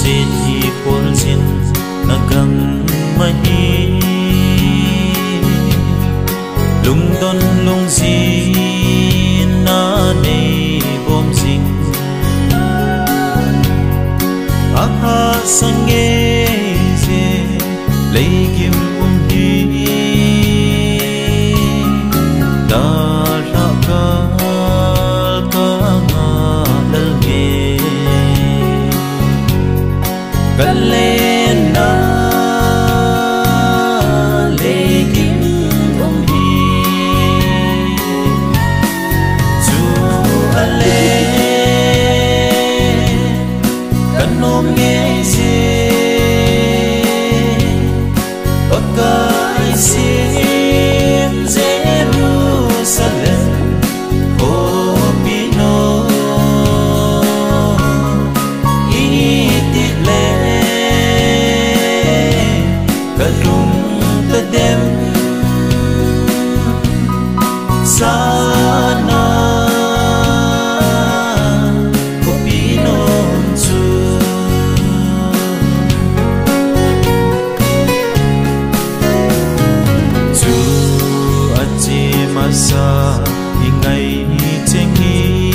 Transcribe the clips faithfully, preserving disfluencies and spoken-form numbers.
trên hi quên xin na găng mai lung don lung gì na nei bom ding a ha sang nghe ze lấy kim um hi ta ra ka ka nga dal nghe gần lên na sana kopinon chu chu achi masa ingai chengi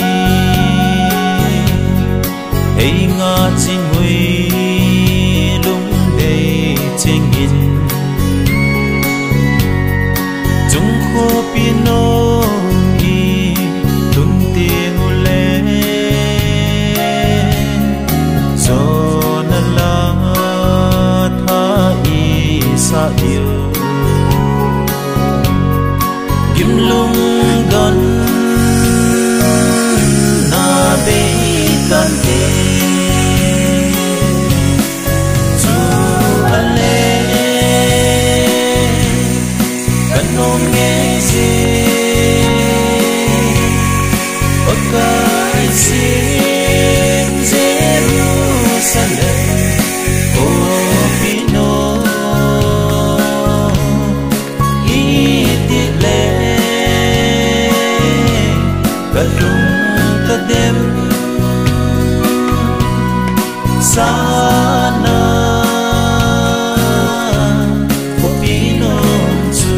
ei nga chingui lung dei chengin chung kopino sa yêu kim lung don na be tan te chu ale kan nom nghe gì o kai sin Jerusalem sana kopinon chu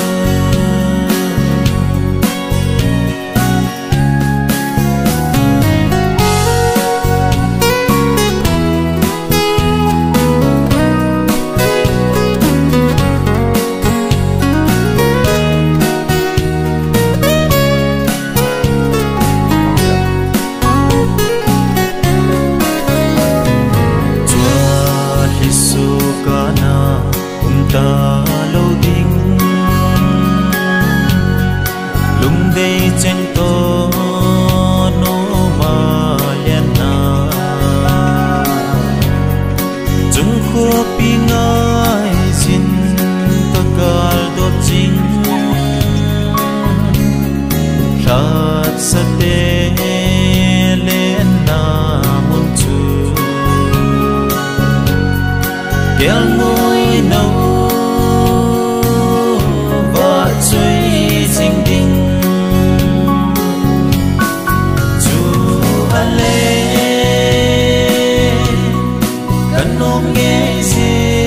ta lâu đinh lung đây trên to nô ma liên na chung khô pi ngai xin ta gal đốt chính sát sát tê lên na muốn chu kéo môi nâu suy sinh đình chu ale kan nom nghe gì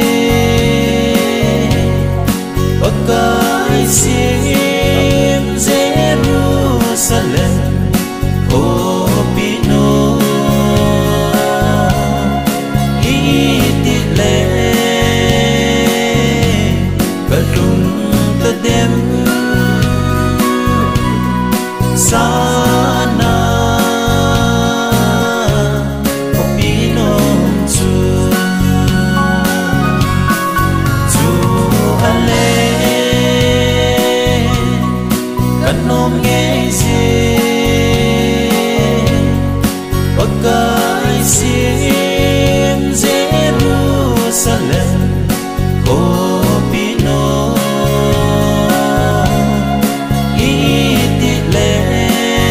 o kai sim Jerusalem kopino itile kadung tadem sana kopinon chu chu ale kan nom nghe gì o kai sim Jerusalem kopino itile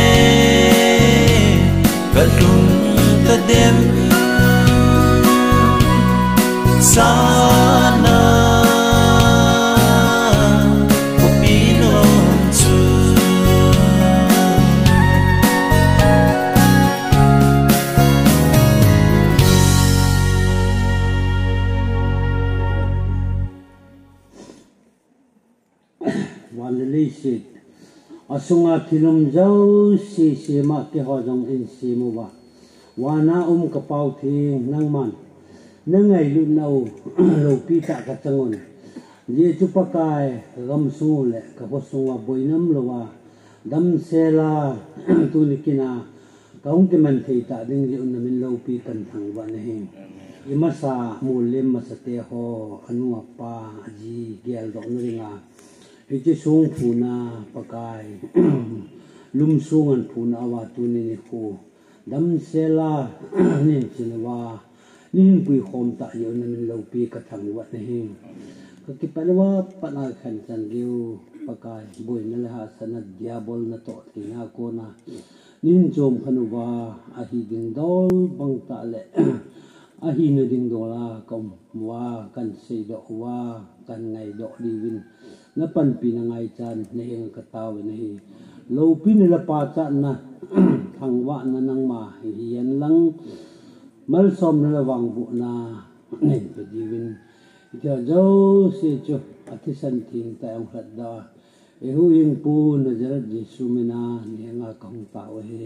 asunga thilum jau si si ma ke ho jong in si mu ba wana um ka pau thi nang man nangai lu nau lo pi ta ka changon ye chu pakai gam su le ka po sunga boinam lo wa dam sela tu nikina kaung ke man thei ta ding ji un min lo pi kan thang wa ne imasa mulim masate ho anu apa ji gel do ringa iti sung phuna pakai lum sungan phuna wa tu ni ko dam sela ni chinwa nin pui khom ta yo na min lo pi ka thang wa ne ka ki palwa pana khan chan liu pakai boi na la sana diabol na to tinga ko na nin jom khanuwa a hi ding dol bang ta le a hi no ding dola kom wa kan sei do wa kan ngai do di win na pan pi na ngai chan ne eng ka taw ne hi lo pi ni la pa cha na thang wa na nang ma hian lang mal som na wang bu na ne pe di win ja jo se chu athisan thing ta ong khat da e hu ing pu na jara jesu mena ne nga kong ta we he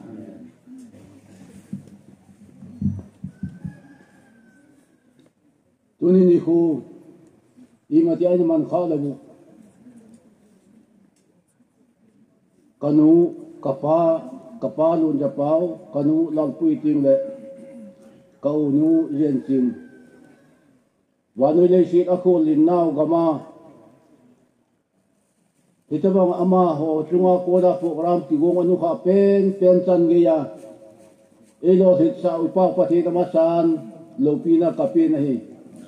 tuni ni khu ima ti ai man kha la bu kanu kapa kapa lun ja pau kanu lam pui ting le kau nu yen tim wanu le sit aku lin nau gama hitabang ama ho chunga ko da program ti gong anu kha pen pen chan ge ya elo thit sa upa pathi ta masan lopina kapina hi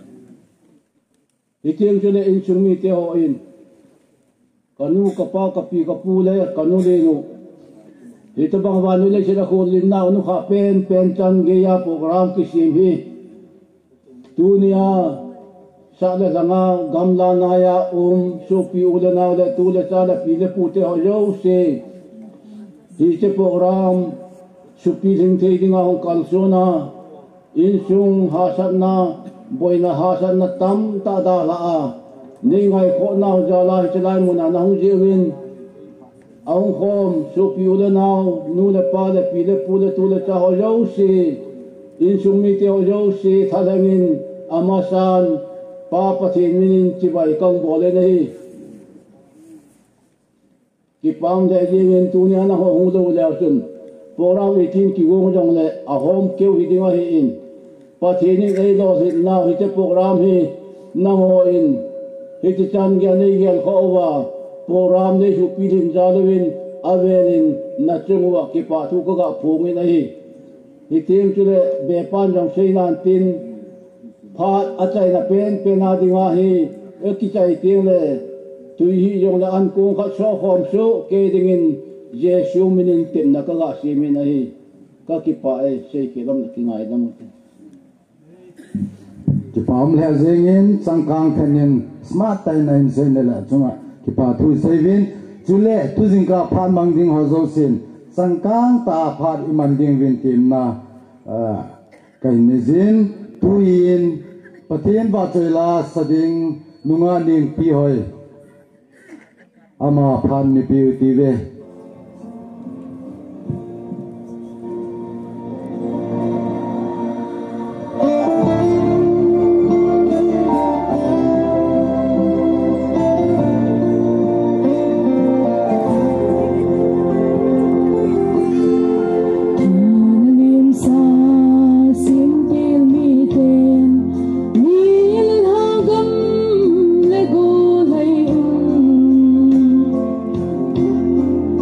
itiang jole in chungmi te ho in kanu kapa kapi kapu le kanu le nu hitabang wanu le sira ko lin nau anu kha pen pen chan ge ya program ki sim hi dunia sala langa gamla naya um sopi ula na le tu le sala pi le pute ho yo se di se program sopi ling te ding a hong kalsona in sung hasat na boina hasat na tam ta da la a ni ngai ko na ja la che lai mu na na hu je win aung khom sopi ula na nu le pa le pi le pu le tu le cha ho yo se in sung mi te ho yo se thalangin amasan pa pathin min chi bai kong bole nei ki pam de yin tu nya na ho hu do le sun pora wi tin ki go jong le a hom ke wi ding hi in pathin ni ei lo hi na hi te program hi na ho in hi ti chan ge nei gel kho wa program nei hu pi lim ja le win avelin na chung wa ki pa thu ko ga phung ni nei hi ting chu le be pan jong sei nan tin phát ở đây là bên bên nào đi ngoài hi ở cái trái tiếng là tùy hi dùng là ăn cung khát số hòm số kê đình Giêsu mình tìm là cái gã sĩ mình này các cái bài xây cái lắm cái ngày lắm cái phàm lẽ riêng sang cang thành in smart tay này xây nên là chúng à cái phàm thu xây viên chú lệ tu sinh cả phát mang tiếng họ dấu xin sang cang ta phát iman tiếng viên tìm na cái này zin tuin patien va choila sading nunga ning pi hoi ama phan ni pi ti ve Hãy subscribe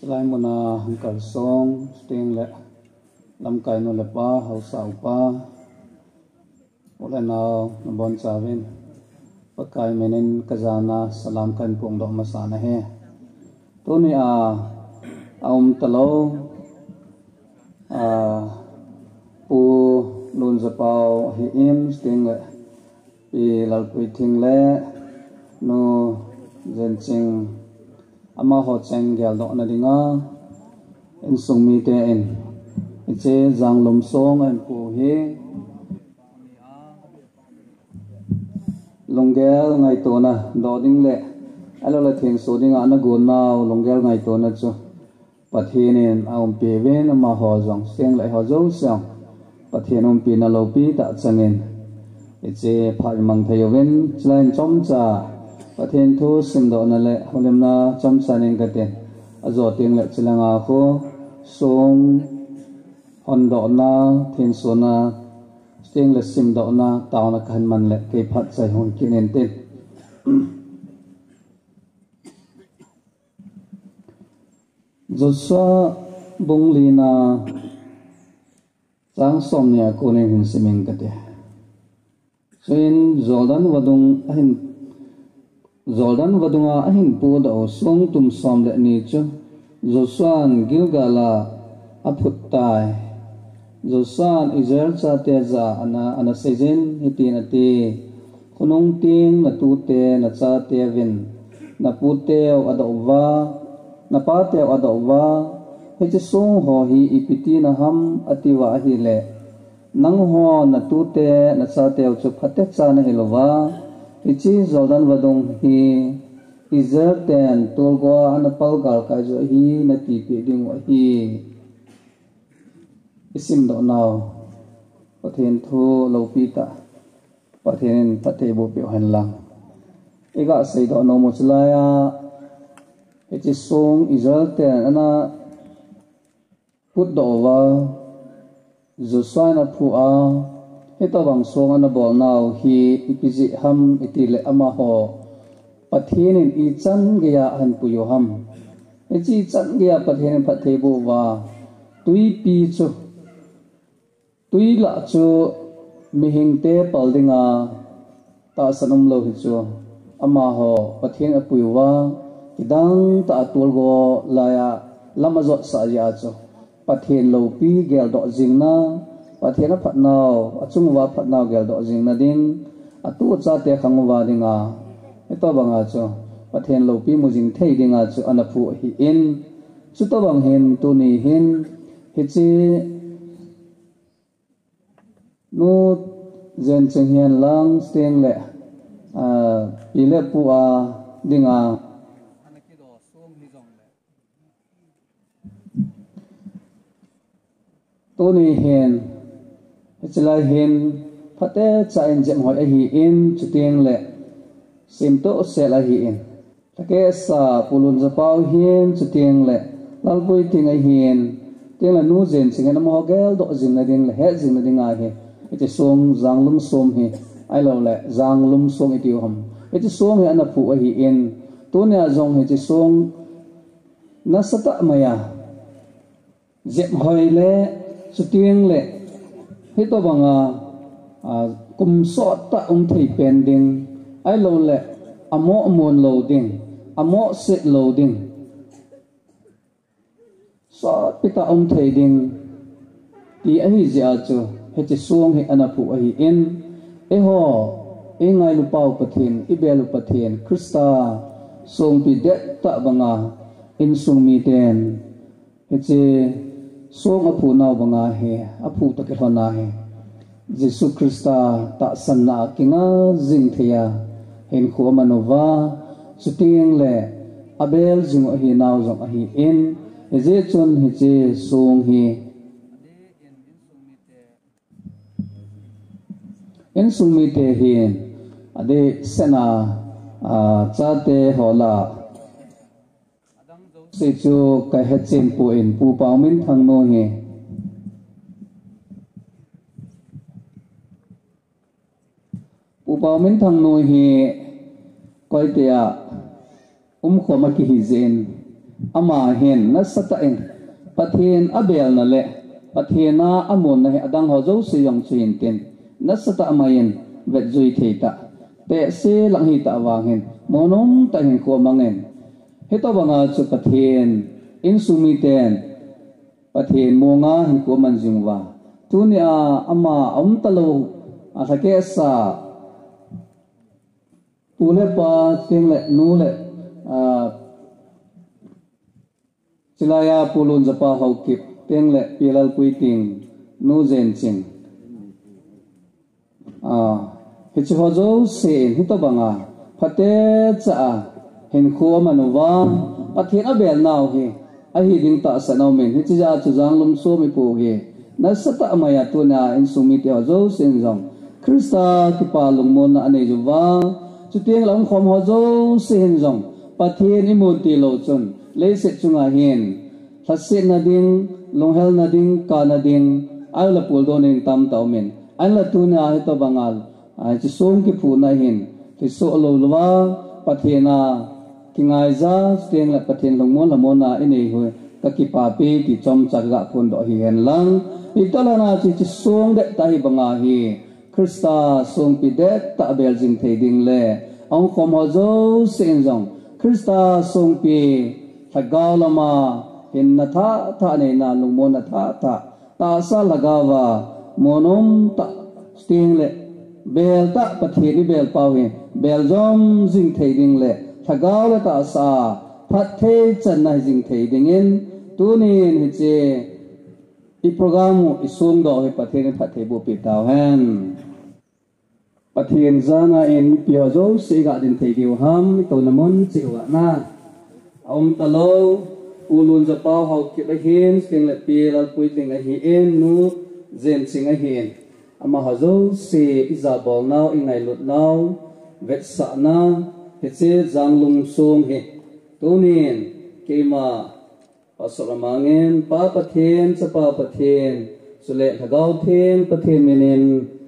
Slai muna hangkal song sting le lam kai no le pa hau sau pa ole now nabon chawin pakai menen kazana salam kan pung do masana he to ni a aum talo a pu lun zapau hi im sting le pi lal pui thing le no zen ching ama ho cheng gel do na dinga in sung mi te in che jang lum song an pu hi longgel ngai to na do ding le alo la theng so ding ana gun naw longgel ngai to na chu pathin in aum pe ven ma ho jong seng lai ho zo sang pathin um pi na lo pi ta changin che phai mang thayo ven chlain chom cha pathin thu sim do na le holem na chom chaning ka ten azo ting le chlanga kho song on do na thin so na sting le sim do na taw na khan man le ke phat chai hon kinen ten Joshua bonglina chang som nia ko ne hin siming ka te Sen Jordan wadung ahin Jordan wadunga ahin pu da song tum som le ni chu Joshua Gilgala aputtai Joshua Israel cha te za ana ana sejen hitin ati khunong ting na tu te na cha te vin na pu te adawa na pa te adawa he chi song ho hi ipiti na ham atiwa hi le nang ho na tu te na cha te chu phate cha na hilowa ichi Jordan wadung hi Israel ten tolgo ana pal gal ka jo hi na ti pe ding wa hi isim do naw pathen thu lo pi ta pathen pathe bo pe han lang ega sei do no mo chlaya ichi song Israel ten ana put do wa Joshua na phu a heta bang song ana bol naw hi ipiji ham itile ama ho pathen in i chan ge ya han pu yo ham ichi chan ge ya pathen pathe bo wa tui pi chu tui la chu mi hing te pal dinga ta sanum lo hi chu ama ho pathen apui wa kidang ta tul go la ya lama zot sa ya chu pathen lo pi gel do jingna pathen a phat naw achung wa phat naw gel do jingna ding atu cha te khangwa dinga eto banga chu pathen lo pi mu jing thei dinga chu anapu hi in chu to bang hen tu ni hin hi chi nu zen cheng hian lang steng le a pile pu a dinga tu ni hen chlai hen phate cha in jem hoi a hi in chuteng le sim to se la hi in take sa pulun za pau hian chuteng le lalpui ting a hian teng la nu zen cheng na mo gel do jing na ding le he jing na ding a he ite song zanglum som hi ai lo le zanglum som iti hom ite song hi ana phu a hi in tu nya zong hi ti song na sata maya jem hoi le chutieng le hi to banga a kum so ta um thei pending ai lo le amo mon loading amo set loading so pita um thei ding ti a hi ja chu he chi suang hi ana phu a hi in e ho e ngai lu pau pathin i belu pathin Krista song pi de ta banga in sung mi ten he chi song a phu naw banga he a phu ta ke hona he Jesu Krista ta san na kinga jing thia hen khu manova chuting le abel jing a hi naw jong a hi in e je chon hi che song hi in sung mi te hian ade sena a cha te hola adang zo se chu ka he chen pu in pu pau min thang no he pu pau min thang no he koi te a um khoma ki hi zen ama hen na sata en pathian abel na le pathiana amon na adang ho zo se yong chin ten na sata amayen vet zui theita te se lang hi ta wang hen monom ta hen ko mangen heto banga chu pathian in sumiten pathian monga hin ko manjingwa tunia ama om talo athake sa pule pa tingle nule Chilaya pulun zapa haukip tengle pilal puiting nu zen ching ah hichi hozo sen hito banga phate cha hen kho manuwa pathin abel naw hi a hi ding ta sanaw men hichi ja chujang lum so mi pu hi na sata amaya tuna in sumi te hozo sen jong krista ki palung mon na ane juwa chutiang lam khom hozo sen jong pathin imuti lo chun le se chunga hin thase na ding longhel na ding ka na ding ai la pul don ing tam taw men ai la tu na hi to bangal ai chi som ki phu na hin ti so lo lwa pathena kingai za steng la pathen longmon la mona ine hu ka ki pa pe ti chom chaga phun do hi hen lang i tala na chi chi som de ta hi banga hi krista som pi de ta bel jing the ding le ong khom ho zo sen jong krista som pi Tagalama hin na tha tha ne na lungmon na tha tha ta sa lagawa monom ta sting le bel ta pathe ni bel pawe bel jom jing thei ding le Tagala ta sa pathe chan na jing thei ding in tunin hi che i program i sum do he pathe ni pathe bu pi taw hen pathian zana in pio zo se ga din thei diu ham to namon chi wa na ông ta lâu ulun za pau hau ki ba hin sing le pi lal pui ting a hi en nu zen sing a hin ama hazo se iza bol now ingai lut now vet sa na he che jang lung song he tunin ke ma pasolamangen pa pathen sa pa pathen sule thagau then pathen menen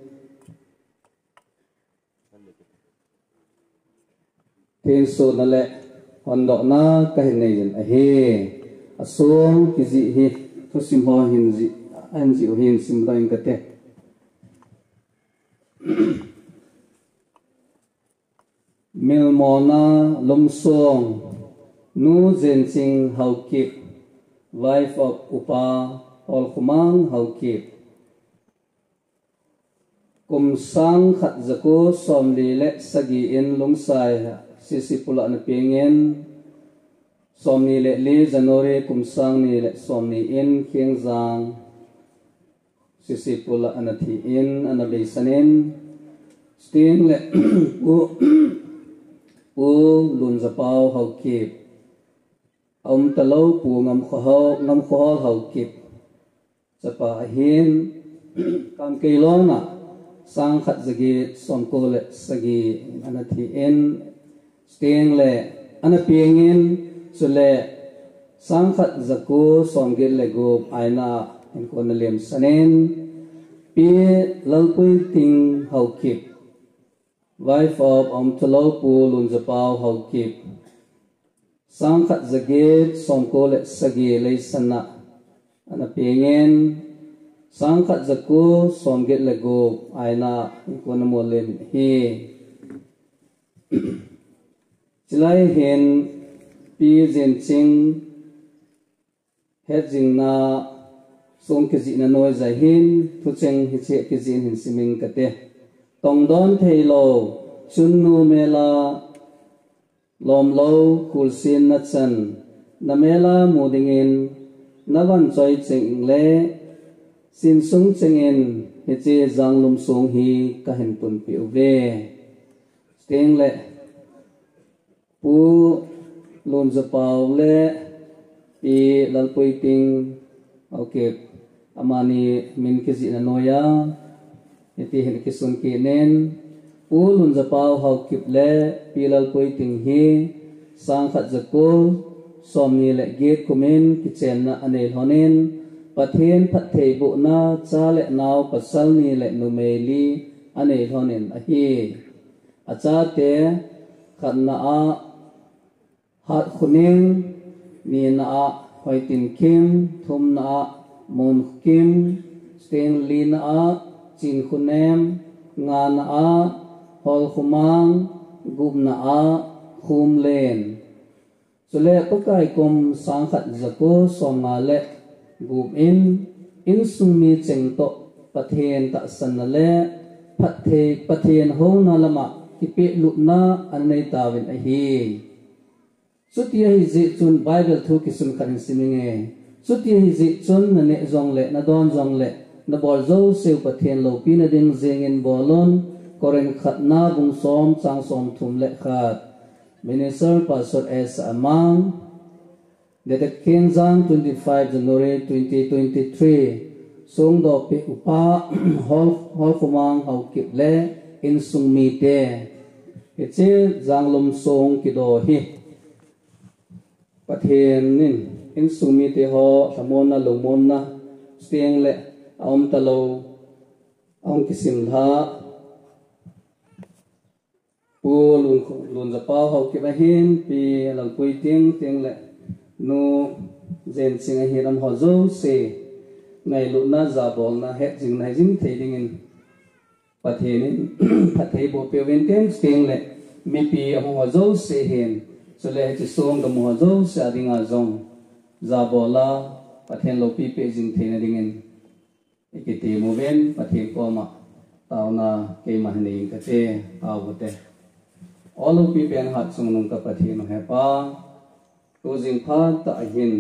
then so na le Hondok na kahin na yun ahe asong kizi hi to simho hinzi anzi o hin simda yung kate milmona lomsong nu zensing haukip wife of upa hol kumang haukip kumsang khat zako somli le sagi in lungsai sisi pula na pengen somni le le janore kumsang ni le somni in khiang zang sisi pula anathi in anabe sanen sting le u u lun zapau haukip om talo pu ngam kho ngam kho haukip chapa hin kam keilong na sang khat zagi somko le sagi anathi in Steng le ana piengin sule sangkhat zaku somgil le gup aina in kon lem sanen pi lalpui ting haukip wife of om talo pu lun zapau haukip sangkhat zagit somko le sagi le sana ana piengin sangkhat zaku somgil le gup aina in kon mo lem hi Chilai hen pi zen ching het jing na song ke ji na noi za hin thu cheng hi che ke jin hin siming kate tong don thei lo chun nu mela lom lo kul sin na chan na mela mudingin na van choi cheng le sin sung chengin hi che jang lum song hi ka hen pun pi ve steng le pu lun zapau le pi lalpui ting okay amani min kizi na noya iti hin kisun kinen pu lun zapau hau kip le pi lalpui ting hi sang khat zakul somni le get kumen kichen na anel honen pathen phat thei bu na cha le naw pasal ni le numeli anel honen a hi acha te khat na a hat khuning ni na a hoi tin kim thum na a mon kim steng li na a chin khunem nga na a hol khumang gub na a khum len sule pakai kom sang khat zako som nga le gub in in sung mi cheng to pathen ta san na le phat the pathen ho na lama ki pe lu na an nei ta win a hi sutia hi ji chun bible thu ki sun khan siminge sutia hi ji chun na ne zong le na don zong le na bor zo seu pathen lo pi na ding zeng in bolon koren khat na bung som chang som thum le khat minister pastor s amang dated Kenzang twenty-five January twenty twenty-three sung do pe upa hol hol kumang hau kip le in sung mi te che zanglum song ki do hi pathen nin in sung mi te ho thamon na lungmon na steng le aum talo aum kisim tha pu lun lun za pau hau kip a hin pi lang pui ting ting le nu zen sing a hiram ho zo se ngai lu na za bol na het jing nai jing thei ding in pathen pathei bo pe wen tem steng le mi pi a ho zo se hen so le chi song da mo zo sa ding a zong za bola pathen lo pi pe jing thei na ding in ikiti mo ven pathen ko ma taw na ke ma ni ka che aw bote all of pi pen hat sung nung ka pathen no he pa tu jing pha ta hin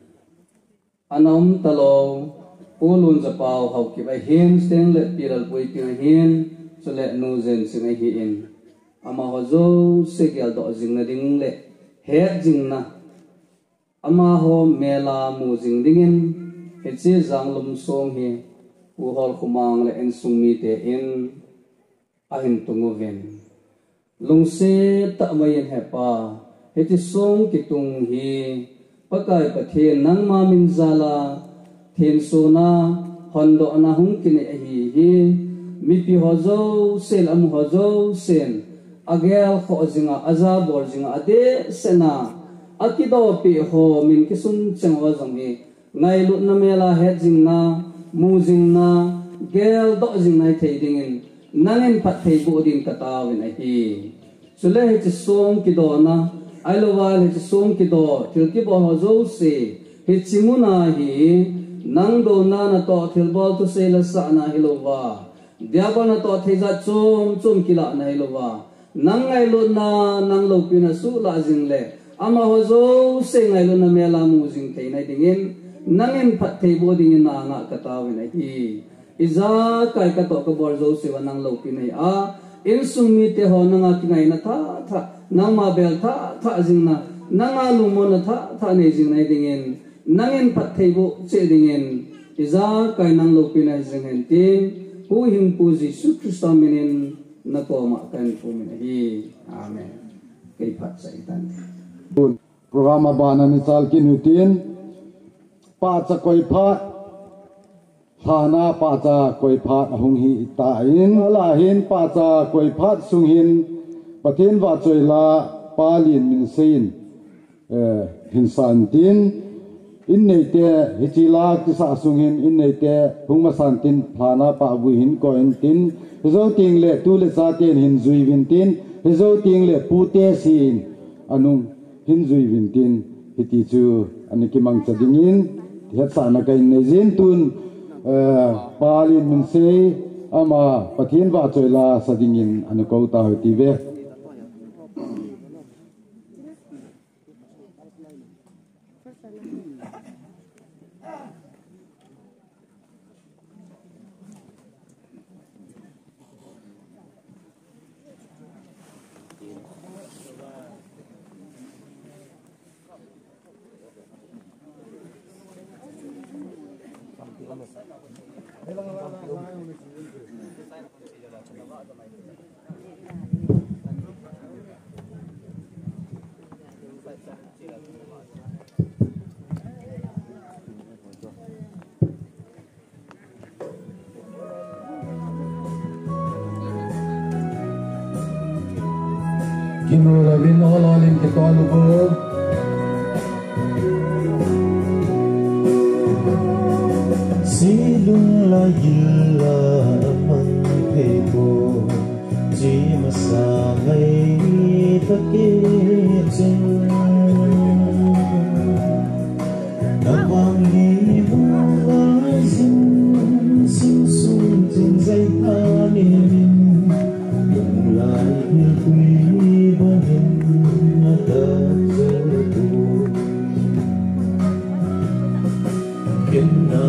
anom talo pulun za pau hau ki ba hin steng le piral pui ti hin so le nu zen sing hi in ama ho zo se gyal do jing na ding le he jing na ama ho mela mu jing ding in he che jang lum song hi u hol khumang le en sung mi te in a hin tungu ven lung se ta mai he pa he ti song ki tung hi pakai pathen nang ma min zala thiên su na hondo na hung kine hi hi mi pi hozo sel am hozo sen agel kho jinga aza bor jinga ade sena akido pi ho min kisum chengwa jong hi ngai lu na mela he jingna mu jingna gel do jingnai thei ding in nangin phat thei bu din kata win hi sule he chi song ki do na ai lo wa he chi song ki do til ki bo hozo se he chimuna hi nang do na na to thil bol tu se la sa na hilowa diaba na to theiza chum chum kila na hilowa nang ngai lo na nang lo pi na su la jing le ama ho zo se ngai lo na me la mu jing thei nai dingin nangin phat thei bo ding na nga ka ta we nai hi iza kai ka to ka bor zo se wa nang lo pi nai a in sung mi te ho na nga ki ngai na tha tha nang ma bel tha tha jing na nanga lu mo na tha tha nei jing nai dingin nangin pat thei bo che dingen iza kai nang lo pina jeng hen tin hu him pu Jesu Christ minin na ko ma kan pu min hi amen kai phat sai tan program bana ni chal ki nutin pa cha koi phat thana pa cha koi phat hung hi ta in la hin pa cha koi phat sung hin pathin wa choi la pa lin min sein eh hin san tin in nei te hichila ki sa sungin in nei te hungma san tin phana pa bu hin ko in tin zo ting le tu le sa ten hin zui vin tin zo ting le pu te sin anung hin zui vin tin hiti chu ani ki mang cha dingin het sa na kai nei jin tun pa lin min se ama pathin wa choila sa dingin anu ko ta hoti ve Kimura bin Olalim Kitalubu silung la yilla man phebo ji masa mai take chin nawang ni bunga sin sin sun tin zai ani lung lai ni kui banin ada tu kinna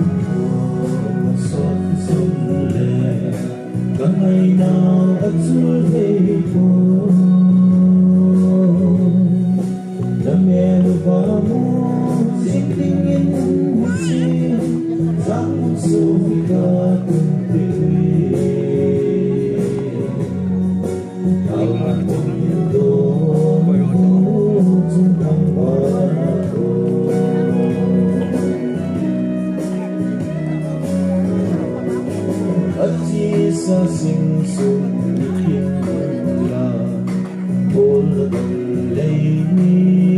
sot sun le kangai na atul hei ko Namel bamu singling in si Zang sumika tuntui Kalman tumindo Tung ang barato At sa sing sum ikimula Bola dalay ni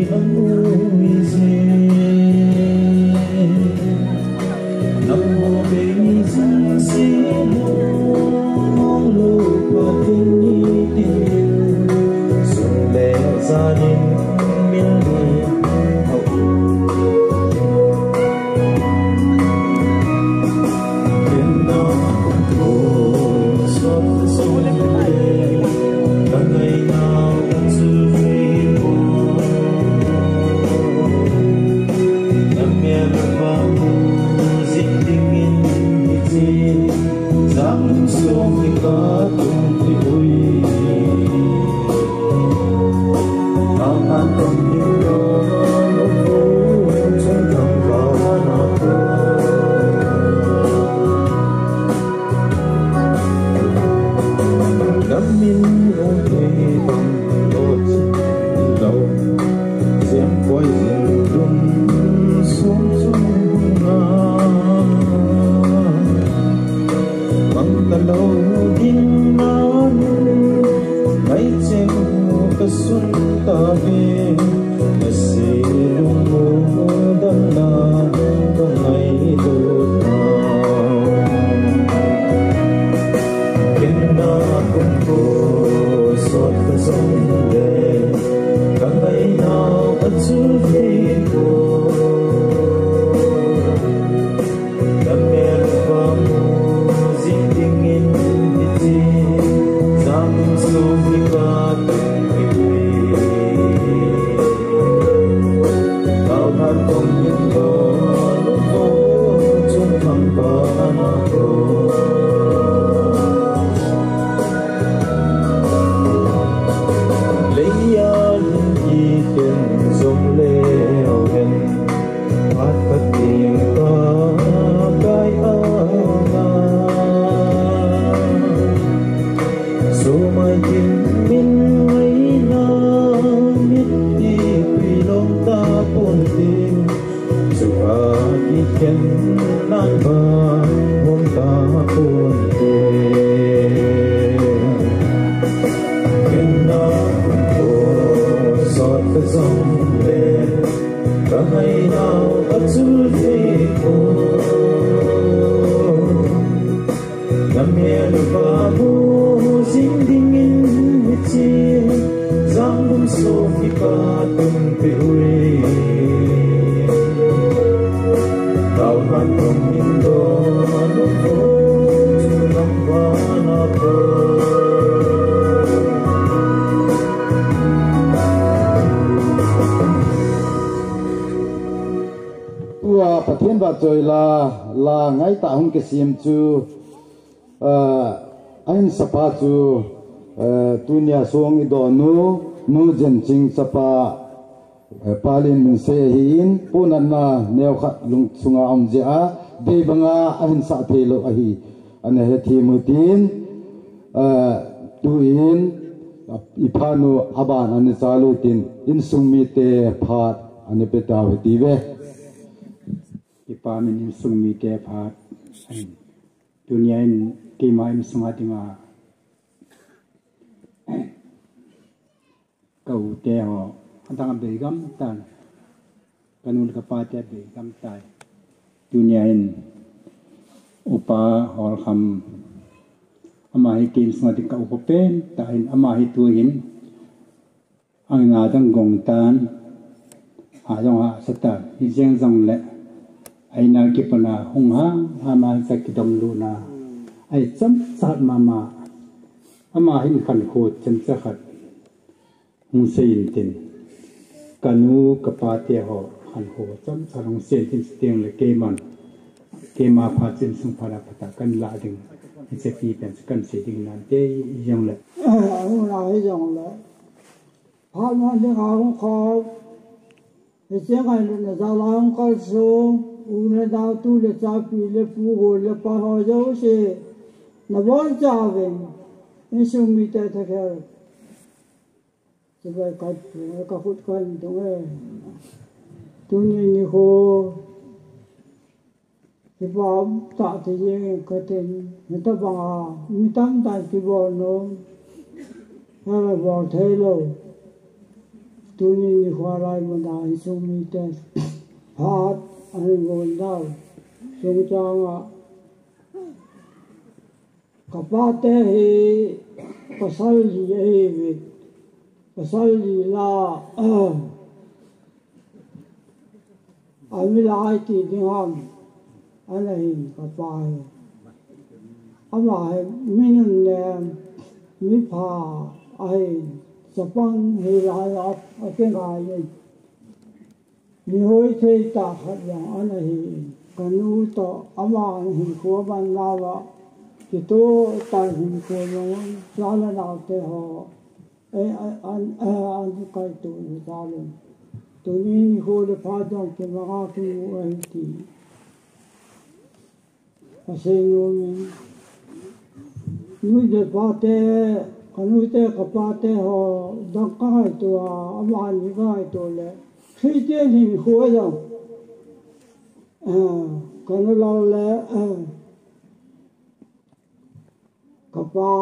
rồi là là ngay tại hôm cái xiêm chu anh sapa chu tu nhà xuống cái đồ nu nu dân chính sapa palin mình sẽ hin punan na neo khát lung sunga om ja de banga anh sa the lo ahi anh he thi mutin tu in ipanu aban anh salu tin in sumi te phat anh peta ti ve ipa min sung mi te phat dunia in ki mai mi sunga tinga kau te ho antang be gam tan kanul ka pa te be gam tai dunia in upa hol kham ama hi tin smati ka upa pen ta in ama hi tu hin ang nga dang gong tan ha jong ha sata hi jeng jong le ai na ki pana hung ha ama sa ki dom lu na ai cham sat mama ama hin khan kho chem cha khat hung sein tin kanu kapate ho khan ho cham charong sen tin steng le ke man ke ma pha chin sung phara pata kan la ding se pi pen kan se ding nan te yong le ông lại dòng lại họ nói tiếng họ không khó thì tiếng này là giao lao không có số u là đào tu là cha pi là phù hộ là pa họ dấu xe là bốn cha về nên sung mi ta ta kêu chỉ vậy cái cái phút cái đúng rồi tu ni ni ho thì bảo tạo thì gì cái tên người ta bảo mi tâm tại cái bảo nó hay là bảo thế rồi tu ni ni hoa lại mà đại sung mi ta phát anh ngồi đâu sung trang à cái ba thế thì cái sao gì vậy cái sao gì là anh mới lại thì đi học anh ấy cái bài anh ấy mình là mình phá ai tập văn hay là ở ở cái ngày này mình hồi thì ta học rằng anh ấy cái nút đó anh ấy hình của bạn nào thì tôi ta hình của nó ra là nào thì họ anh anh anh cái tôi ra luôn tôi nhìn hồi là phá trong cái mà cái người thì Senhor, nuôi để ba tê, cái nuôi tê cái ba tê họ đăng cáiตัวอาวันcáiตัวเลยkhi tiền hình khối rồi, à cái nó lâu lẽ, cái ba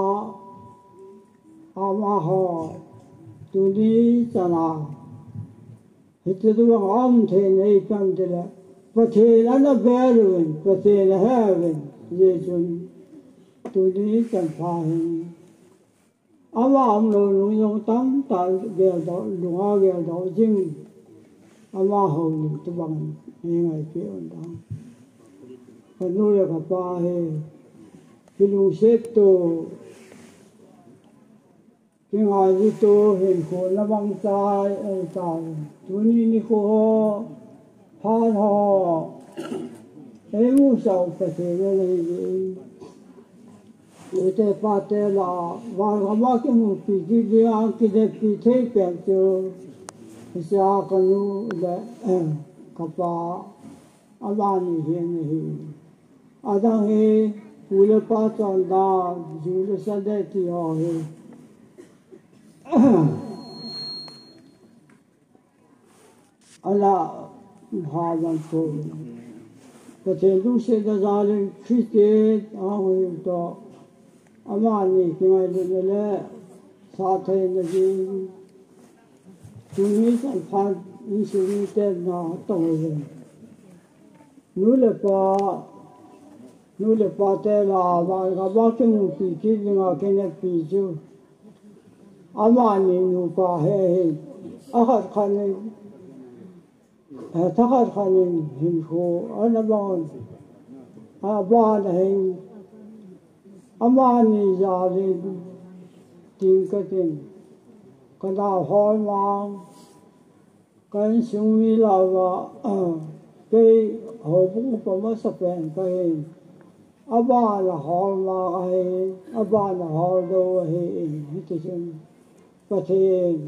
ama họ tôi đi cho nào, thì tôi bảo ông thầy này phân thế là Pati lana berwin, pati la heaven, yejun, tu di chan phahin. Ama am lo lu yong tam ta gel do lunga gel do jing. Ama ho lu tu bang ngai pe on dang. Panu ya ka pa he. Kilu set to. Kingai di to hin ko na bang sai ai ta. Tu ni ni ko Phan họ ấy mu sầu phải thế này người ta phát thế là và họ bảo cái mu phi đi đi ăn cái đấy phi thế bèn cho thì sao cái nu là cái ba anh bạn hiền này anh đang he u le pa chọn đa dù le sa đấy thì họ he anh là Hà Văn Phổ, cái chuyện lúc xưa đã ra lên khi thế, anh ấy đó, anh ấy cái ngày đó là sát thế là gì, chúng mình chẳng phải những sự như thế nào tổng rồi, nếu là ba, nếu là ba thế là ba cái ba cái người bị chết nhưng mà cái này bị chứ, anh ấy nếu ba hay, anh ấy cái này thắc khăn hình khổ anh bạn à bạn hình amani ra đi tìm cái tiền cái nào hỏi mang cái sung mi là và cái họ cũng có mất sập bền cái hình à bạn là hỏi mang hình à bạn là hỏi đâu hình hết cái chuyện cái tiền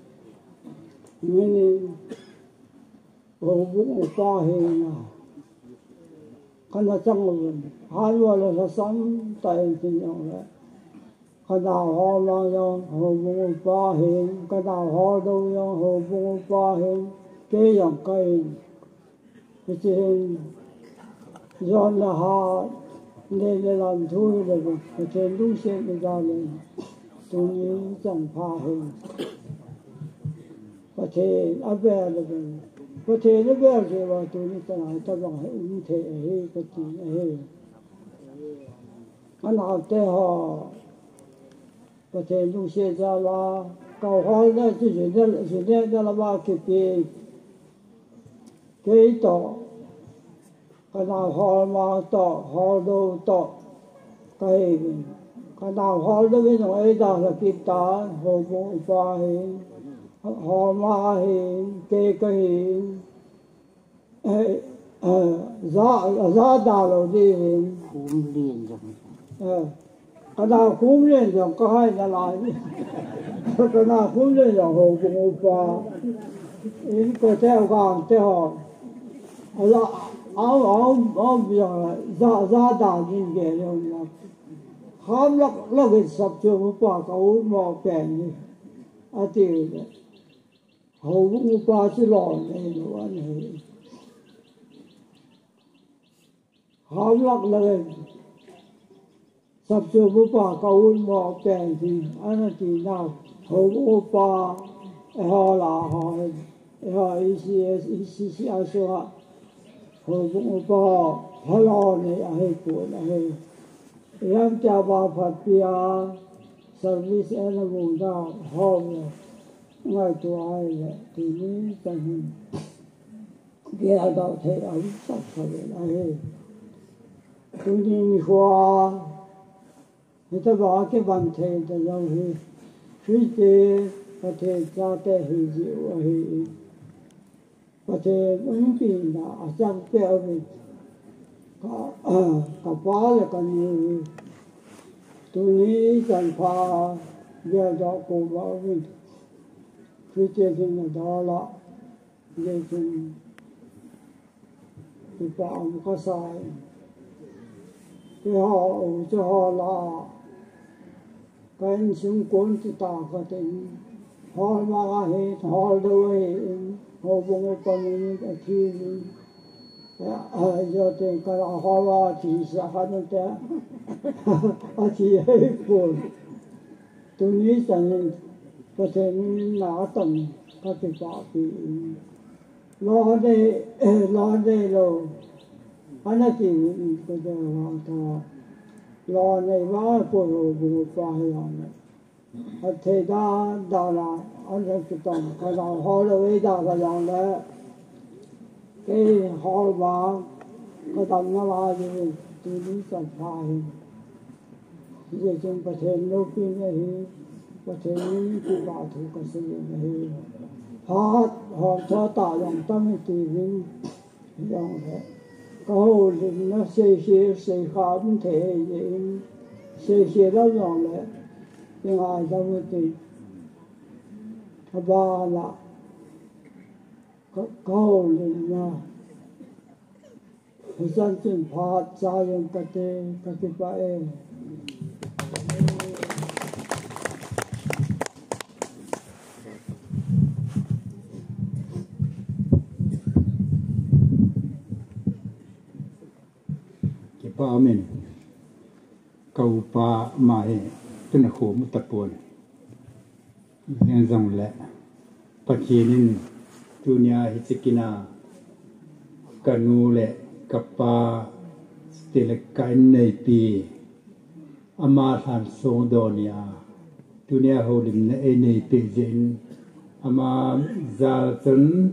mình ông cũng có hình cái nào chẳng là hai người là nó sống tại thì nhau đấy cái nào họ mang cho họ cũng có hình cái nào họ đâu cho họ cũng có hình cái dòng cây cái chuyện do là họ nên là làm thôi là cái chuyện đúng sẽ được ra lên tôi nghĩ chẳng pha hình có thể áp về là có thể nó về rồi mà tôi nghĩ rằng là ta bằng hệ như thế ấy cái gì ấy anh nào tê họ có thể dùng xe ra là cầu hỏi đó chỉ chỉ để chỉ để để là ba cái cái cái tổ cái nào họ mà tổ họ đâu tổ cái cái nào họ đâu cái种ấy đó là cái ta họ cũng phải họ mà hiện cái cái giá giá đào rồi đi cúm liền rồi cái nào cúm liền rồi có hai là lại cái nào cúm liền rồi họ cũng phải ini có theo gang theo là áo áo áo bây giờ giá giá đào nhìn cái rồi là ham lắc lắc cái sập cho một quả cầu mỏ bèn đi à thì họ cũng qua chỉ lo này nó anh ấy ham lắc là sắp cho một quả cầu mỏ bèn thì anh thì nào họ cũng qua họ là họ họ ý chí ý chí ý số họ cũng qua họ lo này ai của này yang cha ba phật bia service ana mu da ho ngai tu ai le ti ni tan kia da the ai sắp phải lại tu ni mi hoa người ta bảo cái bản thể là đâu hi suy tế có thể cha tế hi diệu hi có thể ứng tiền là trong kéo mình có có quá là còn nhiều tôi nghĩ cần pha giờ đó cô bảo mình suy tế thì là đó là để chúng tôi bảo một cái sai cái họ cho họ là cái anh xuống cuốn thì ta có thể họ mà hết họ đâu hết họ bông có mình cái gì giờ thì cái họ là chỉ sẽ phát nó thế à chỉ hết buồn tôi nghĩ rằng có thể là tầm có thể bảo thì lo đây lo đây rồi anh ấy thì có thể là ta lo này quá của rồi của qua rồi này thế đó đó là anh ấy cái tầm cái nào họ là cái đó cái dạng đấy cái họ mà cái tầm nó là gì tôi nghĩ rằng phải giờ chúng có thể nấu pin này có thể cái bảo thủ có sử dụng này họ họ cho tạo lòng tâm thì những dòng đấy câu thì nó xây xây xây khám thể gì xây xây đó rồi đấy nhưng mà trong thì ba là câu thì là dân chúng phát ra những cái cái cái bài pa amen kau pa mai tena kho mu tapon yang zong le pakinin dunia hichikina kanu le kapa stele kain nei pi ama than so donia dunia holim na e nei pi jin ama zal chun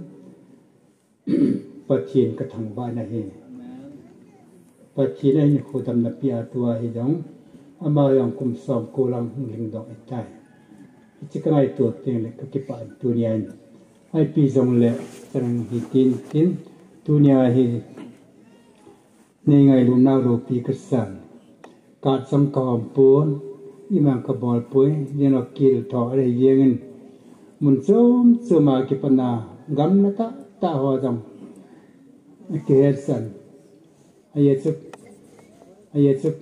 pathin ka thang ba na he pathin ai kho dam na pia tua hi dong ama yang kum som ko lang ling dong etai chikangai to teng le ka ki pa dunia ai pi zong le trang hi tin tin dunia hi nei ngai lu na ro pi ka san ka sam kam pon imang ka bol poi yeno kil tho re yengin mun chom chuma ki pana gam na ta ta ho jam ke san ai chup ai chup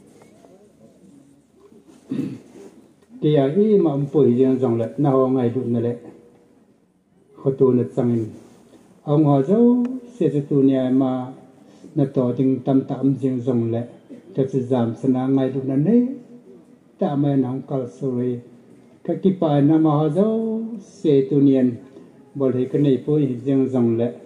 ke ya hi ma um poi yang jong le na ho ngai lu na le kho tu na changin ông họ dấu sẽ cho tụi nhà mà nó tỏ tình tâm tạm riêng rộng lệ cho sự giảm sự năng ngày lúc này ta mới nóng cao rồi các cái bài nào mà họ dấu sẽ tụi nhà bảo thấy cái này phôi riêng rộng lệ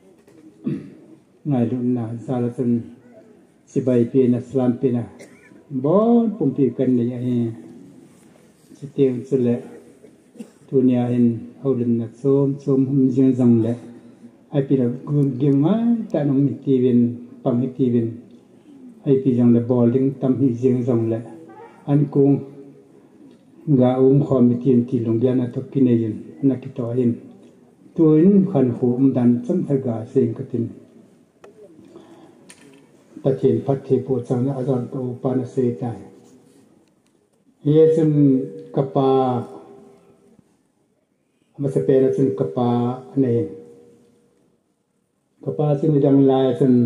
ngày lúc nào ra là tuần si bảy pin là slam pin à bó bùm pì cần này ai chỉ tiêu cho lệ tu nhà hình hậu đình là xôm xôm hum dương dòng lệ ai pì là gương má ta nông mít tì viên bằng mít tì viên ai pì dòng là bò linh tâm hi dương dòng lệ anh cũng gà ôm kho mít tiền tì lồng biên là thóc kinh này yên là cái tòa yên tôi khăn khổ um đàn chân thay gà xem cái tinประเทศพัฒน์ปูจังนะอาจารย์ตัวปานเสดได้เฮียจนกปามาสเปนจนกปาเนี่ยกปาจนดังลายจน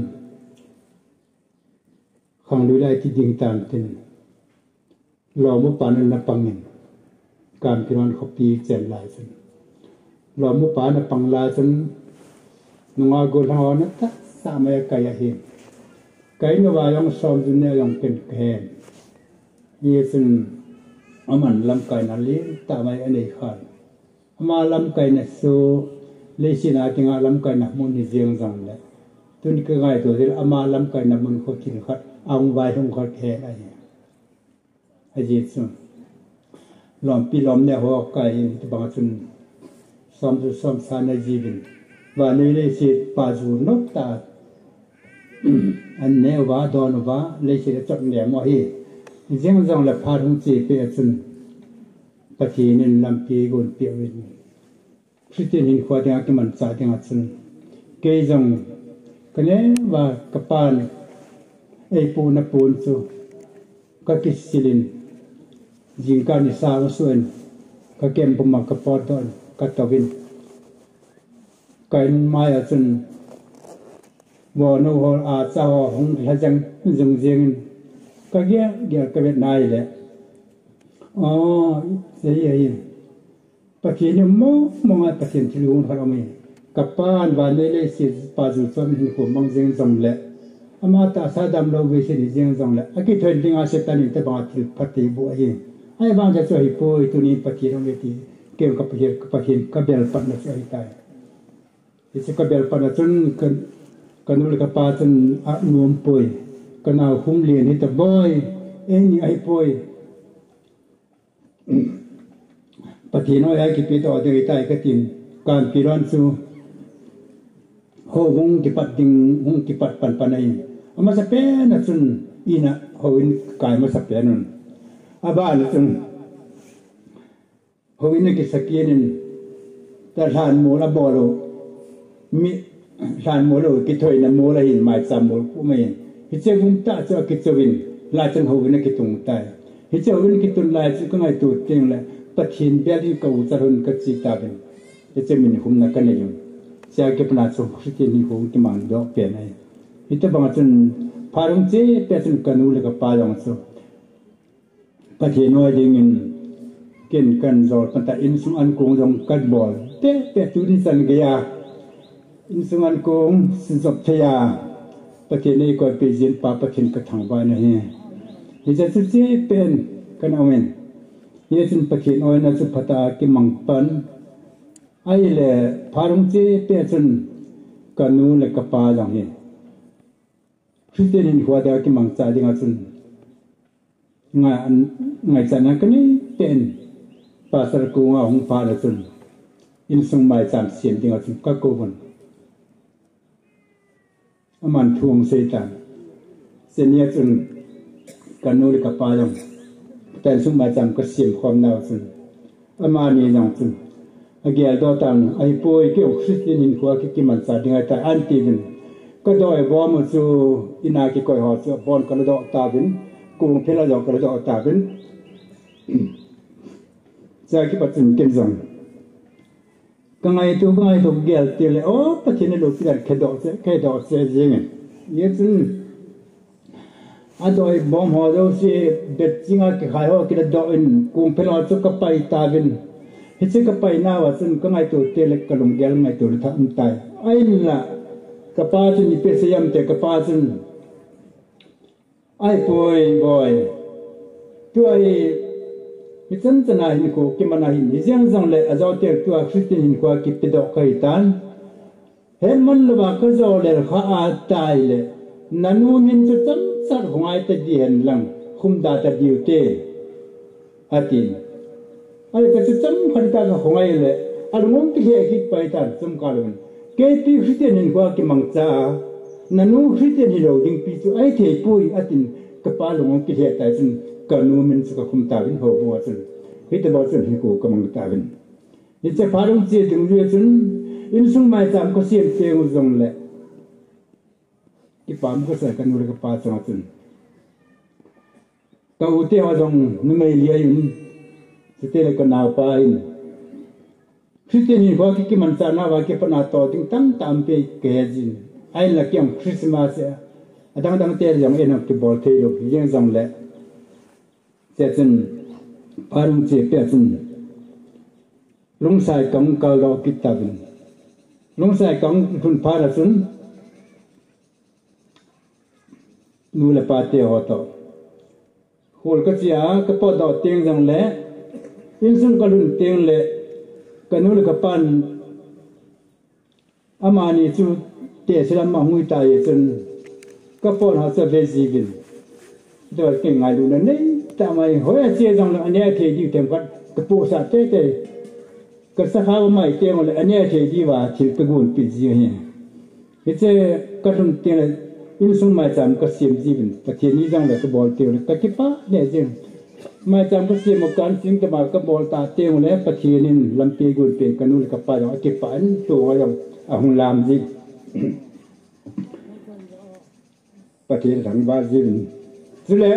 ขังดูได้ที่ดิ่งตามตินหล่อมุปานันนับปังเงินการพิรอนขบปีเจนลายจนหล่อมุปานับปังลายจนนงอาโกลหอนัทสามายกายเห็นcái nó vào trong sông thì nó làmเป็นแก่ยี่ซึ่งอามันลำไก่นั่นลี้ตาไม่อันนี้ขาดอามาลำไก่เนี่ยสู้เลสินาที่งาลำไก่น่ะมันนี่เจียงจังเลยตุนก็ง่ายตัวที่อามาลำไก่น่ะมันเขากินขาดเอาไว้ตรงขาดแค่อะไรไอ้ยี่ซึ่งลมปีลมเนี่ยหัวไก่ที่บางส่วนซ้อมจะซ้อมสานจีบินว่าในเลสิปาจูนกตาอันเนวว่าดอนว่าเลยสิจัดแหนมว่าเฮยังจังละพาทุงจีเปียจุนปะทีนินลำปีกุนเปียวินพิจารณาขวดยากิมันจ่าดิงจุนเกยจังกันเนว่ากปานไอปูนปูนซูก็กิสิลินยิงการนิสาวส่วนก็เก็บปุ่มกระปอดอนกัตวินกันมาจุนบ่โนโหอาเจ้าหงหะจังจงเจียงก็เกี่ยเกี่ยกับเวทนายแหละอ๋อเสียอีปะกินมอมองปะกินที่ลุงพระมีกับปานวันเลเลสิปาจุสมหินโคมังเจียงจงแหละอามาตาสาดำโลเวสิเจียงจงแหละอะกิทนติงอาเสตันตะบาทิปฏิบุอีไอ้บางจะช่วยป่วยตุนีปะกินเวทีเกี่ยวกับปะกินปะกินกับเบลปันนะช่วยตายอิสกับเบลปันนะจนกันกันดูแลกับป้าจนอาหนุ่มป่วยกันเอาคุ้มเลี้ยงนี่แต่บ่อยเอ็งไอ้ป่วยปฏิโนยกิปิโตเดวิตายกตินการพิรอนสูโหงกิปัดดิงหงกิปัดปันปันไออามาสเปนจนอีน่ะโหวินกายมาสเปนนอาบ้านจนโหวินกิสกีนินแต่ทานโมลาบอโลมีทานโมโลกิถอยนโมลาหินหมายจำโมผู้ไม่ฮิเจวุ้งตาจะกิจวินลายจันโหวินกิตุงตายฮิเจวินกิตุนลายจะก็ไงตัวเก่งเลยปะทินเบียดินกูจะรุนกัจจิตาเป็นฮิเจมินหุ่มนักกันเลยเสียเก็บนาสุขที่นี่หุ่มที่มันดอกเปลี่ยนไงฮิเจบางจันพารุงเจเปลี่ยนกันนูเลยกับปายองสุปะทินว่ายิงเกินกันจอดปัตตาอินสุอันกงจงกัดบอลเตะเตะตุดิสันเกียอินสุอันกงสินสบเทียประเทศนี้ก็เป็นยินป่าประเทศกระถางไว้นะเฮฮิจะสุดที่เป็นกันเอาเองเฮียสินประเทศน้อยนะสุภตากิมังปันไอ้เล่พารุงเจเป็นจนกันนูเล็กกับป่าอย่างเฮคริสเตียนหัวเดียวกิมังใจดิ่งจนงานงานจันทร์กันนี่เป็นป่าสระกูงาหงพาจนอินสุงไม่จำเสียงดิ่งจนก็โกวนอามันทวงเสตันเสนียจนกันนูริกับปายองแต่สุมาจำก็เสียมความนาวจนอามานีนองจนอาเกียดอตังไอป่วยเกี่ยวคริสเตียนินหัวกิกิมันซาดิงไอแต่อันตีวินก็โดยบอมจูอินากิกอยหอจูบอลกระโดดตาวินกูเพลาดอกกระโดดตาวินจะคิดว่าจนเก่งจังก็ไงตัวก็ไงตัวเกลตีเลยโอ้ประเทศนี้ลูกที่กันแค่ดอกเสียแค่ดอกเสียจริงเนี่ยจริงอันโดยบอมหัวเราสิเด็ดจริงอ่ะที่ขายหัวกินดอกอินกุ้งเพลาจุกกระไปตาวินเฮ้ยกระไปหน้าว่าจริงก็ไงตัวเตล็กกระลงเกลไงตัวทำตายไอ้ละกระป้าจริงเป็นสยามแต่กระป้าจริงไอ้ป่วยบ่อยตัวไอ้ฮิจันจะนาหินโคกิมันนาหินฮิจังจังเลยอาจจะเทียบตัวคริสเตียนหินโคกิปิดอกไข่ตันเห็นมันเลยว่าก็จะเลยข้าอาตายเลยนั่นนู่นหินจะจังสัตว์ของไอ้ตะดีเห็นหลัง khum da ta diu te atin ai ka cham khari ta ka hongai le alungom ki he ki pai ta chum ka lun ke pi Christian in kwa ki mang cha nanu Christian hi lo ding pi chu ai the pui atin ka pa lungom ki he ta chun ka nu min chu ka khum ta bin ho bo chun hi te bo chun hi ko ka mang ta bin ni che pharung che dung le chun in sung mai cham ko sim che u zong le ki pam ko sa ka nu le ka pa cha chun ka u te ho zong nu mai li ai un se te le ka na pa in Christian hi ko ki man cha na wa ke pa na to ting tam tam pe ke jin ai la kyam Christmas ya adang dang te jang en ki bol the lo yang zong le se chun pharung che pe chun lung sai kong ka lo ki ta bin lung sai kong thun pha ra chun nu la pa te ho to hol ka chia ka po do teng jang le in sun ka lun teng le ka nu la ka pan amani chu te silam ma ngui ta ye chun ka po ha sa ve ji bin do ke ngai lu na nei ta mai ho ya che jang la ane the ji tem ka ka po sa te te ka sa ha mai te mo le ane the ji wa thil ka gun pi ji he he che ka lun teng le in sun mai cham ka sim ji bin ka the ni jang le ka bol te le ka ki pa ne jing mai cham ka sim mo kan sing ta ma ka bol ta te mo le pa thi nin lam pe gun pe ka nu le ka pa jo ki pa an to wa yong a hung lam ji pa thi thang ba ji bin chu le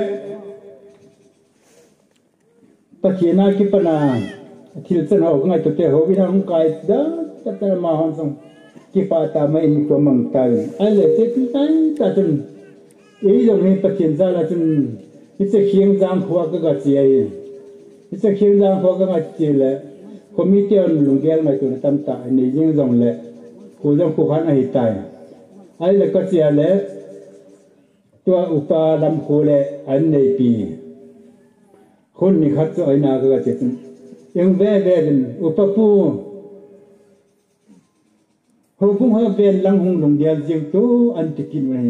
pa thi na ki pa na thil chen ho ngai to te ho bi hang kai da ta ta ma hon song ki pa ta mai ni ko mang ta ai le te ti tai ta chun ei lo ni pa thien za la chun ni che khieng jang khwa ka ga chi ai ni che khieng jang khwa ka ga chi le committee on lung gel mai to tam ta ni jing jong le ko jong ko khan ai tai ai le ka chi le to upa lam ko le an nei pi khun ni khat cho ai na ka ga che chun yang ve ve den upa pu ho bung ha ben lang hung lung gel jing to an ti kin we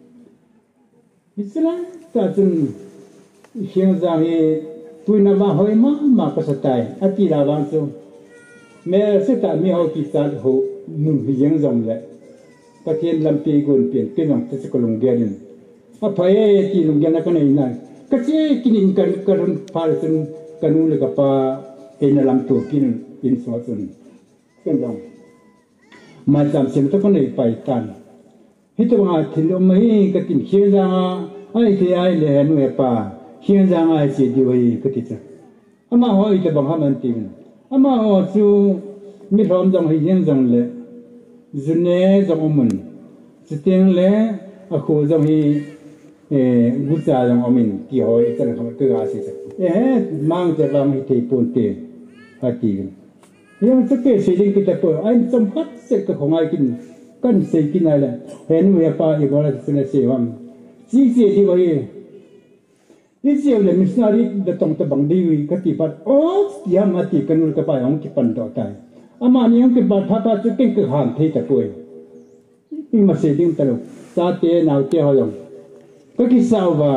Isla ta chun hiang jang e tuina ba hoi ma ma ka satai ati la wang chu me se ta mi ho ki ta ho nun hiang jong le ka thien lam pi gun pien ke nong te ko lung gelin a phae ti lung gel na ka nei na ka che kinin kan ka ron phal chun kanu le ka pa en lam tu kin in so chun ken dong ma cham sim to ko nei pai tan hito nga thilo mai ka tin khie ja ai the ai le nu e pa khie ja ai chi di wei ka ti cha ama ho i te bang ha man ti ama ho chu mi rom jong hi yen jong le zune jong mun chi teng le a khu jong hi e gu cha jong omin ti ho i chen kham tu ga si cha e mang te bang hi te pon te ha ti yang cha ke se ding ki ta po ai chom khat se ka khongai kin kan se kin ai la hen we pa i ba la se se wam chi chi di wei ni chi le missionary de tong ta bang di wi ka ti pat o ya ma ti kan ka pa yong ki pan do tai ama ni yang ki ba tha pa chu ken ka han the ta ko ni ma se ding ta lo sa te nau te ho yong ka ki sao ba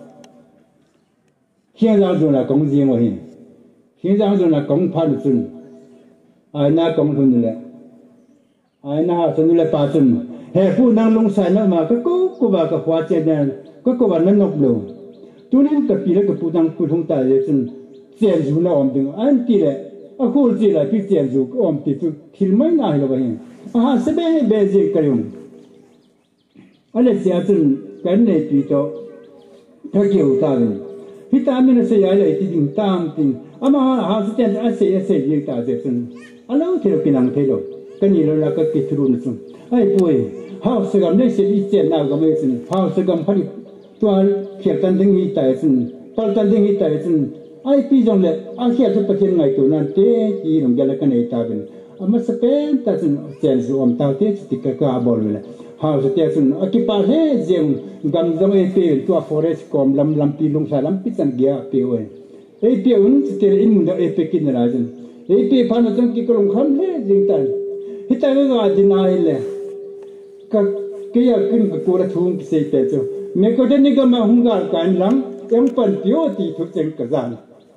hian giao du la kong ji mo hin hian giao du la kong pa lu chun ai na kong hun le ai na chun le pa chun he pu nang long sai na ma ka ko ko ba ka hwa che na ko ko ba na nok lo tu nin ka pi le ka pu nang pu thong ta le chun chen ju na om ding an ti le a ko ji la pi chen ju om ti tu thil mai na hi lo ba hin a ha se be be ji ka yum ale sia chun kan ne pi to ta ki u ta le vitamin se ya le ti ding tam ting ama ha se ten a se se ji ta se chun a lo thi lo pinang the lo ka ni lo la ka ki thru na chun ai pui how se gam ne se i chen na ga me chun how se gam phani to khia tan ding hi ta chun pal tan ding hi ta chun ai pi jong le a khia su pa chen ngai tu nan te ki rong ga la ka nei ta bin ama se pen ta chun chen su om ta te ti ka ka bol le how se te chun a ki pa he jem gam jam e pe to forest kom lam lam pi lung sa lam pi chan gya pe we ei pe un te in mun da e pe kin ra jun ei pe phan chang ki ko long kham he jing tan hita ga dinai le ka ke ya kin ko ra thung ki se te chu me ko de ni ga ma hung ga kan lam em phần phiếu thì thuộc chân cả giàn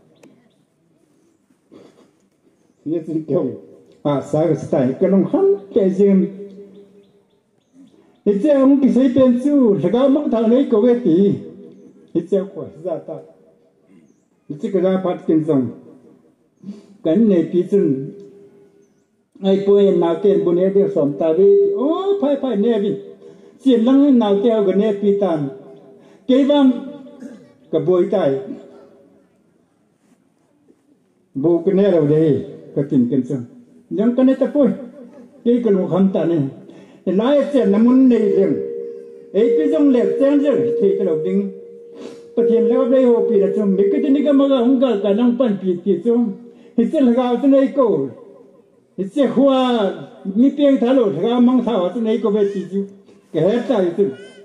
như chân kiểu à sao cái style cái nông hắn cái gì thì chứ ông cái xây bên chú là cái mong thằng ấy có cái gì thì chứ quả ra ta thì chứ cái ra phát kinh dòng cái này tí chân ai bôi nào tiền bôi này đều sống ta đi ô phải phải nè đi chỉ lăng nào theo cái nè pi tan cái vang cái bôi tay bôi cái nè đâu đây cái tiền kinh dòng nhưng cái này ta bôi cái cái lục ham ta này lại xem nằm muốn này liền ấy cái dòng lẹt xem rồi thì cái đầu đinhประเทศแล้วได้หัวปีละจมมีก็จะนี่ก็มาก็หุ่นกันกันนั่งปั่นปีที่จมที่เจ้าหน้าที่ไหนก็ที่เจ้าหัวมีเพียงทะลุที่เขามังสาวที่ไหนก็ไปที่จูแก่ใจจุ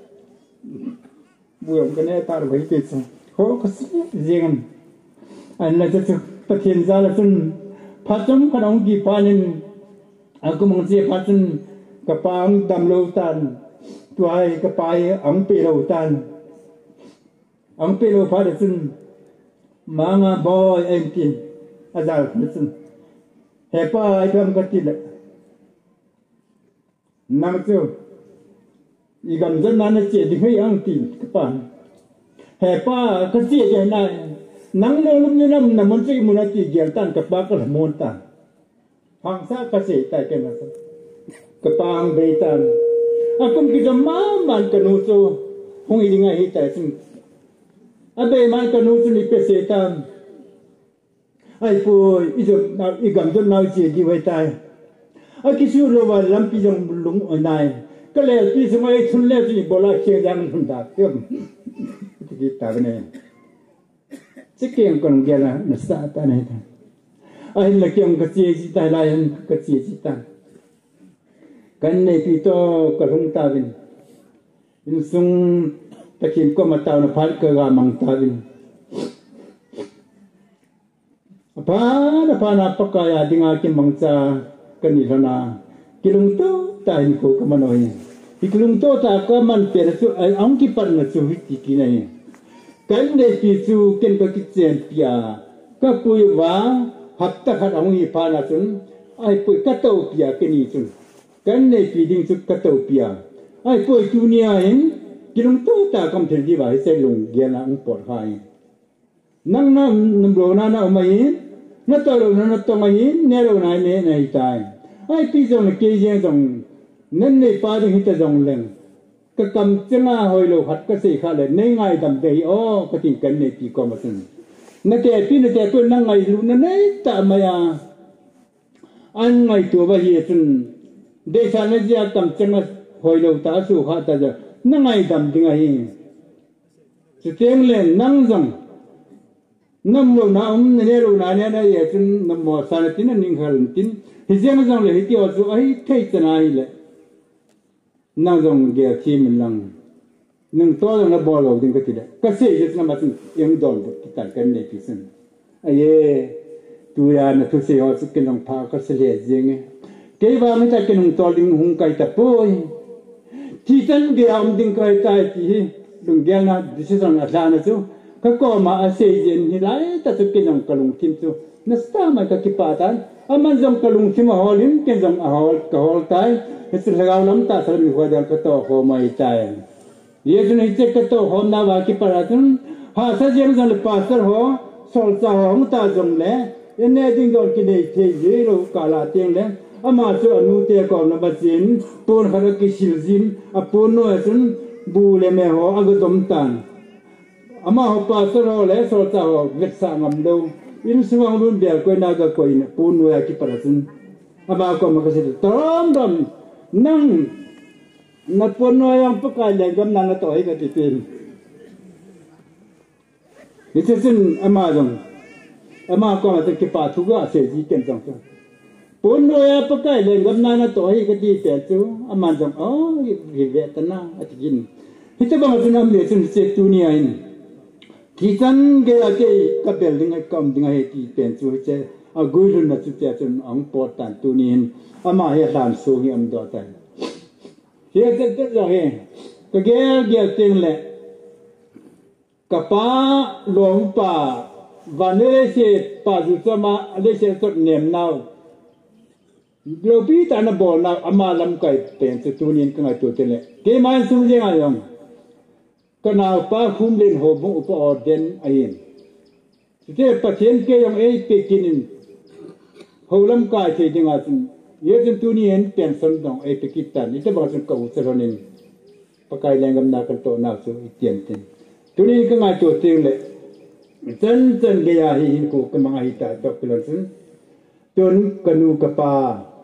บุญกันเนี่ยตาร์ไว้เป็นจมเขาก็สิ่งเรื่องอันนั้นจะประเทศซาลาจนพัดจมขนมกีปานินอากุมังเสียพัดจนกระปางดำโลตันตัวไอ้กระปายอังเปโลตันang pelo pada sun mga boy empty azal sun hepa itam katila nang chu igam zan na che di hei ang tin kapan hepa ka che je na nang lo lum ni nam na mon chi mun ati gel tan ka pa ka mon tan hang sa ka se tai ke na sa ka pang be tan akum ki ma man ka nu chu hung i dinga hi tai sun abe man ka nu ni pe se tam ai poi i jo na i gam jo na chi di wai tai a ki su ro wa lam pi jong lung onai ka le pi su mai thun le ji bola che jang thun da kem ti ki ta ne che kem kon ge la na sa ta ne ta ai la kem ka che ji tai la yan ka che ji ta kan ne pi to ka hung ta bin in sung ta kim ko ma taw na phal ka ga mang ta din apa na pa na pa ka ya dinga kim mang cha kan ni na kilung to ta in ko ka manoi kilung to ta ka man pe su ai ang ki pan na su hi ki nei kan ne pi su ken ka ki chen pia ka pui wa hat ta khat ang hi pa na chun ai pui ka to pia ke ni chun kan ne pi ding su ka to pia ai pui tu nia hin kilung to ta kam thel di ba se lung gen na ang por hai nang na nam ro na na mai na to lo na to mai ne lo na ne nei tai ai pi jong ke je jong nen ne pa ding hi ta jong leng ka kam changa hoi lo hat ka se kha le nei ngai dam dei o ka tin kan ne pi ko ma sun na te pi na te ko na ngai lu na nei ta ma ya an ngai tu ba hi sun de sa na ja kam changa hoi lo ta su kha ta ja nang ai dam ding ai se teng le nang jong nam lo na um ne lo na ne na ye chun nam mo sa na tin ning khal tin hi jeng jong le hi ti o chu ai thei chana ai le nang jong ge thi min lang nang to na bo lo ding ka ti de ka se je na ma tin yeng dol ki ta kan ne pi sun ai tu ya na tu se ho chu ken long pha ka se le jeng ke ba mi ta ken to ding hung kai ta poiที่ฉันเกี่ยวกับดิ่งใครใจที่ลุงเกี่ยวนะดิฉันอาจารย์นะจูก็ก็มาอาศัยเย็นที่ไรแต่สุกินยังกลุงทิมจูนัสตามาก็คิดป่าตันอามันจงกลุงทิมหอลิมเกี่ยงจงหอลกหอลตายที่สุดแล้วน้ำตาสลิมหัวเดียวก็โตหัวไม่ใจเยอะจนไอ้เจ้าก็โตหัวน้าวาคิดป่าตันหาสัจยังจงเลยปัสสาวะสอลสาวหัวตาจงเลยยันเนี่ยดิ่งก็กินได้เที่ยวโลกาลาเตียงเลยอามาช่วยอนุเตะก่อนนะบัดจินปูนขณะกิชิลจินอาปูนโน้ยจนบูเลเมหัวอากดมตันอามาหัวปัสสาวะเลยสอลสาวเวทสามอันดูอินสว่างรุ่นเดียวก็น่าจะคุยนะปูนโน้ยกิปราจินอามาก็มาก็สิตรอมรอมนั่งนัดปูนโน้ยยังปกายเลยกำนันละต่อยกันติดนี่เช่นอามาจงอามาก็มาจะกิปาทุกข์เสียจีเก่งจังจังปูนโน้ยปกายเลยกำนันละต่อยกันติดแต่จูอามาจงอ๋อฮิเวตนะอาทิกินฮิตบังจุนามเลจุนเซตุนีอินที่ฉันเกย์เกย์กับเบลดิ้งไอ้คอมดิ้งไอ้ที่เป็นจูเจอากุยลุนนัดจุดเจจุนอังปอตันตุนีอินอามาเฮลานสูงอันดอตันเฮียเจเจจะเฮก็เกย์เกย์ติงเลย kapa long pa vanele se pa jutama ale se tot nem now globi tana bol now amalam kai pen se tunin ka to tele ke man sum je ayong kana pa khum len ho bu upa orden ayin te patien ke yong ei pekinin holam kai te dinga sun ye jin tunin pen son dong ei pekitan ite ba sun ka usaronin pakai lengam na kan to na su tien tin tunin ka ngai to ting le chân chân ge ya hi hin ko ka mga hita to pilon sun ton kanu ka pa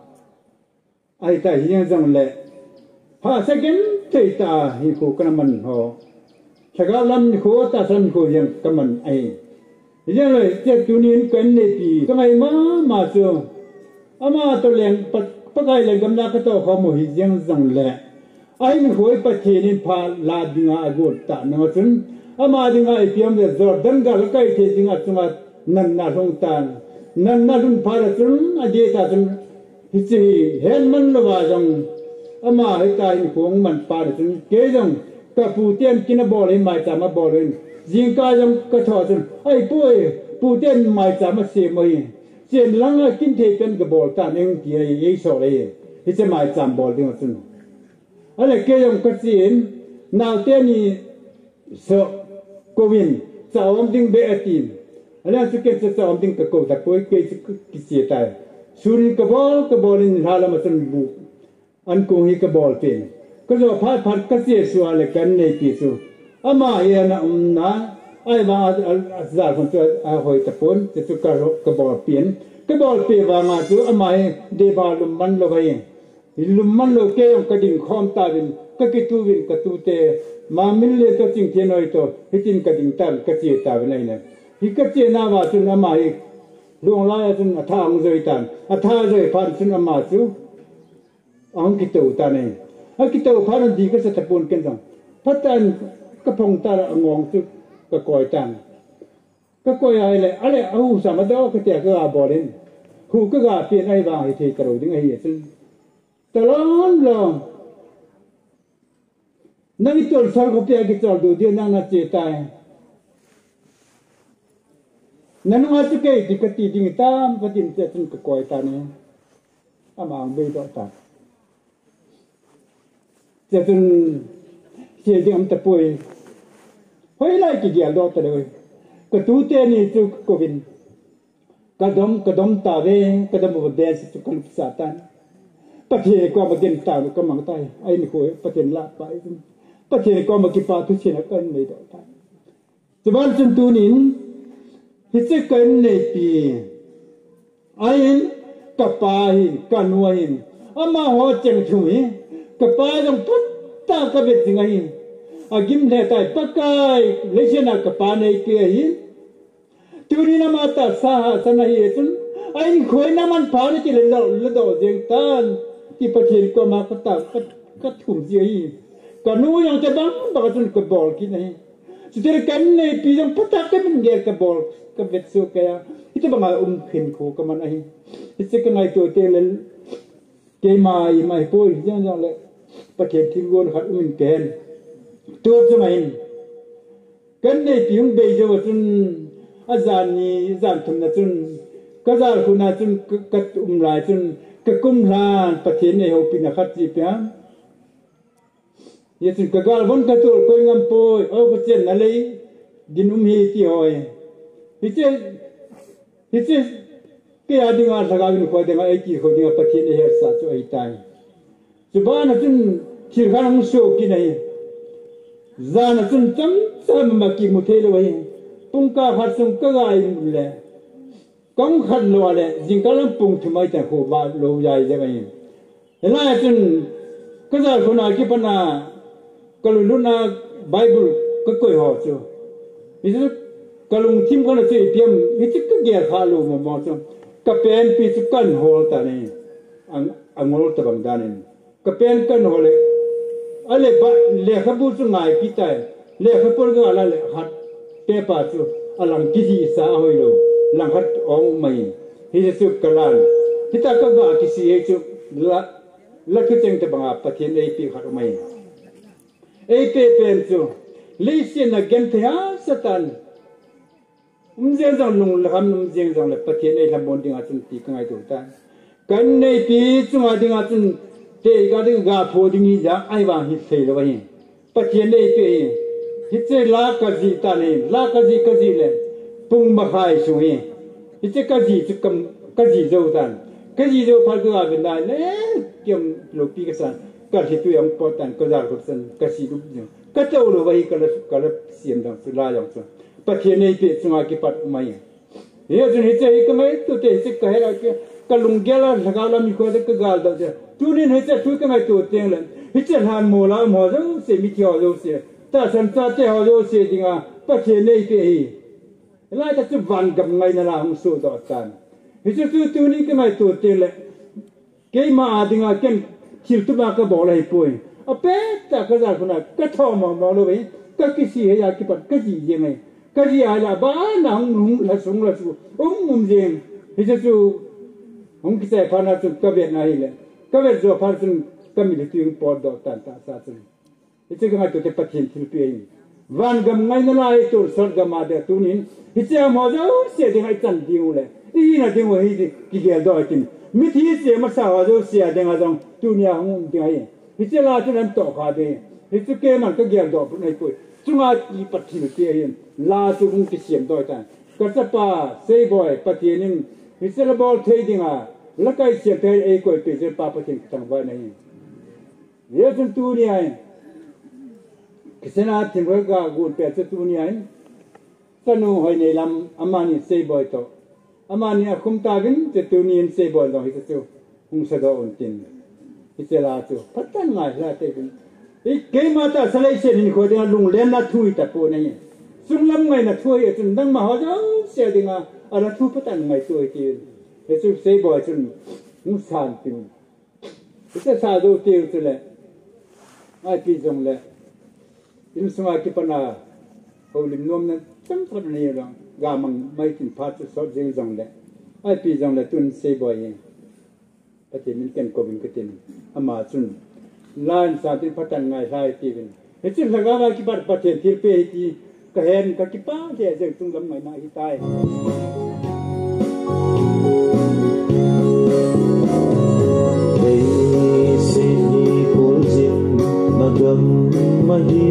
ai ta hi jang le ha second thei ta hi ko ka man ho chaga lam ko ta san ko yang ka man ai ye le che tunin kan ne pi ka ngai ma ma chu ama to leng pakai lengam na ka to ho mo hi jang jang le ai ni hoi pa thenin pha la dinga agot ta na chun ama dinga ipiam de jordan ga kai the dinga chunga nan na long tan nan na dun pha ra chun ade ta chun hichi hen man lo wa jong ama hai ta ni khong man pa ra chun ke jong ka pu tian kin bo le mai cha ma bo le jing ka jong ka tho chun ai pui pu tian mai cha ma se mai chen lang a kin the pen ga bol ta neng ti ai so le hichi mai cham bol ding chun ale ke yong ka chin naw te ni so kovin chawam ding be atin ale su ke chawam ding ka ko ta koi ke ki chi ta suri ka bol ka bol in hala ma tan bu an ko hi ka bol pen ko zo phat phat ka che su ale kan nei pi su ama ye na um na ai ba za kon tu a hoi ta pon te su ka ka bol pen ka bol pe wa ma su ama de ba lum man lo bai lum man lo ke yong ka ding khom ta bin ka ki tu bin ka tu te ma min le to ching the noi to hitin ka ding tal ka che ta bin nei ne hi ka che na wa chu na ma hi luang la ya chun a tha ang zoi tan a tha zoi phan chun ma chu ang ki tu ta nei a ki tu phan di ka sa ta pon ken jang patan ka phong ta ngong chu ka koi tan ka koi ai le ale au sa ma do ka te ka bo len hu ka ga pien ai ba hi the ka ro ding ai chun ta lon long nang itol sar ko pia ki tol do dia nang na che tai nanu a chu ke ti ka ti ding tam pa tin che chun ka koi ta ne amang be do ta che chun che ding ta poi hoi lai ki dia do ta le ka tu te ni chu ko vin ka dom ka dom ta ve ka dom bo de chu ka lup sa tan pa the ko ma den ta ka mang tai ai ni ko pa ten la pa ai pa the ko ma ki pa tu chen kan nei do ta chuban chun tu nin hi che kan nei pi ai ka pa hi ka nu hi ama ho cheng thu hi ka pa jong put ta ka bet jing ai a gim le tai pa kai le chen ka pa nei ke hi tu ni na ma ta sa sa na hi chun ai khoi na man pa ni ti le lo le do jeng tan ti pa the ko ma ka ta ka ka thum ji hi ka nu yang te bang ba chun ka bol ki nei su te kan nei pi jong pata ka min ger ka bol ka bet su ka ya ite ba ma um khin ko ka man ai ite ka ngai to te le ke mai mai poi jang jang le pa the thi gon khat um ken to chu mai kan nei pi um be jo chun azan ni zan thum na chun ka za khu na chun ka um lai chun ka kum lan pa the nei ho pi na khat ji pya ye chun ka gal von ka tur ko ngam poi o ko chen na lei din um hi ti hoi hi che hi che ke a ding a thaga bin ko de ma ai ki ko ding pa the nei her sa chu ai tai chu ba na chun khir khan ang so ki nei za na chun cham cham ma ki mu the le wai tung ka phat sum ka ga ai le kong khat lo le jing ka lam pung thmai ta ko ba lo yai je bai la chun ka za ko na ki pa na kaluluna bible ka koi ho chu isu kalung tim kana che piam ichi ka ge kha lu mo mo chu ka pen pi chu kan ho ta ni ang angol ta bang danin ka pen kan ho le ale ba le kha bu chu ngai pi tai le kha por ga ala le hat te pa chu alang ki ji sa hoi lo lang hat ong mai hi chu kalan kita ka ga ki si he chu la la ki cheng te bang pa thi nei pi khat mai ei pe pen chu lấy xin là gen thế á satan um riêng rằng lùng là ham um riêng rằng là phát hiện này làm bốn tiếng ở trên tí cái ngày đầu ta cái này tí chúng ta tiếng ở trên thế cái tiếng gà phô tiếng gì đó ai vàng hít thấy là vậy phát hiện này tí hít sẽ lá cái gì ta này lá cái gì cái gì này tung bạc hai xuống hi hít sẽ cái gì chứ cầm cái gì dâu ta cái gì dâu phải cứ ở bên này nè kiếm lục pi cái sản cái gì tôi ông important cái gì cũng sản cái gì cũng nhiều cái chỗ là vậy cái là cái là xiêm đằng sự la đằng sự phát hiện này tí chúng ta cái phát mai hiện giờ hít sẽ cái mấy tôi thấy sẽ cái là cái cái lùng gel là lगा làm như cái cái gal đó chứ tu nên hít sẽ tu cái mấy tôi tiếng lên hít sẽ làm mồ la mồ đâu sẽ bị theo đâu sẽ ta sản xuất theo đâu sẽ tiếng à phát hiện này tí lại ta chụp van gặp ngay là không số đó tan hít sẽ tu tu nên cái mấy tôi tiếng lên cái mà tiếng à cái chịu tu mà cái bỏ lại coi à bé ta cái gì cũng là cái thao mà mà lo vậy cái cái gì hay là cái bắt cái gì vậy này cái gì hay là ba na không không là sống là sống ông muốn gì hít sẽ tu ông cái sẽ phá na tu cái việc này là cái việc do phá tu cái mình tu yung bỏ đó tan ta sa tu hít sẽ cái mà tu cái phát hiện thiếu tiền van gam ngay nó lại tu sốt gam mà để tu nín hít sẽ mà giáo sẽ đi hay chân điêu lệ đi na điêu hay đi cái gì đó tin mi thi sẽ mà sao giáo sẽ đi ngay trong tu nia không đi hay hít sẽ là tu làm tổ khá đi hít sẽ cái mà cái gì đó bữa nay coi chúng ta đi phát hiện tiền là tu cũng cái xiêm đó tan cái sao pa say boy phát hiện nên hít sẽ là ball trading à là cái xiêm thế ấy coi cái sẽ pa phát hiện thằng vậy này ये जो तू नहीं आए किसी ना थिंगो का गुण पे जो तू नहीं आए तनु होय नहीं लम अमानी से बोय तो अमानी अकुम तागिन जो तू नहीं से बोय तो हित जो उन सदा उन्तिन हित ला जो पता नहीं ला ते बिन ये कई माता सलाई से नहीं खोदे लुंग लेन ना थुई तपो नहीं सुंगलम में ना थुई जो दंग महा जो से दिंगा अला थु पता नहीं तो ये ये जो से बोय जो मुसान तिन इसे साधु तीर चले ai pi jong le in sunga ki pana holim nom na tam thar ni la ga mang mai tin pha chu so jing jong le ai pi jong le tun se boy ye pati min ken ko bin ketin ama chun lan sa tin phatan ngai sai ti bin he chin la ga ki par paten thil pe ti ka hen ka ki pa je je tung lam mai na hi tai gầm mahi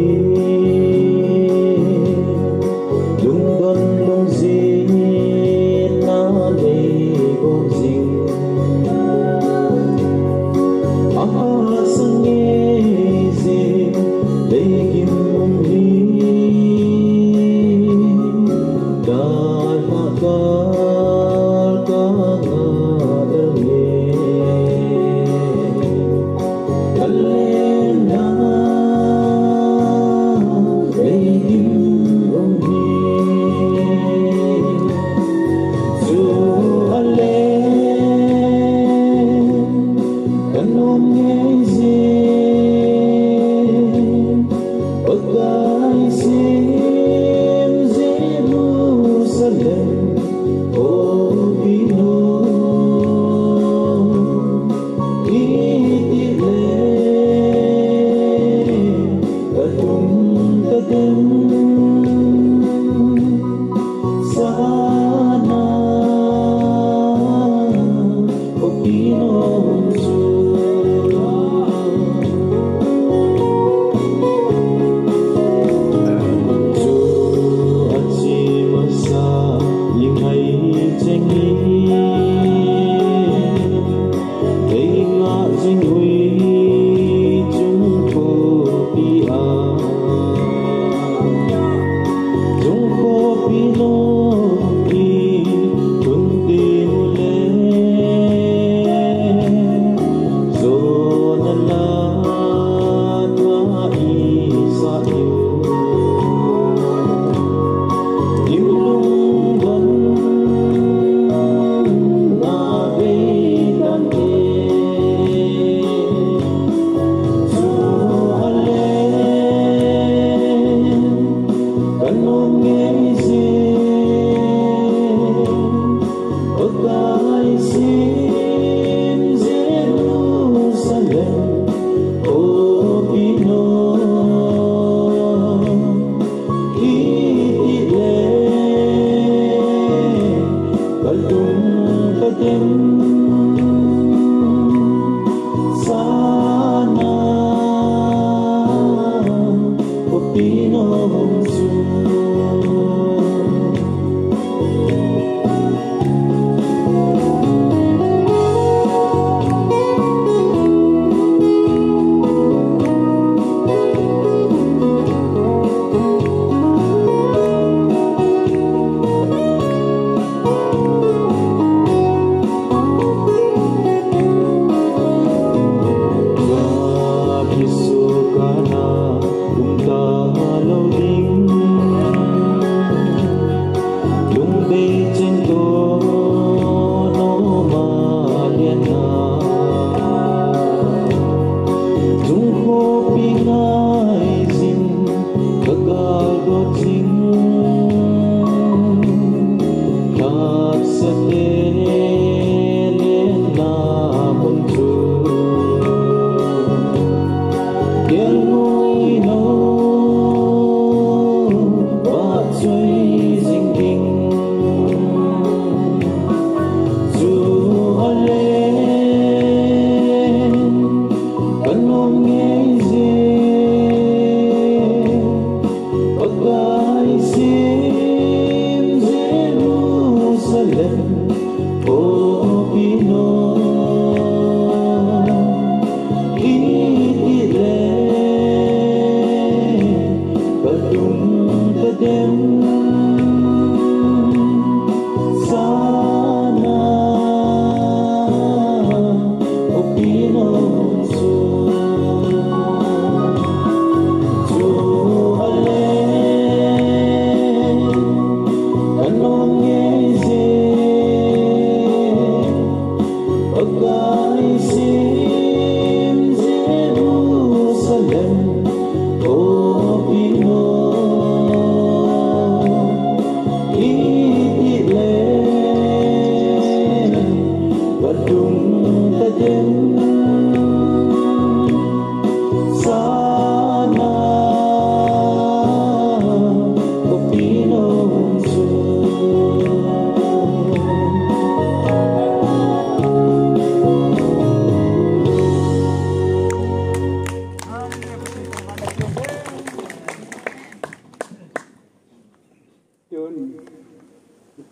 lung don lung gì na đây gom gì ah sang nghe gì đây kim hi dar ha kar ka ngadal nghe Kalena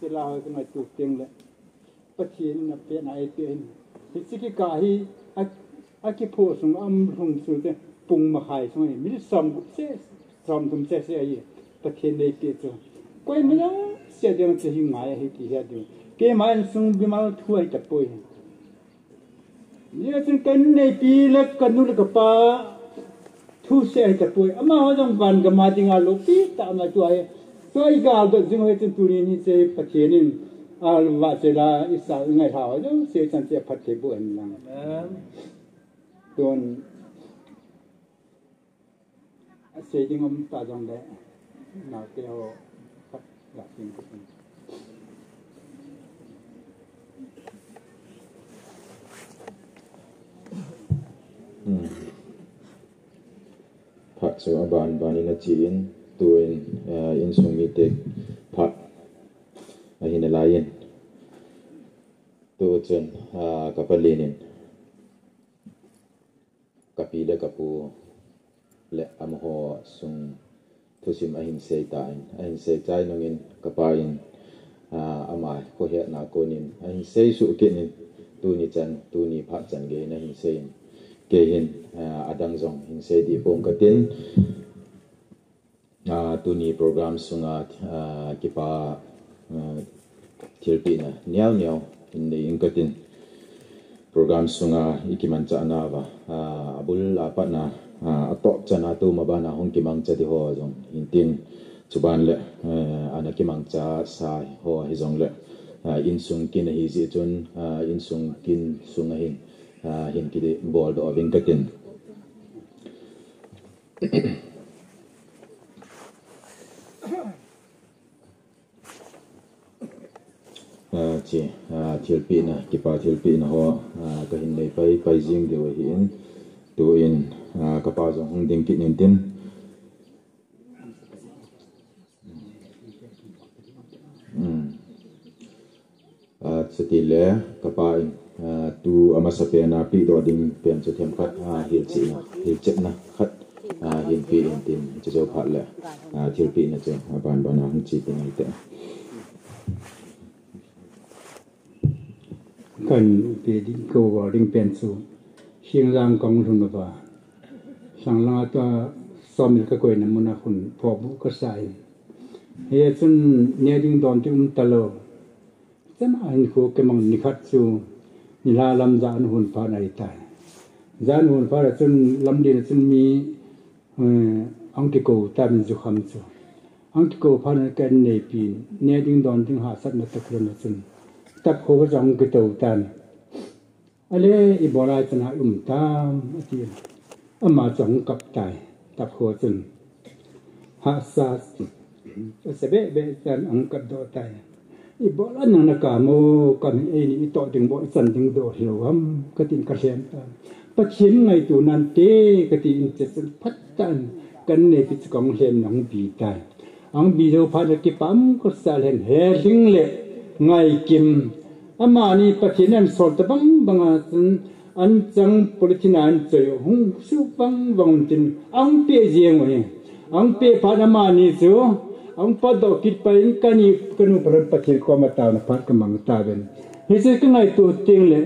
la ka ngai tu teng le pathin na pe na ai pe hi chiki ka hi a ki pho sung am rung su te pung ma khai sung hi mi sam se sam tum se se ai pathin nei pe chu koi mi na se deng che hi ngai hi ti ha du ke mai sung bi ma thu ai ta poi ni chen kan nei pi le kan nu le ka pa thu se ai ta poi ama ho jong ban ga ma tinga lo pi ta ma chu ai tôi gào được riêng với trên tụi ní sẽ phát triển nên à và sẽ là ít sao ngày thảo đó sẽ chẳng sẽ phát triển buồn lắm tuần sẽ những ông ta trong đấy nào theo phát là chuyện của mình phát số bàn bàn in là chuyện tuin in sung mi tek phat a hin la yin tu chen ka palinin kapi le kapu le am ho sung thusim a hin sei tain a hin sei chai nongin kapain ama ko he na konin a hin sei su kenin tu ni chan tu ni phat chan ge na hin sei ke hin adang jong hin sei di pom ka tin tu ni program sunga kipa thilpi na niaw niaw in the inkatin program sunga ikiman cha na ba abul la pa na atok chana tu mabana hong kimang cha di ho jong intin chuban le ana kimang cha sai ho hi jong le in sung kin hi ji chun in sung kin sunga hin hin ki de bol do inkatin chị thiệt bị na kipa thiệt bị na ho cái hình này phải phải riêng điều hiện tụ in kapa giống hung đinh kỹ nên tin sẽ tỷ lệ kapa in tu amasape na pi do đinh pen cho thêm khát hiện chị na hiện chất na khát hiện pi in tin cho cho phát lệ thiệt bị na cho bàn bàn hung chị cái này thế cần về đi cầu vào đinh pen su xiên lang công thun ba sang lang ta xóm cái quầy nằm mona khun phò bu cái sai he chun ne ding don tum talo chân anh ko cái mong nikhat su ni la lam za an hun pha nai tai zan hun pha ra chun lam din chun mi ang ki ko tam ju kham chu ang ki ko pha na kan nei pin ne ding don ting ha sat na ta khron na chun tập khổ trong cái tàu tàn, ale ibola chân hạ um tam, ati, ama trong cặp tài tập khổ chân, hạ sa, sẽ bé bé chân ông cặp đó tài, ibola nang nakamo kami ini ito ting bo chân ting do hiểu ham, cái tin cái xem ta, bắt chiến ngày tu nan te cái tin chết phát tan, cái này bị công xem nong bị tài, ông bị đâu phát cái bám có sa lên hè linh lệ ngày kim ama ni pathinan sol ta bang banga an chang politinan choi hung su bang bang tin ang pe jeng ni ang pe pha ama ni chu ang pa do kit pa in kani kanu par pathil ko ma ta na phat ka mang ta ben he se ka ngai tu ting le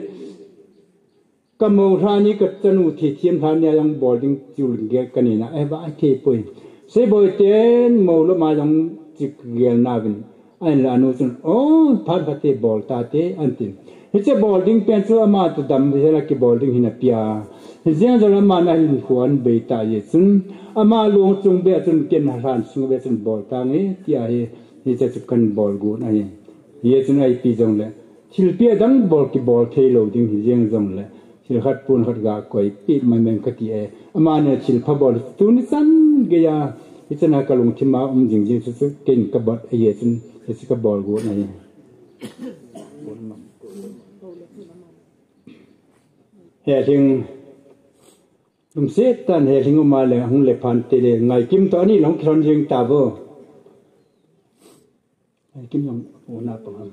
kamo rani ka chanu thi thiam than ya yang boarding chul ge kani na e ba the poi se boy ten mo lo ma yang chik gel na ben anh là anh nói oh phát phát thế ball ta thế anh tin hết bowling pencil ama tu đâm thế là cái bowling hình pia riêng rồi ama na hình khuôn bê ta vậy sun ama luôn chung bê sun kiên hàn sun bê sun ball ta nghe tia he he sẽ chụp cần ball gu này ye sun ai pi jong le chil pia dang ball cái ball thế lâu ding hi riêng jong le chil khat pun khat ga koi pi mai men ka ti e ama na chil pha ball tu ni san ge ya itana ka lung thima um jing jing su ken ka bat ye sun cái cái ball của này hệ sinh đúng xét tan hệ sinh mà lại không lệ phản tỷ lệ ngày kim toán đi lòng khôn riêng ta vô ngày kim nhung ổn áp bằng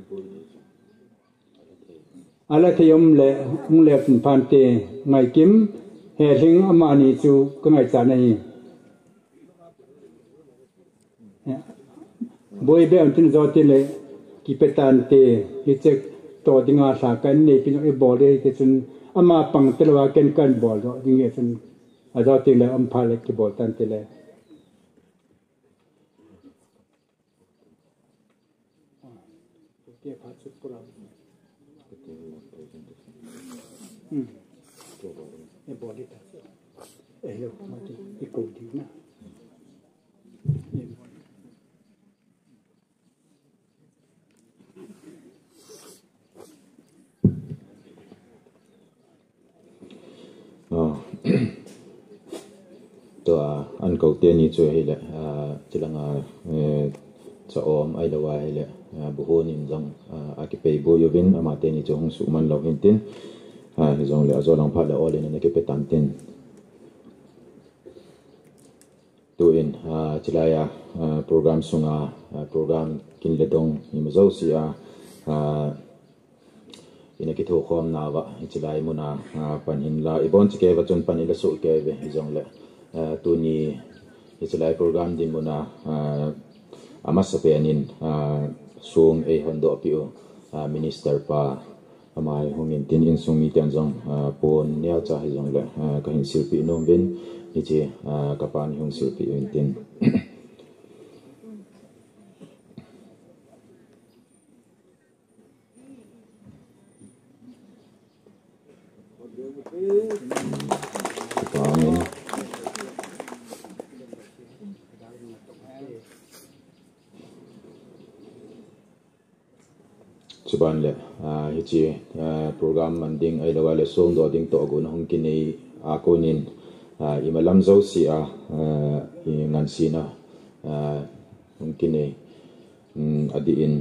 ala thì ông lệ không lệ phản tỷ ngày kim hệ sinh mà ni chú cái ngày cha này bôi bê anh tin do tin lệ kipetan te hicek to dinga sa kan ne pin e bol de ke chun ama pang telwa ken kan bol do dinge chun ado te le am phale ki bol tan te le ke pha chut pura hm e bol de ta e lo ma ti e ko di na ตัวอันเก่าเตียนี่ช่วยให้แหละจะลังจะอมไอละวายแหละบุหนินจังอากิเปย์บุยวินอามาเตียนี่จะหงสุมันเราเห็นตินฮิจงเลยจะลังพัดละออเลยนั่นก็เป็นตันตินตัวเองจะลายโปรแกรมสุงาโปรแกรมกินเล็ดงยิมเจ้าเสียอินกิโตคอมนาวะจะลายมุนาปันหินลาอีบอนจะเก็บจนปันหินละสุเก็บฮิจงเลยตัวนี้จะลายโปรแกรมดิมุนาอามาสเปียนินสูงเอฮันโดปิโอมินิสเตอร์ปาอามาหงอินตินอินสูงมีเตียนจงปนเนียจ้าฮิจงเลยก็เห็นศิลปิโนมวินนี่จีกับปานหงศิลปิอินตินจุบันเลยฮิจีโปรแกรมมันดิ้งไอ้ละว่าเลยส่งตัวดิ้งตัวกูนหงกินในอากูนินอิมาลัมเจ้าเสียงานซีนะหงกินในอดีอิน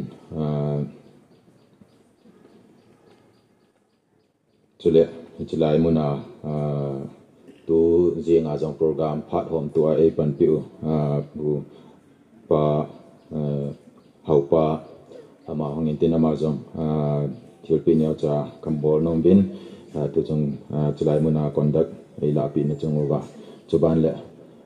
จุเลยฮิจีไลมุนาตัวเจียงอาจงโปรแกรมพัดหอมตัวไอ้ปันปิวบูปะเฮาปะอามาหงอินตินามาจงทิลปินยาจะคำบอกน้องบินตัวจงจะไล่มุนาคอนดักไอ้ลาปินจงว่าจุบันเลย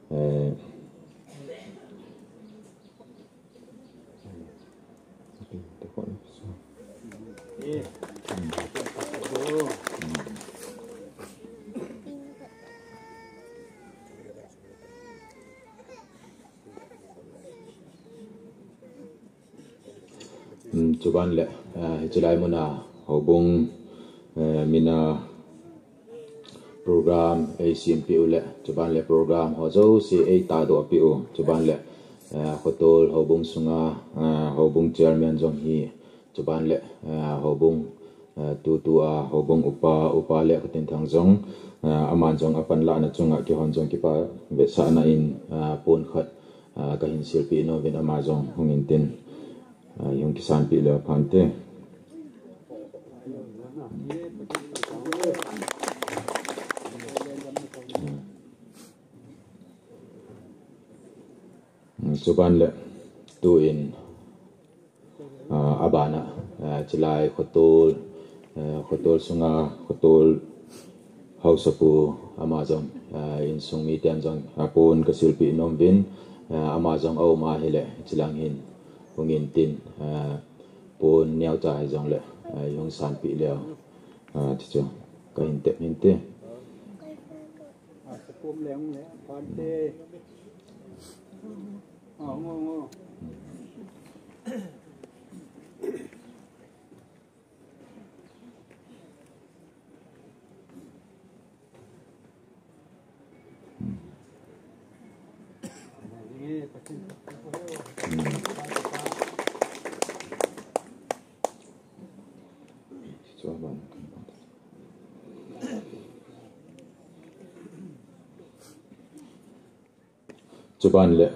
จุบันเลยจะไล่มุนาหอบงมินาโปรแกรมไอซีเอ็มพีโอเลยจุบันเลยโปรแกรมหัวเจ้าซีไอตาตัวพีโอจุบันเลยขอตัวหอบงสุงาหอบงเชอร์แมนจงฮีจุบันเลยหอบงตัวตัวหอบงอุปาอุปาเลยก็ติดทางจงอามันจงอปันละนะจงอ่ะที่หอนจงที่ป้าเวสานาอินปนขัดก็เห็นศิลปินโนเป็นอามาจงหงอินตินyung kisan pila pante Suban le tuin abana cilai khotol khotol sunga khotol hausapu amazon in sungmi tianjang apon kasilpi nomvin amazon au ma hele chilang hin hungin tin pon niao chai jong le yung san pi leo chu ka hin te hin te pom leng le pan te oh ngo ngo Cuban le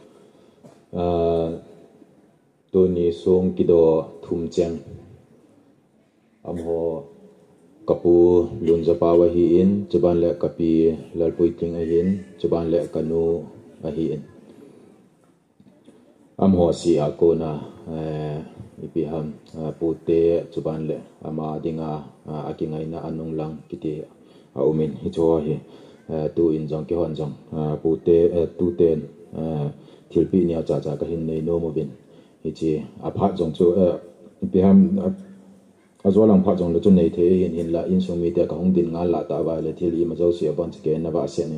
tu ni sung kido thum cheng amho kapu lun japa wa hi in cuban le kapi lalpui ting a hin cuban le kanu a hi in amho si akona ipi ham pute cuban le ama dinga akingai na anung lang kiti a umin hi cho hi tu in jong ki hon jong pute tu ten thilpi nia cha cha ka hin nei no mo bin hi chi apha jong chu bị ham azo lang pha jong le chun nei the hin hin la in sung mi te ka hong din nga la ta ba le thili ma zo sia bon ke na ba se ni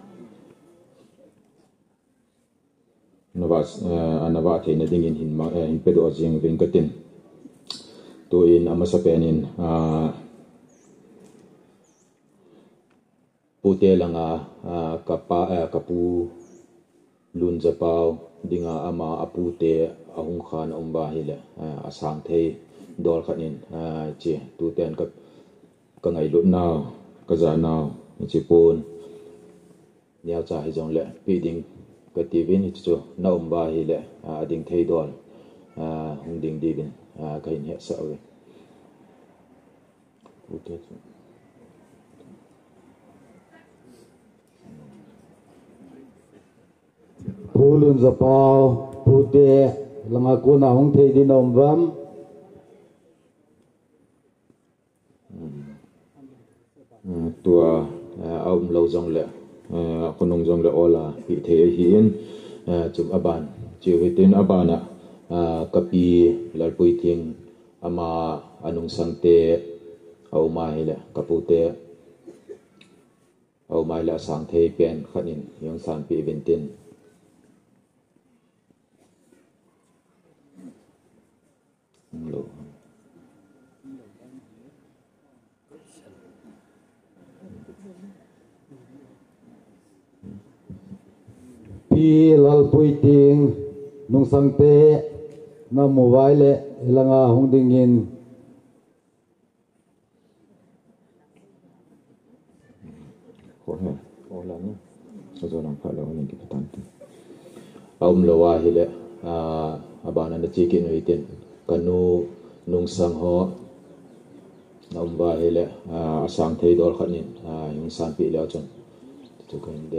na ba ana ba the na ding in hin ma in pe do jing vin ka tin to in amasa penin a pute langa kapa kapu lun japau dinga ama apute ahung khan omba hile asang thei dol khanin che tu ten ka ka ngai lut naw ka za naw chi pon niaw cha hi jong le pi ding ka ti vin hi chu na omba hile ading thei dol hung ding di bin ka hin he sa we pute Pulun zapau pute langa kuna hong thei din om vam tua aum lo jong le konong jong le ola pi the hi in chum aban chi hitin abana kapi lalpui thing ama anung sangte au mai le kapute au mai la sang thei pen khanin yong san pi bentin lo pi lal pui ting nung sang te na mobile langa hong ding in ko he ola ni azo lang pha lo ni ki patan aum lo wa hile abana na chikin witin kanu nung sang ho naum ba hele asang thei dol khanin yung san pi leo chon tu kan de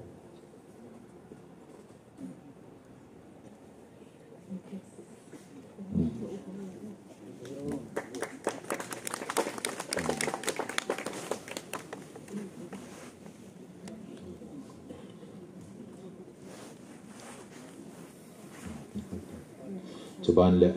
Chuban le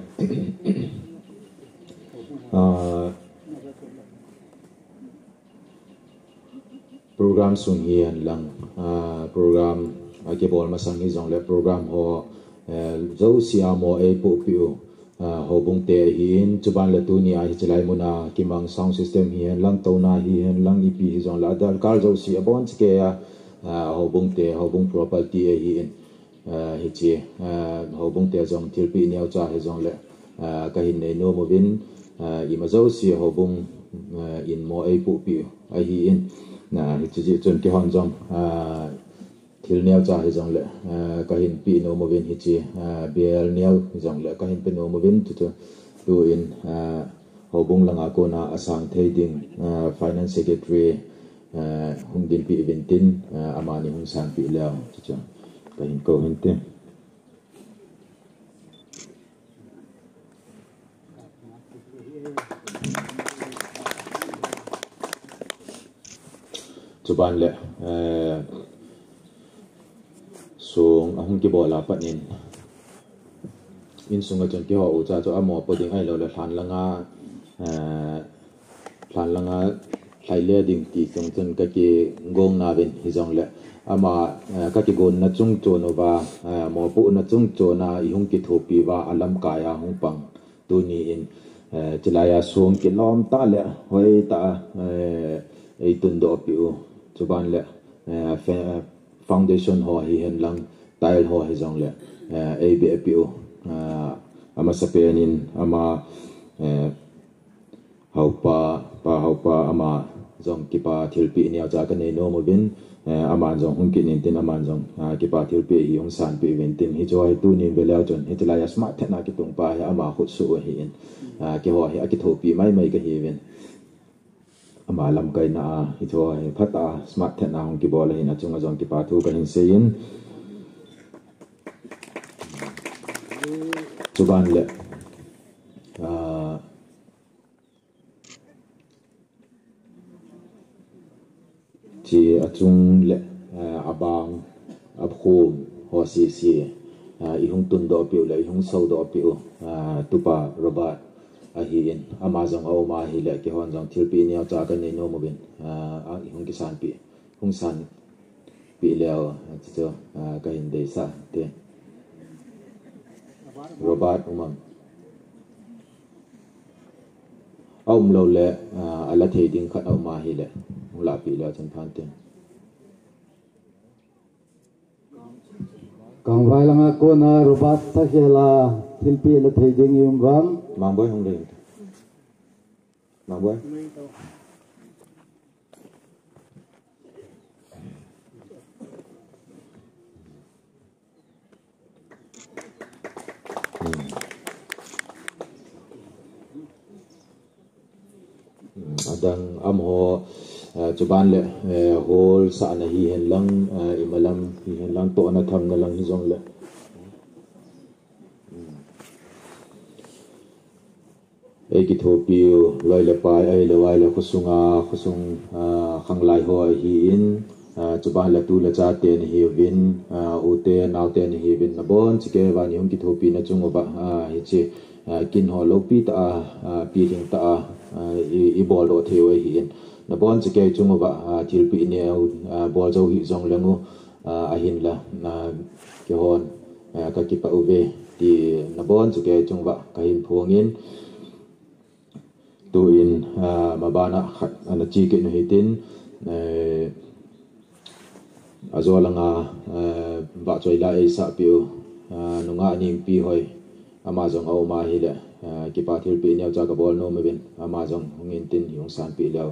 program sung hian lang program ake bol masang hi jong le program ho zo sia mo e pu piu ho bung te hin chuban le tu ni a hi chlai muna kimang sound system hian lang to na hi hian lang ipi hi jong la dal kal zo sia bon ke a ho bung te ho bung property e hi hi chi ho bung te jong thil pi niaw cha he jong le ka hin nei no mo bin i ma zo si ho bung in mo ai pu pi a hi in na hi chi chon ki hon jong thil niaw cha he jong le ka hin pi no mo bin hi chi bel niaw jong le ka hin pe no mo bin tu tu in ho bung langa ko na asang thei ding finance secretary hung din pi eventin amani hung sang pi leo chu chu ka hin ko hin te chuban le sung ahung ki bola panin in sunga chon ki ho u cha cho amo poding ai lo le hlan langa hlan langa thaile ding ti chung chun ka ki ngong na ben hi jong le ama ka ki gon na chung cho no ba mo pu na chung cho na i hung ki thopi wa alam ka ya hung pang tu ni in chilaya sung ki lom ta le hoi ta ei tun do piu chuban le foundation ho hi hen lang tile ho hi jong le a b piu ama sapenin ama haupa pa haupa ama jong kipa thilpi ni aja ka nei no mo bin ama jong hung ki nin tin ama jong kipa thilpi hi hung san pi ven tin hi joy tu nin be lao chon hi tilaya smart thena ki tung pa hi ama khut su hi in ki ho hi ki thopi mai mai ka hi ven ama lam kai na hi joy phata smart thena hung ki bol hi na chung jong kipa thu ka hin sein chuban le chi achung le abang abkhum ho si si i hung tun do piu le i hung so do piu tupa robot a hi in ama jong au ma hi le ki hon jong thil pi ni cha kan nei no mo bin a hung ki san pi hung san pi leo chi cho ka hin dei sa te Robert umam ông lâu lệ à là thầy đình khát ông mà hi lệ ông là bị lệ chân phan tiền càng vài lần cô na Robert ta kia là thiên pi là thầy đình yếm vang mang bói không được mang bói đang âm hồ cho ban lệ hol sa na hi hen lang imalam hi hen lang to na tham na lang hi zong lệ ai ki tho piu loi le pai ai le wai le khusunga khusung khang lai ho hi in cho ban la tu la cha te ni hi vin u te nau te ni hi vin na bon chike wa ni hum ki tho pi na chung ba hi che kin ho lo pi ta pi ring ta i bol do theu hi in na bon chike chung ba thil pi ne bol zo hi zong lengu a hin la na ke hon ka ki pa u ve ti na bon chike chung ba ka hin phuang in tu in mabana khat ana chi ke no hitin azolanga ba choi la e sa piu nunga nim pi hoi amazon au ma hi le ki pa thil pi nyau cha ka bol no me bin amazon ngin tin yung san pi leo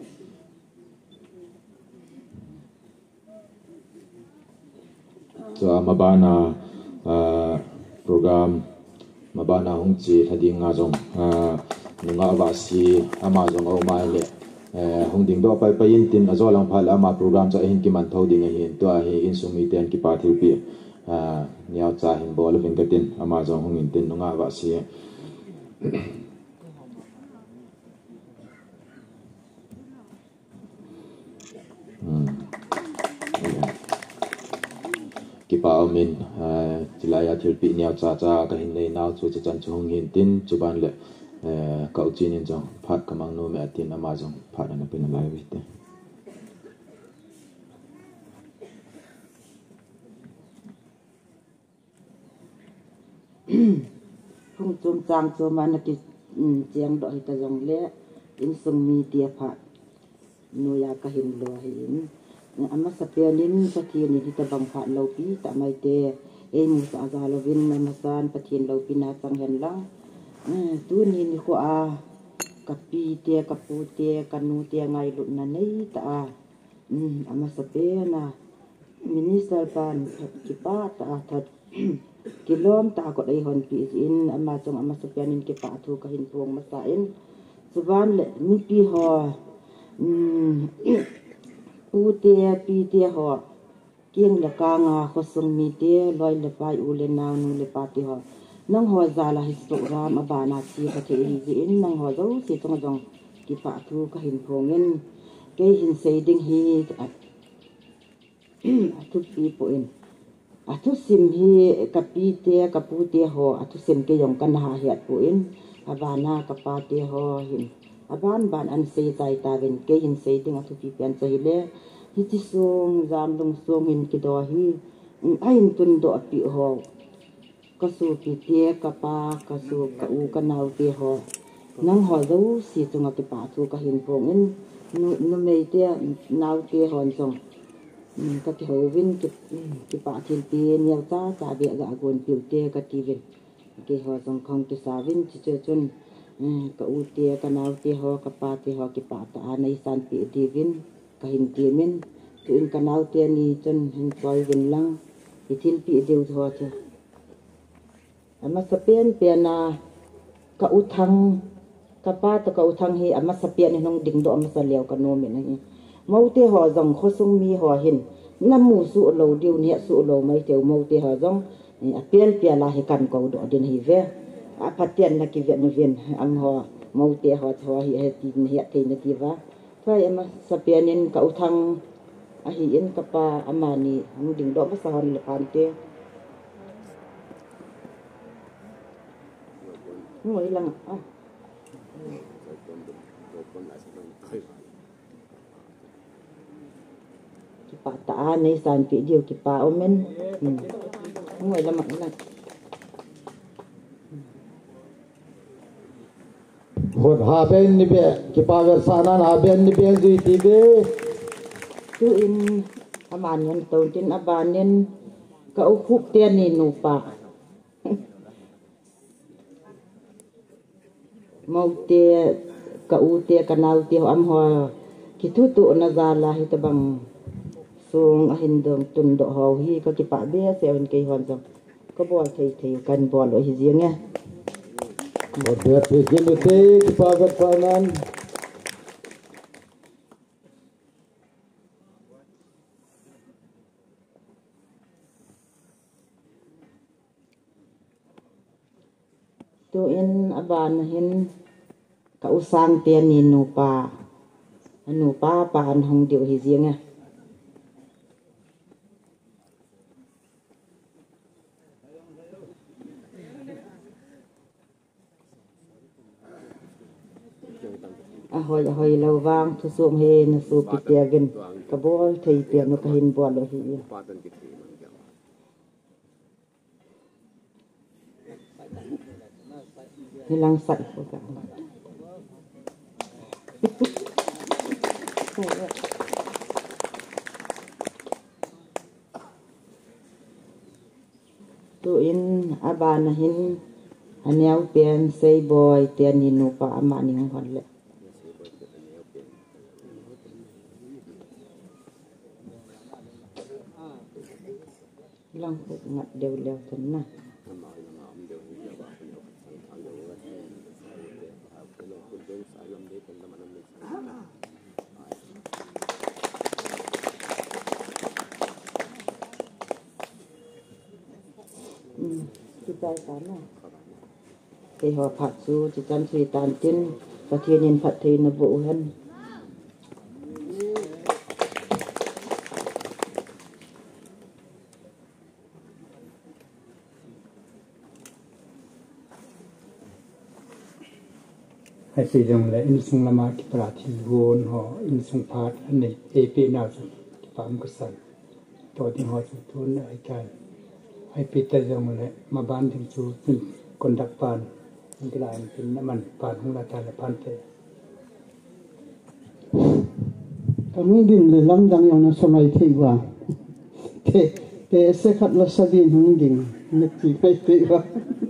so mabana program mabana hong chi thadi nga jong nunga ba si amazon au ma le hong ding do pai pai in tin azolang phal ama program cha hin ki man thau ding hin to hi in sumi ten ki pa thil pi niao cha hin bol vin ka tin amazon hong in tin nunga ba si ki pa min chilaya thil pi niao cha cha ka hin nei nau chu cha chan chu hong hin tin chu ban le cậu chi nên chồng phát cầm mang nô mẹ tiền Amazon phát là bên là live thế không chung trang cho mà nó cái chiang đội ta dòng lẽ in sung mi tia phát nuôi ya cái hình lo hình amma sapia nin pathian ni ta bang phát lâu pi ta mai te em mu sa za lo vin ma san pathian lâu pi na chang hen lang tu ni ni ko a kapi tia kapu tia kanu tia ngai lut na nei ta a ama sape na minister pan ki pa ta that kilom ta ko dai hon pi in ama chong ama sape nin ki pa thu ka hin puang ma sa in chuban le mi pi ho u tia pi tia ho kieng la ka nga ko sung mi tia loi le pai u le naw nu le pa ti ho nang ho za la histogram abana chi ka the hi ji in nang ho zo si tong jong ki pa thu ka hin phongin ke hin sei ding hi atu pi po in atu sim hi ka pi te ka pu te ho atu sim ke yong kan ha hiat po in abana ka pa te ho hin aban ban an sei tai ta ben ke hin sei ding atu pi pian chai le hi chi song zam dong song in ki do hi ain tun do pi ho kasu pi tia kapa kasu ka u ka nau ti ho nang ho zo si chunga ki pa chu ka hin pong in nu nu mei tia nau ti hon chong ka ki ho win ki ki pa thil pi nial ta cha be ga gon pi te ka ti vin ki ho chong khong ki sa vin chi che chun ka u tia ka nau ti ho ka pa ti ho ki pa ta nei san pi ti vin ka hin ti min tu in ka nau tia ni chun hin choi vin lang ki thil pi deu tho cha ama sapien piana ka uthang ka pa ta ka uthang hi ama sapien ni nong ding do ama sa leo ka no me na hi mau te ho jong kho sung mi ho hin nam mu su lo diu ni su lo mai te mau te ho jong a pian pia la hi kan ko do din hi ve a patien na ki ve no vien ang ho mau te ho ho hi he ti ni ya te na ti va thai ama sapien nin ka uthang a hi in ka pa ama ni nu ding do ma sa hon le pan te ngồi lăng à kipa ta nei san pi diu kipa omen ngoi la mak la hot ha ben ni be kipa ver sana na ben ni ben ji ti be tu in aman yan ton tin abanen ka ukhup te ni nu pa mau te ka u te kanal te am ho ki tu tu na za la hi tabang sung a hin dong tun do ho hi ka ki pa be se on ke hon jong ko bol thei thei kan bol o hi jiang ya hot be pe ke me te kipa ver sana tu in aban hin ka usang te ni nu pa nu pa pa an hong diu hi jiang ya ahoy ahoy lâu vang thu sum he na su pi tia gen ka bol thei tia no ka hin bol lo hi hilang sat ko ka tu in abana hin anyau pen sei boy tia ni nu pa ama ni hon le lang ko ngat dew lew tan na kita sana ke ho phat su chi chan sui tan tin pa thiên nhân phat thei na bu han hai si dong le in sung lama ki pra thi won ho in sung phat an nei e pe na su ki pam ka san to ti ho su thun ai kai hai pe ta dong le ma ban thing chu tin kon dak pan in ki lai tin na man pan hung la ta le pan te kami din le lam dang yang na samai thei wa te te se khat la sa din hung ding na ti pe pe wa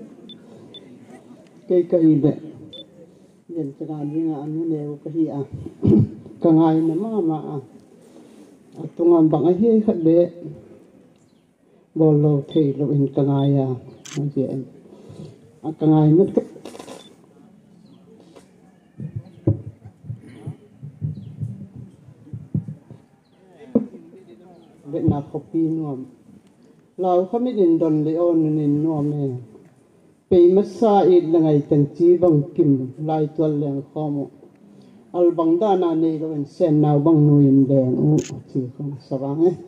ke kai be yen cha ni nga anu ne ka hi a ka ngai na ma ma a atungan bang a hi khat be bol lo thei lo in ka ngai a ma je a ka ngai nut be na copy nuam lao khami din don le on nin nuam ne pe masa i langai tang chi bang kim lai tual leng khomo al bang da na nei lo en sen naw bang nuin deng u chi khong sarang e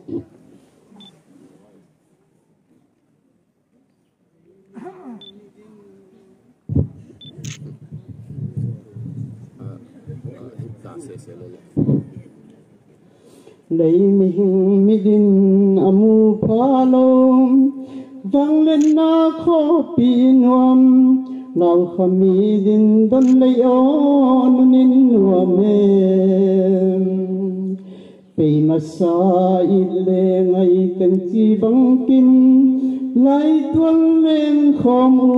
lấy mình mi din amu phalom vang lên na kho pi nuam nào khami din don lấy on nin nuam em pe masa ile ngai ten chi bang kim lai tuan lên khom u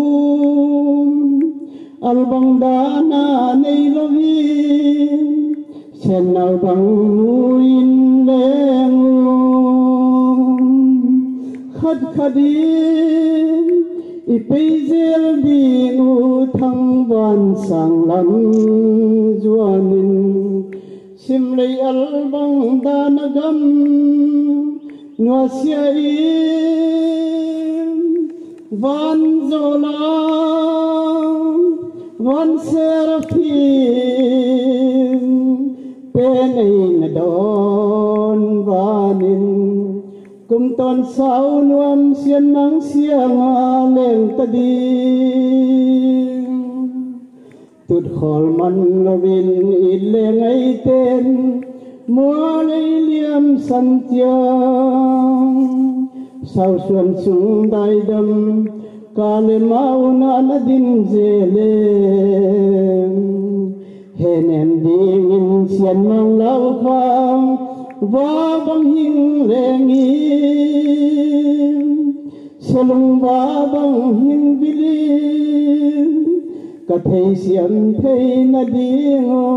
al bang da na nei lovin sen nào bang muin leng khát khadin ipezel ding u thang ban sang lan juanin sim lei al bang dan gam no sia im van zola van serafim penein don vanin kum ton sau nuam sian nang siang a leng ta di tụt khol man lovin ile ngai ten mua lấy liêm san tiang sao xuân sung đại đâm ca le mau na na din zele hèn em đi in xiên mang lao khang và băng hình leng im salung và băng hình bilin cả thầy xiêm thầy na đi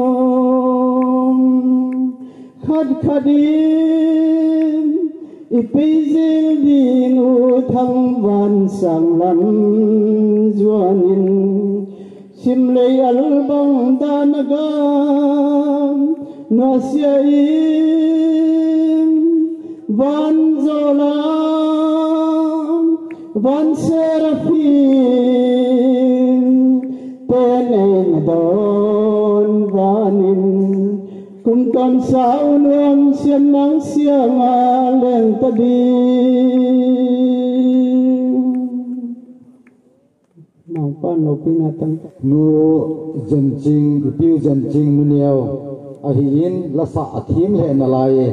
ngom khad khadim ipizil ding u thang van sang lam zuanin simlei albang danagam nasyain van zolam van serafin tenen don vanin cùng con sao nuông xiêm nắng xiêm à lên ta đi mong con nộp pin tăng nu dân chinh tiêu dân chinh nu nhiều a hiin la sa thím le na lai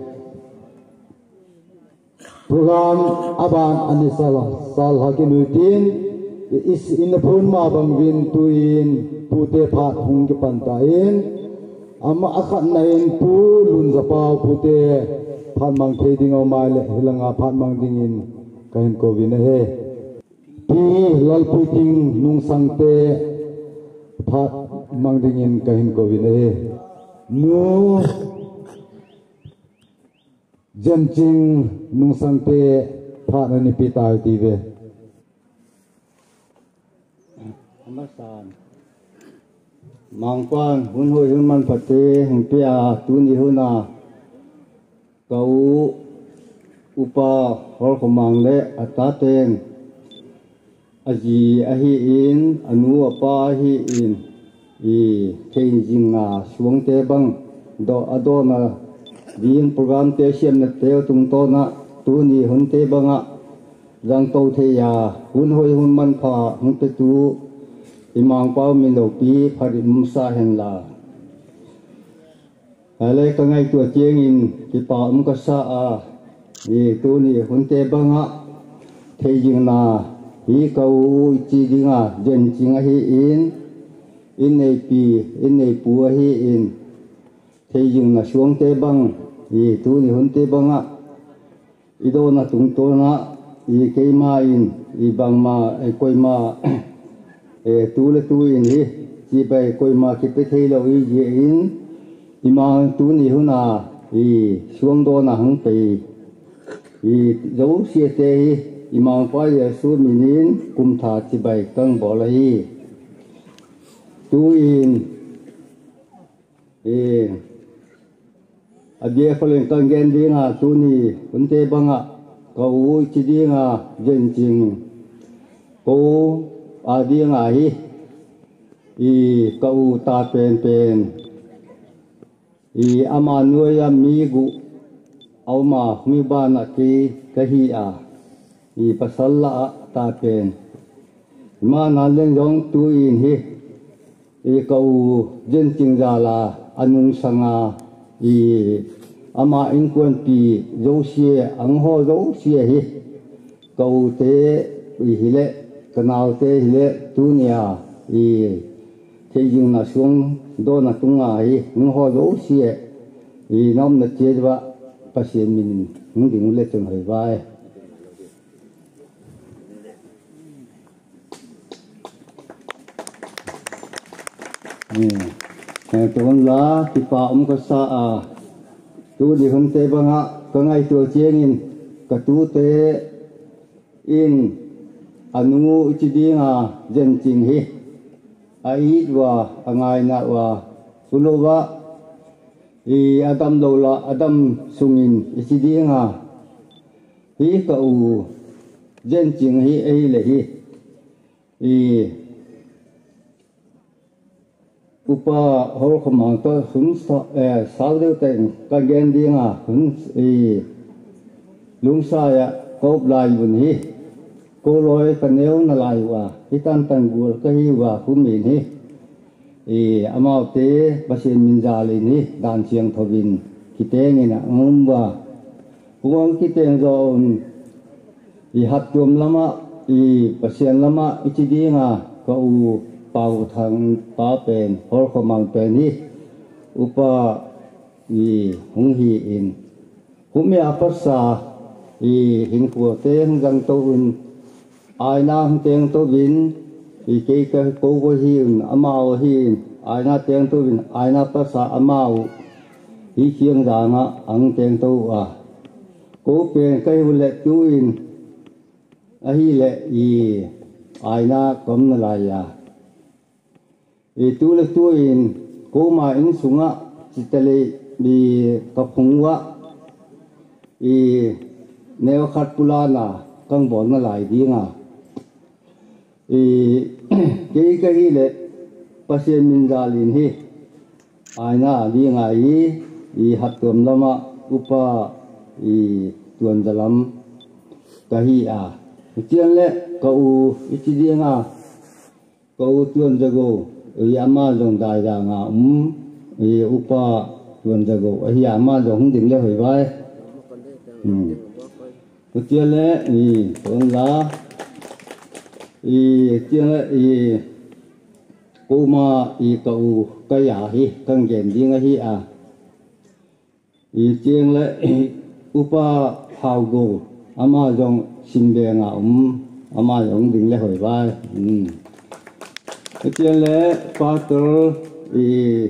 program aban anisala sal hakinu tin is in the phun ma bang win tuin pute phat hung ki pantain ama akhat nain pu lun zapau pute phat mang the ding o mai le hilanga phat mang ding in kain ko win he pi lal puting nung sangte phat mang ding in kain ko win he nu jem ching nung sangte phat ani pitai ti ve amasan mang quan hun hoi hun man phate heng pia tu ni huna kau upa hol ko mang le ataten aji ahi in anu apa hi in i thein jinga suang te bang do adona din program te siam na te tung to na tu ni hun te banga jang to the ya hun hoi hun man pha hun te tu imang pau min lo pi phari musa hen la ale ka ngai tu chieng in ki pa um ka sa a ni tu ni hun te banga thei jing na hi kau chi dinga jen chinga hi in in nei pi in nei pu hi in thei jing na suang te bang hi tu ni hun te banga ido na tung to na i ke ma in i bang ma e koi ma e tu le tu in hi chi bai koi ma ki pe thei lo i je in i ma tu ni huna i suang do na hang pe i dấu xie te hi i ma pa ye su minin kum tha chi bai kang bo la hi tu in e abie kholen kang gen ding ha tu ni un te banga ka u chi ding ha jen ching ko a ding a hi i ka u ta pen pen i ama nuôi ya mi gu au ma mi ba na ki ka hi a i pasal la ta pen ma na len jong tu in hi i ka u jen ching ja la anung sanga i ama in kwan pi zo xie ang ho zo xie hi ka u te i hi le kanal te hi le tu nia i thế nhưng là xuống đó là tung ai những họ dấu xie thì nó là chế cho bác sĩ mình những cái người trong hội vai nè tuần lá thì pa ông có sa à tu đi hôm tây bang ạ có ngày tuổi chiến in cả tu tây in anu chỉ đi à dân chính hi ai wa angai na wa sulowa i adam lola adam sungin isidi nga hi ka u jen ching hi ei le hi i upa hol khomang to hun sa e sal de ten ka gen di nga hun i lung sa ya kop lai bun hi cô lôi cái nêu là lại wa cái tan tan buồn cái hi wa khu mình hi e amau te pasien min jali ni dan siang thobin kiteng ina ngumba kuang kiteng zo i hatum lama i pasien lama ichidinga ka u pau thang pa pen hor khomang pen hi upa i hung hi in humi apasa i hin ko te hang to un ai na hang teng to vin i ke ka ko ko hi amao hi ai na teng to vin ai na pasa amao hi chiang da nga ang teng to a ko pen kai le tu in a hi le i ai na kom na la ya i tu le tu in ko ma in sunga chitale bi kapungwa i neo khat pulana kang bon na lai di nga i ke ka hi le pasien min dalin hi ai na di nga i i hatum lama upa i tuan dalam ka hi a chiang le ka u ichi di nga ka u tuan jago i ama dong dai da nga um i upa tuan jago hi ama dong ding le hoi vai um chiang le i tuan la i chiang le i ko ma i ka u ka ya hi kang gen di nga hi a i chiang le upa hao go ama dong xin bè nga um ama dong ding le hoi vai um chiang le pastor i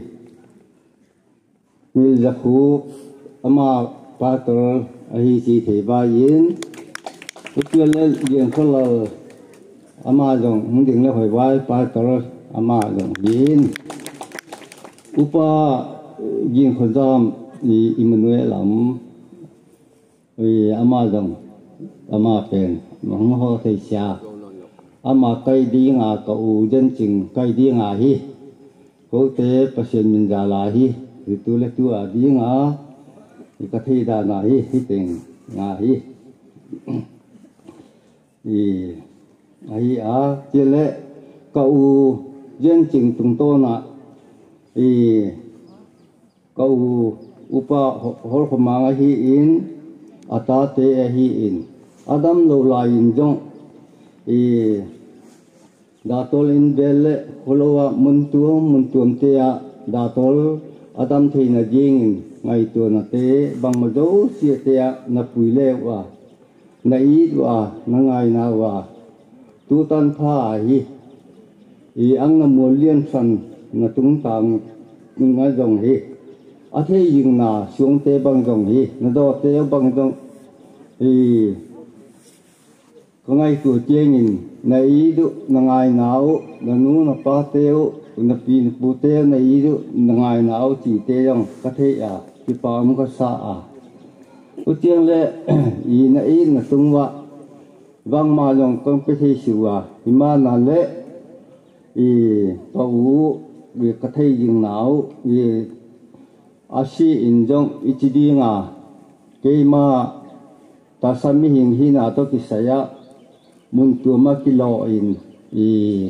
mil zakhu ama pastor a hi si the ba yin chiang le yen khol ama dong ding le hoi vai pastor ama dong yin upa yin khol jam i Emmanuel lam i ama dong ama pen mong ho thei sia ama kai di nga ka u jen ching kai di nga hi ko te pasien min ja la hi tu le tu a di nga i ka thei da na hi hi teng nga hi i ai a che le ka u jen ching tung to na i ka u upa hol khomanga hi in ata te hi in adam lo la in jong i datol in belle holowa muntuam muntuam te a datol adam theina jing ngai tu na te bang ma do si te a na puile wa na i wa na ngai na wa tu tan pha hi i ang na mo lian san na tung tang ngai jong hi a the ying na siong te bang jong hi na do te bang jong i ko ngai tu chieng in na i du na ngai nau na nu na pa teo na pi na pu te na i du na ngai nau chi te jong ka the a ki pa mu ka sa a u chieng le i na i na tung wa wang ma jong kong pe thi su wa i ma na le i pa u wi ka the ying nau i asi in jong ichi di nga ke ma ta sami hing hi na to ki saya mun tu ma kilo in i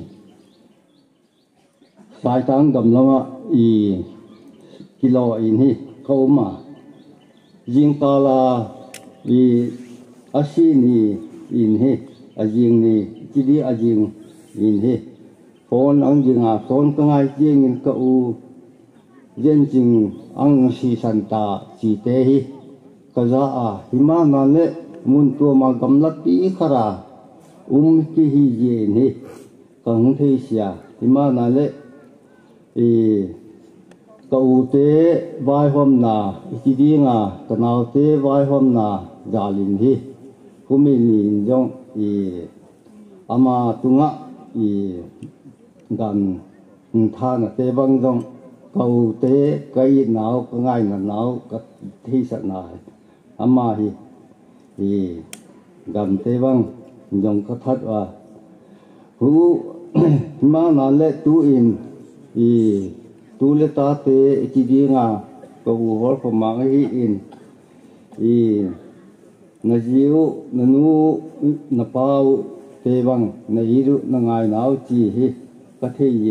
sai tang gam lama i kilo in hi ko ma jing ta la i asi ni in hi a jing ni chi di a jing in hi phone ang jing a phone ka ngai jing in ka u jen jing ang si san ta chi te hi ka za a hima na le mun tu ma gam la pi khara um ki hi je ni kang thei sia hima na le e ka u te vai hom na ki di nga ka nau te vai hom na jalin hi humi ni jong e ama tunga e gan tha na te bang jong cầu tế cây nào có ngày là nào có thi sợ nào ama hi thì gầm tế băng dùng có thắt và hú mà nó lệ tu in thì tu lệ ta tế chỉ đi ngà cầu hốt của mạng hi in thì nó diu nó nu nó bao tế băng nó iru nó ngày nào chỉ hi có thể yên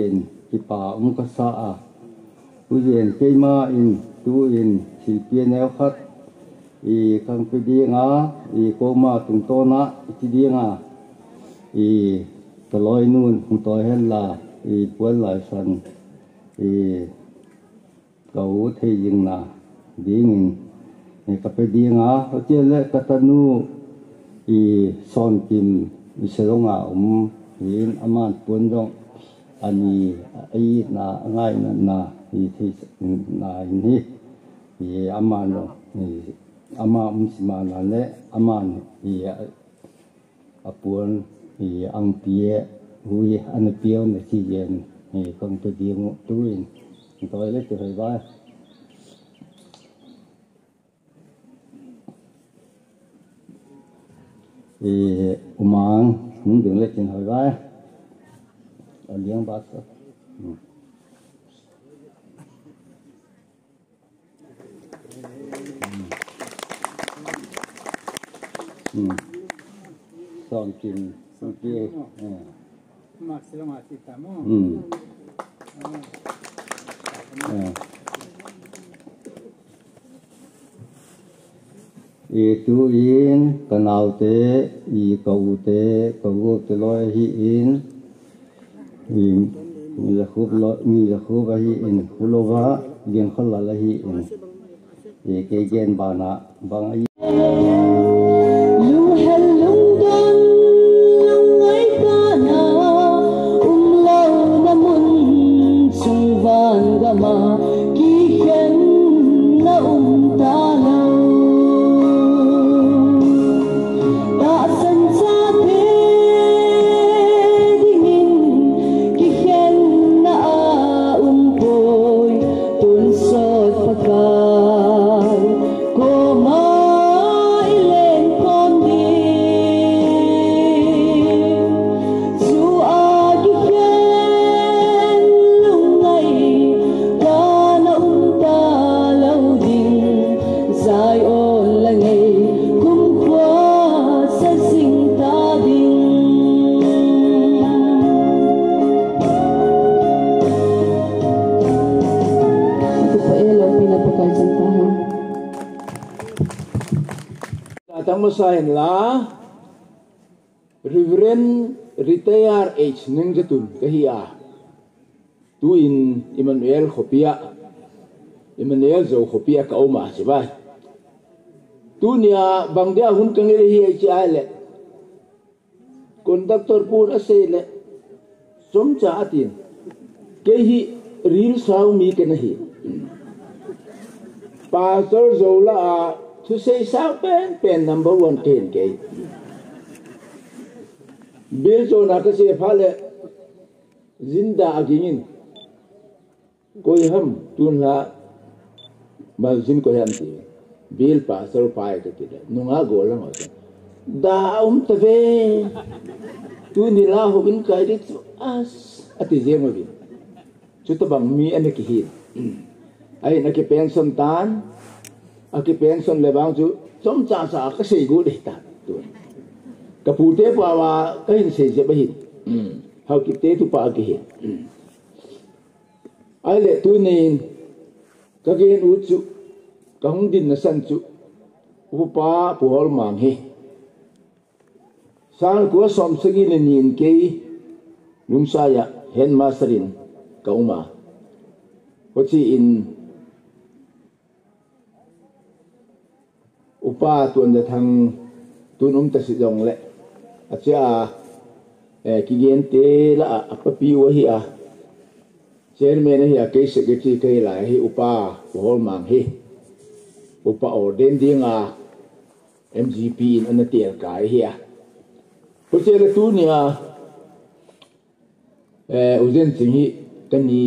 ki pa um ka sa a u yen ke ma in tu in si pien el khat i kang pe di nga i ko ma tung to na ti di nga i to loi nun hung to hen la i puan lai san i kau thei jing na ding in ni ka pe di nga o che le ka tanu i son kim i selonga um in aman puan dong ani ai na ngai na na i thi na ni i aman lo ni ama um si ma na le aman i apuan i ang pie hui an pio na si yen ni kong pe di ngo tuin to le te vai vai i umang mun ding le tin vai vai ở liang ba sa son kim son pie mà sẽ là gì cả mà i tu in kanau te i kau te kau te loi hi in i mi la khub lo mi la khub hi in hulova gen khalla la hi in e ke gen bana bang ai Masahin la Reverend Retire H Neng Jatun kahia tuin Emmanuel Khopia Emmanuel zo Khopia ka oma sibai tunia bangdia hun kangere hi chi ale conductor pun asele som cha atin ke hi real saw mi ke nahi pastor zola to say sao pen pen number one ten ke bill zo na ka se phale zinda agingin koi ham tun la mal zin ko ham ti bill pa sar pai ka ti nunga go lang o da um ta ve tu ni la ho bin kai ri as ati je mo bi chu ta bang mi an ki hi ai na ki pension tan aki pension le bang chu som cha sa ka sei gu de ta tu ka pu te pa wa ka hin sei je ba hin hau ki te tu pa ki hin ai le tu ni ka gen u chu ka hung din na san chu u pa pu hol mang he sang ko som sagi le nin ke lung sa ya hen masterin ka uma ko chi in upa tuan da thang tun um ta si dong le acha e ki gen te la apa pi wa hi a chairman hi a ke secretary ke la hi upa hol mang hi upa orden dinga M G P in an tiel kai hi a ko che le tu nia e uzen ting hi kani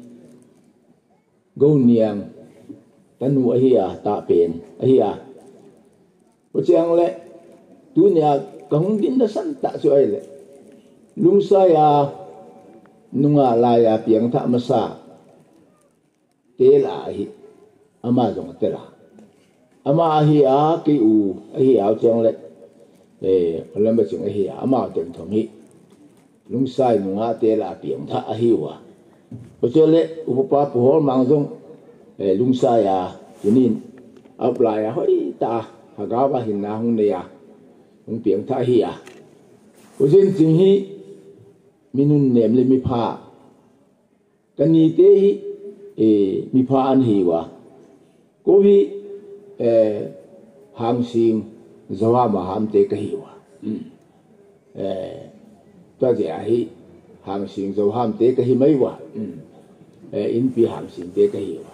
go niang tanu hi a ta pen hi a có chăng lệ tu nhà công tin đã sẵn tạ cho ai lệ lung sai à nung à lại à tiếng thạ mà sa thế là hi ama giống thế là ama hi à cái u hi áo chăng lệ để làm cái chuyện hi ama tiếng thong hi lung sai nung à thế là tiếng thạ hi wa Betul upapa pohon mangzong eh lungsa ya jenin apply ya hoi ta hagawa hinna hung ne ya hung piang tha hi ya ujen jing hi minun nem le mi pha kani te hi e mi pha an hi wa ko vi eh ham sing zawa ma ham te ka hi wa eh ta je hi ham sing zawa ham te ka hi mai wa in pi ham sing te ka hi wa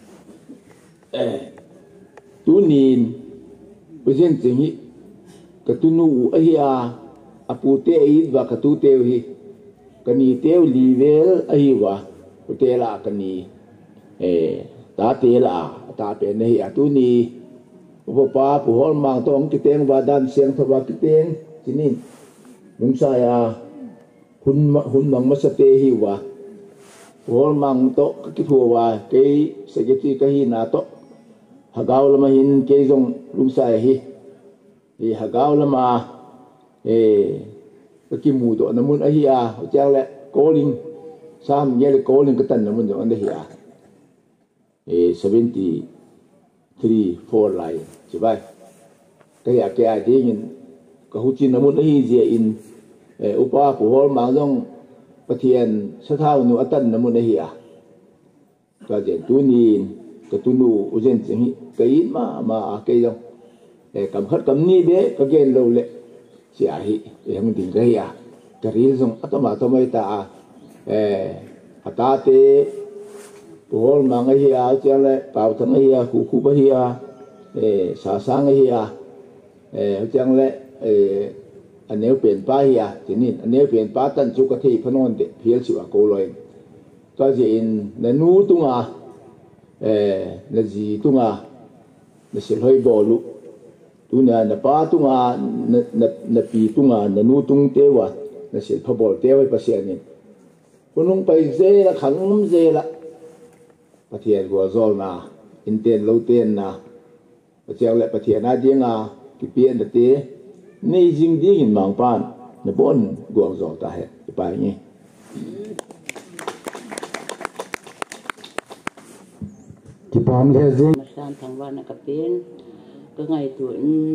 tu nin ujen jing hi ka tu nu a hi a apu te i wa ka tu te hi kani te li vel a hi wa u te la kani eh ta te la ta pe nei a tu ni u pa pu hol mang tong ki teng wa dan siang thawa ki teng chinin mung sa ya hun hun mang ma sa te hi wa hol mang to ki thu wa ke se ki ti ka hi na to hagaw lama hin ke jong lung sa hi e hagaw lama e ki mu do na mun a hi a chang le calling sam ye le calling ka tan na mun do an hi a e seventy three four lai chi bai ka ya ke a ji in ka hu chin na mun a hi je in e upa pu hol ma jong pathian sa thau nu atan na mun a hi a ka je tu nin ka tu nu ujen chi ka in ma ma ke jong e kam khat kam ni be ka gen lo le si a hi e hang ding ga ya ka ri jong atama to mai ta e hata te hol ma nga hi a cha le pau thang hi a khu khu ba hi a e sa sang hi a e chang le e aneu pen pa hi a tinin aneu pen pa tan chu ka thei phanon de phiel chu a ko loi ka je in na nu tunga e na ji tunga na sil hoi bo lu tu na na pa tunga na na pi tunga na nu tung te wa na sil pha bol te wai pa sia ni kunung pai je la khang um je la pathian go zol na in ten lo ten na pathian le pathian na dinga ki pien de te nei jing ding in mang pan na bon go zol ta he pa ni ki pam le jing san thang wa na ka pen ka ngai tu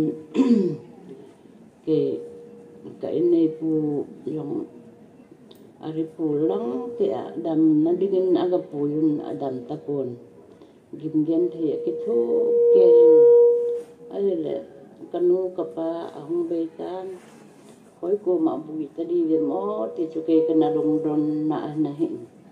ke ka nei pu yong ari pulang ke adam na digin aga puyun adam tapon gimgen the ke tho ke ale kanu kapa ahung betan hoi ko ma bui tadi de mo ti chu ke kana dong don na na hin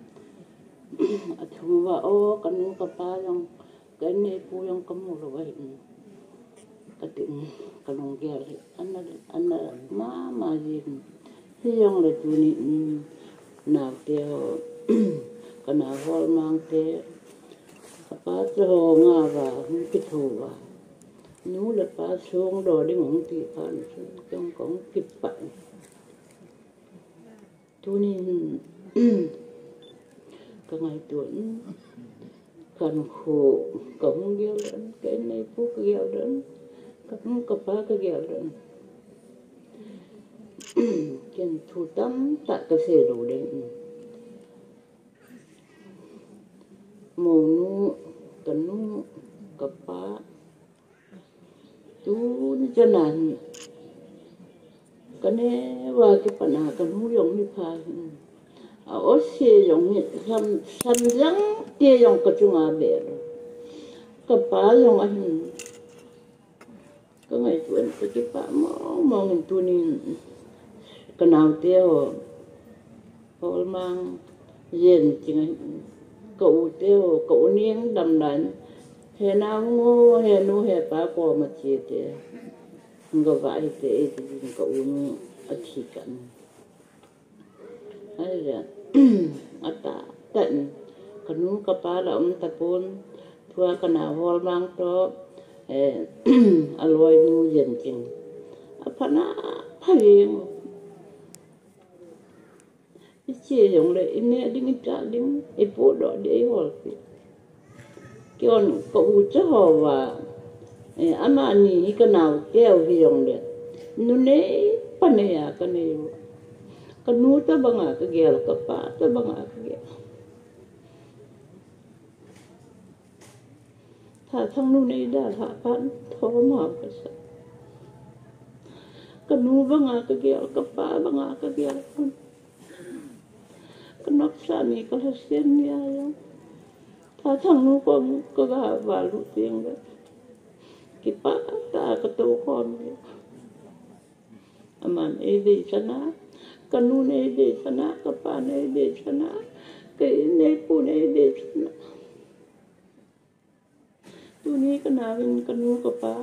athu wa o kanu kapa yang ke nei pu yang kamu lo wai katin kanong gel anna anna ma ma yin hiong le tu ni nào tiêu cái nào hol mang te pa cho nga và cái thù và nú là pa xuống đồ đi ngủ thì con trong cũng kịp bạn tu ni cái ngày tuổi cần khổ cũng gheo đến cái này phúc gheo đến các các pa cái gheo đến kian thu tâm tại cái xe đồ đấy mồ nu tấn nu cặp pa tu cho nàn cái này và cái phần nào cái nu giống như pha ở xe giống như sam sam răng tia giống cái chung à bể cặp pa giống anh cái ngày tuổi cái pa mò mò mình tu nên cái nào tiêu hol mang yen chừng cậu tiêu cậu niên đầm đàn hè nào ngô hè nu hè pa qua mà chia thế ngờ vậy thế thì cậu ở chỉ cần hay là ở ta tận cái nu cái pa là ông ta pun thua cái nào hol mang to aloi nu yen chừng apa na phai chia giống lại in nè đinh trả đinh ít bộ đó để hỏi cái con cậu chứ họ và ama anh cái nào kéo cái giống đấy nó nè pan này à cái này cái nút ta bằng à cái ghẻ cái pa ta bằng à cái ghẻ thả thằng nu này đã thả pan thò mà cái sao cái nu băng à cái kia cái pa băng à cái kia cái nóc sa mi cái là sen nia yang thả thằng nu con cái gà và lụt tiếng đấy cái pa ta cái tô con aman e de sana cái nu này de sana cái pa này de sana cái này pu này de sana tu ni kenawin kenu kepa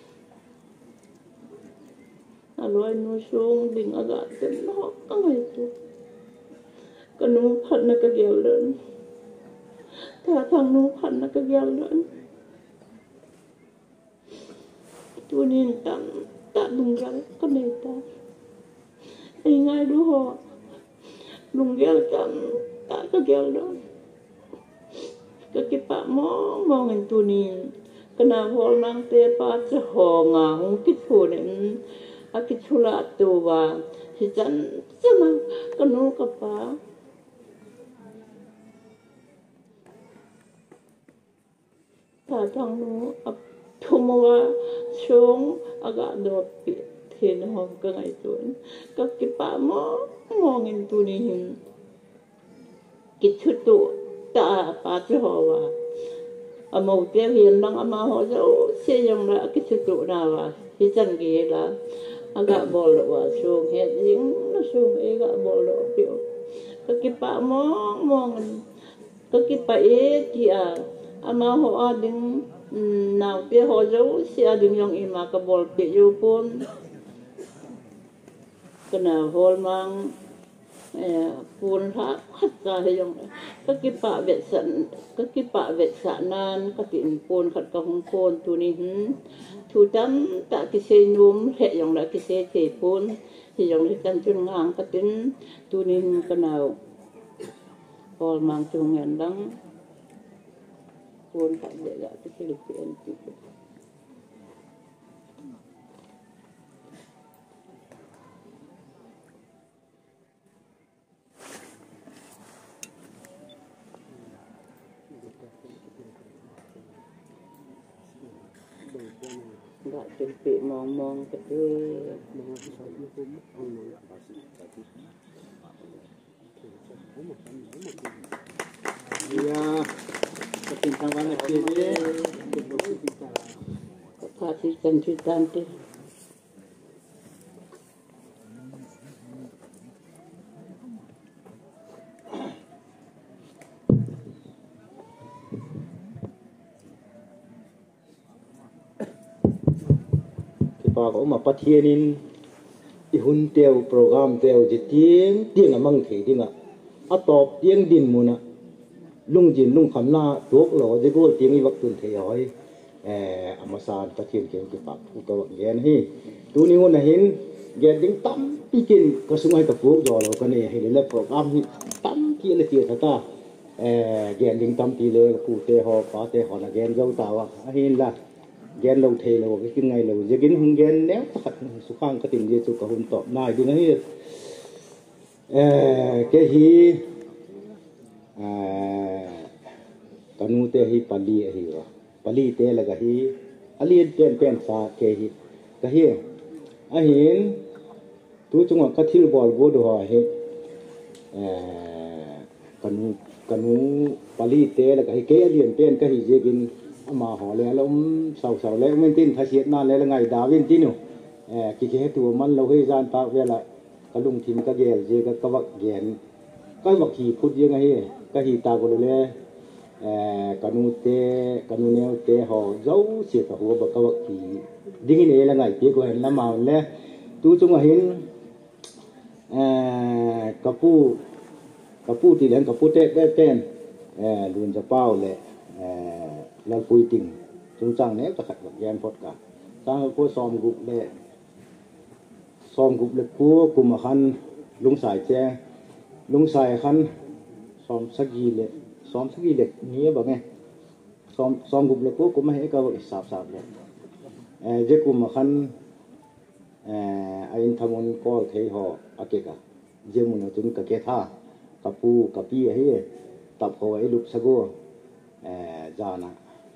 aloi nu sung ding agak tenok ang itu kenu phan na kagyalan ta thang nu phan na kagyalan tu ni tam ta lunggal kaneta ai ngai du ho lunggal tam ta kagyalan cái bạn mong mong anh tu niên cái nào họ mang tê pa cho họ ngà không kích phụ nên à kích phụ là tu và thì chẳng chứ mà cái nô cái pa thà thằng nô ấp thu mua xuống agak đột bị thì nó không cái ngày tuổi cái cái bạn mong mong anh tu niên kích phụ tu ta pa cho họ và ở một cái hiện đang mà họ dấu xây dựng lại cái sự trụ nào và thì chân kia là agak bỏ lộ xuống hết những nó xuống ấy agak bỏ lộ biểu cái cái pa mong mong cái cái pa ấy thì à mà họ đừng nào thì họ dấu sẽ đừng dùng im mà cái bỏ biểu pun cái nào họ mang pun thác khát ra hay dùng các cái bạ vệ sản các cái bạ vệ sản nan các tiền pun khát các hông pun tu ni hử tu tâm tại cái xe núm hệ dùng lại cái xe thể pun thì dùng lại căn chân ngang các tiền tu ni cái nào còn mang chung ngàn đắng pun khát để lại cái xe lực tiền nggak cempik mong-mong kecil iya kepintang banget dia kasih cantik-cantik và có mà phát hiện in ihun teo program teo chỉ tiếng tiếng là mang thị tiếng à à top tiếng đình mùa nè lung jin lung khăm na tuốc lò chỉ có tiếng y vật tuần thể hỏi mà sao phát hiện cái cái bạc cái vật gen hi tu ni ngon là hin gen tiếng tâm pikin có sung hay tập phúc rồi là cái này hay là program hi tâm kia là tiền ta gen tiếng tâm thìเลยcụ thể họ có thể họ là gen dâu tàu à hin là gen lâu thề lâu cái cái ngày lâu giờ cái hung gen néo thật số khang cái tiền gì số cả hung tọt này đi ngay cái hi cái nu te hi pali hi wa pali te là cái hi alien pen pen sa cái hi cái hi a hin tu chung cái thil bol bo do ha he cái nu cái nu pali te là cái cái alien pen cái hi je gin mà họ lẽ lông sầu sầu lẽ mình tin thay hiện na lẽ là ngày đá viên tin nữa cái cáiตัวมันเราให้gian tạo về lại cái lùng thím cái ghẻ gì cái cái vật ghẻ cái vật gì phút như ngày cái gì ta có lẽ cái nu tê cái nu neo tê họ giấu xịt vào hồ bậc cái vật gì đi cái này là ngày kia của hắn làm màu lẽ tu chung là hiện cái pu cái pu thì lên cái pu tê tê tên luônจะเป้าเลย là vui tình chúng chẳng nếp cho khách vật gen phật cả sang cô xóm gục lệ xóm gục lệ cô cùng mà khăn lung sải che lung sải khăn xóm sắc gì lệ xóm sắc gì lệ nghĩa bảo nghe xóm xóm gục lệ cô cũng hay cái vật sạp sạp lệ dễ cùng mà khăn anh tham ơn có thấy họ ở kia cả dễ muốn nó chúng cả kia tha cà pu cà pi ấy tập họ ấy lục sago ra nè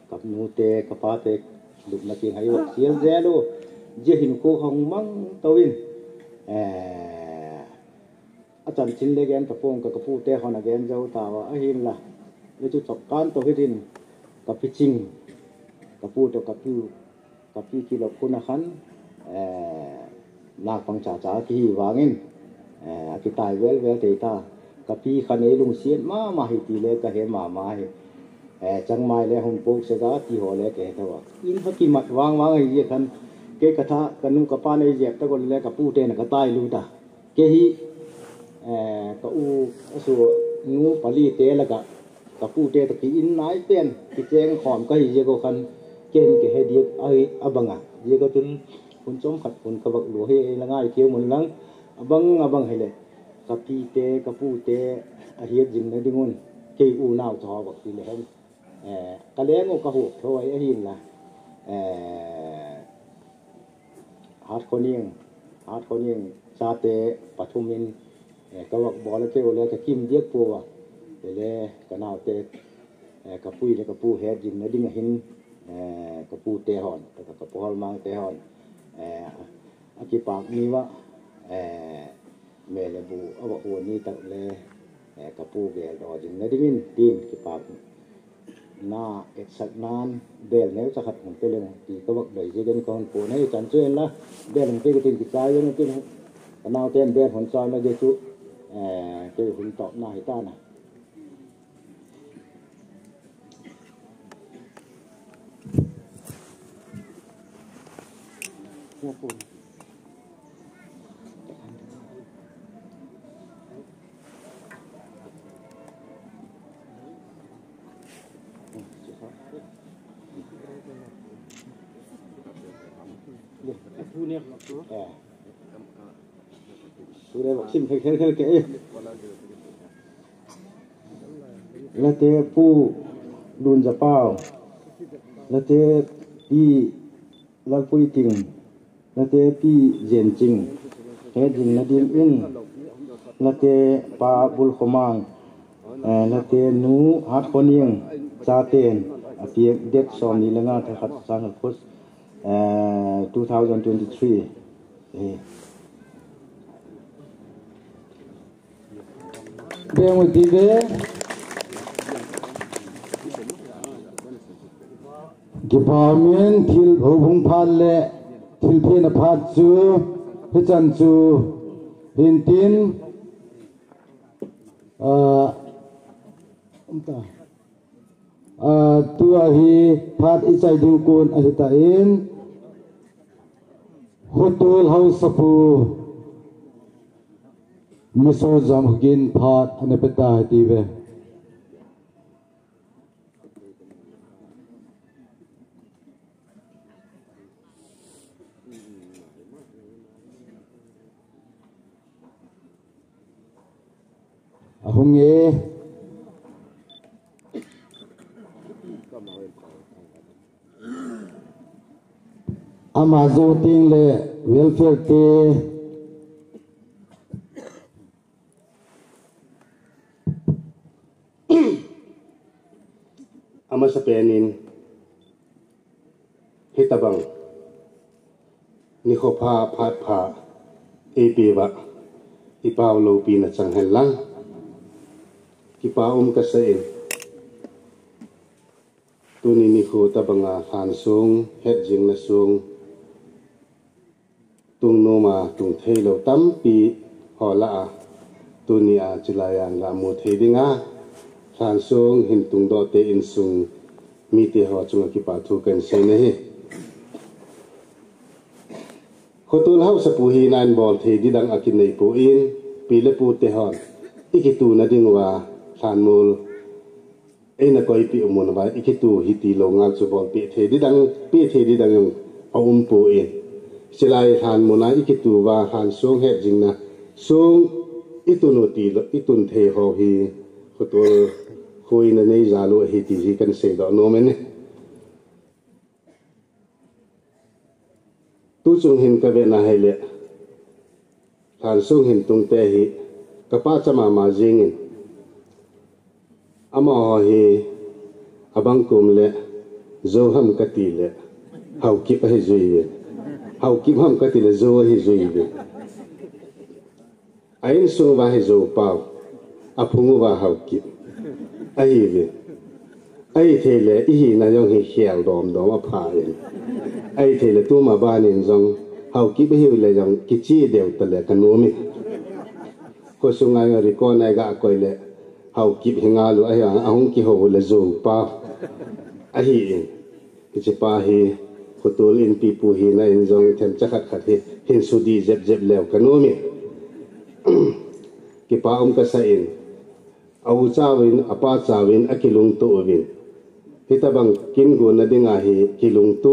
กับนูเตกับปาเตลุกนักเองให้วัดเสียเจลูเจหินโคของมังตวินเอออาจารย์ชินเลแกนกับพงกับกับผู้เตะเขานักเองเจ้าตาวะหินละแล้วจุดสกการตัวหินกับพิจิงกับผู้ตัวกับผู้กับพี่กิโลคุณขันเออนักปังจ่าจ่าที่วางินเออที่ตายเวลเวลเตตากับพี่ขันเอลุงเสียนมามาหิตีเลกับเฮมามาหิเออจังไม่เลยหุ่นปุ๊กเสกาที่หัวเล็กเอตัวอินพักกิมัดวางวางไอ้ยี่ขันเกกท่ากันนุ่งกับป้าในเจ็บตะกอนเล็กกับผู้เตนกับตายลูตาเกฮีเออกับอูส่วนงูปลีเตแล้วกับกับผู้เตตะกี้อินไหนเป็นกิเจงขอมก็ยี่ก็ขันเกณฑ์เกให้เดียไอ้อบังอ่ะยี่ก็ถึงคุณจอมขัดคุณกบักหลวงให้ละง่ายเที่ยวเหมือนลังอบังอบังให้เลยกับพี่เตกับผู้เตอาเฮียจิงในดิ้งวนเกอูน่าวทอบักทีเลยครับเออกะเลี้ยงก็หัวถอยไอ้หินละเออฮาร์ดคนยังฮาร์ดคนยังชาเตปัทุมินเออกบักบอลเที่ยวเลยกับคิมเดียกปัวเดี๋ยวเลยกับน่าวเตเออกับผู้เลยกับผู้เฮียจิงในดิ้งหินเออกับผู้เตะหอนกับกับผู้ฮอลมังเตะหอนเอออากิปากนี้ว่าเออเมลบูเอาว่าโอนี่ตัดเลยเออกับผู้เบลดอจิงในดิ้งทีมกิปากน่าเอ็ดสักนานเบลเนี่ยจะขัดหุ่นไปเลยตีก็ว่าเดี๋ยวจะเป็นคนปูนี่จันเจนละเบลมันเป็นกินกิจใจยังเป็นกันเอาเต้นเบลหุ่นซอยแล้วเดี๋ยวชุเออเจอหุ่นตอบหน้าหิต้านะหัวปูนทุเรียนเออทุเรียนบอกชิมเข่งเข่งเข่งแล้วเจ้าผู้ดุนจะเป้าแล้วเจ้าพี่แล้วผู้ติงแล้วเจ้าพี่เย็นจริงเฮ็ดจริงนะดิมอินแล้วเจ้าปาบุลขมังเออแล้วเจ้าหนูฮัดคนยังซาเตนอาเปียเด็กสอนนี่ละงาทัดสังกัดพุทธเอ่อtwenty twenty-threeเอเบียงวันที่เบ้กิพามีนทิลหูพุงพันเล่ทิลเพียนพัดจูพิจันจูหินตินเอ่ออุมตาเอ่อตัวฮีพัดอิจัยดูกุนอธิตาอินฮุตุลเฮาสปูมิโซจามกินพัดอันเป็นตาตีเวหงเออามาโซติงเลเวลเฟอร์เตอามาสเปนินฮิตาบังนิโคพาพาดพาเอปีวะอิปาวโลปีนัจังเฮลังกิปาอุมกษเอนตุนินิโคตาบังอาฟานซุงเฮ็ดจิงนะซุงตุงโนมาตุงเทโลตัมปีฮอละตุนิอาจุลายันลามูเทดิงาฟานซุงหินตุงโดเตอินซุงมีเตหอจุงกิปาทุกันเซเนเฮขตุลเฮาสปูฮีนานบอลเทดิดังอากินในปูอินปีเลปูเตหอนอิกิตูนาดิงวาฟานมูลเอ็นก็อีปีอุโมนบาอิคิตูฮิตีโลงานสุบอลปีเทดิดังปีเทดิดังยงเอาอุมปูเองสิลายทานโมนาอิคิตูว่าทานซงเฮ็ดจริงนะซงอิตุโนตีอิตุนเทหอฮีขตัวคุยในจาลุฮิตีฮิกันเสดอโนเมนตุจงเห็นกะเวนาให้เลทานซงเห็นตรงเตหิกะป้าจะมามาจิงอามาฮีอาบังกุมเล zo ham ka ti le hau kip hi zui ve hau kip ham ka ti le zo hi zui ve ain sung va hi zo pau aphungu va hau kip ai ve ai the le i hi na yong hi khial dom dom a pha yin ai the le tu ma ba nin jong hau kip hi le jong ki chi deu ta le kanu mi ko sunga nga ri ko nai ga ko le hau kip hinga lu ai a hong ki ho le zo pa a hi in ki chi pa hi khutul in pi pu hi na in jong them chakhat khat hi hin su di jeb jeb lew kanu mi ki pa om ka sa in au chawin apa chawin akilung tu win hitabang kin gu na dinga hi kilung tu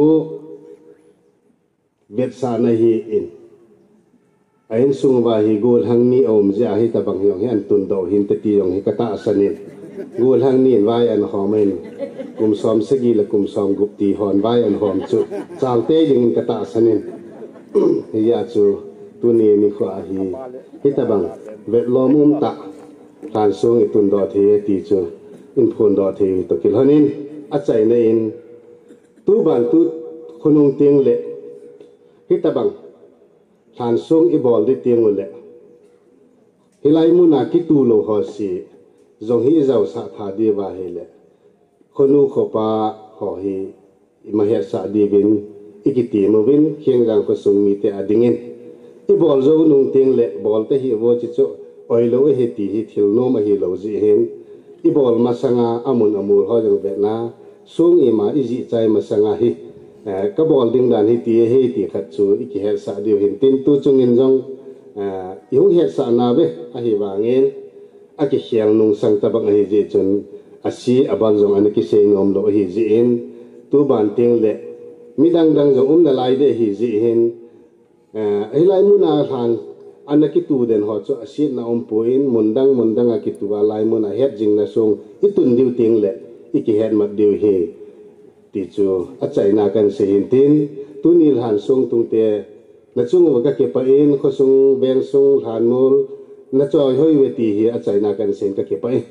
vet sa na hi in ain sung wa hi gol hang ni om ja hi tabang hi an tun do hin te ti yong hi kata asanin gol hang ni vai an homen kum som segi la kum som gup ti hon vai an hom chu chang te ding kata asanin hi ya chu tu ni ni kha hi hi tabang vet lo mum ta tan sung i tun do the ti chu in phun do the to kil hanin a chai na in tu ban tu khunung ting le hi tabang tan sung i bol di ting le hilai mu na ki tu lo ho si zong hi zau sa tha di wa he le khonu khopa ho hi ma he sa di bin ikiti mo bin khieng jang ko sung mi te adingin i bol zo nung ting le bol te hi wo chi chu oi lo he ti hi thil no ma hi lo ji hen i bol ma sanga amun amul ho jang be na sung i ma i ji chai ma sanga hi ka bol ding dan hi ti he ti khat chu i ki he sa di hin tin tu chung in jong i hung he sa na be a hi wa ngin a ki hiang nung sang ta bang hi ji chun a si abal jong an ki se ngom lo hi ji in tu ban ting le mi dang dang jong um na lai de hi ji hin ai lai mu na han anaki tu den ho chu asit na om puin mundang mundang a ki tu wa lai mu na het jing na sung i tun diu ting le i ki het mat diu hi ti chu a chai na kan se hin tin tu nil han sung tung te na chung wa ka ke pa in kho sung beng sung han mul na choi hoi we ti hi a chai na kan sen ka ke pa in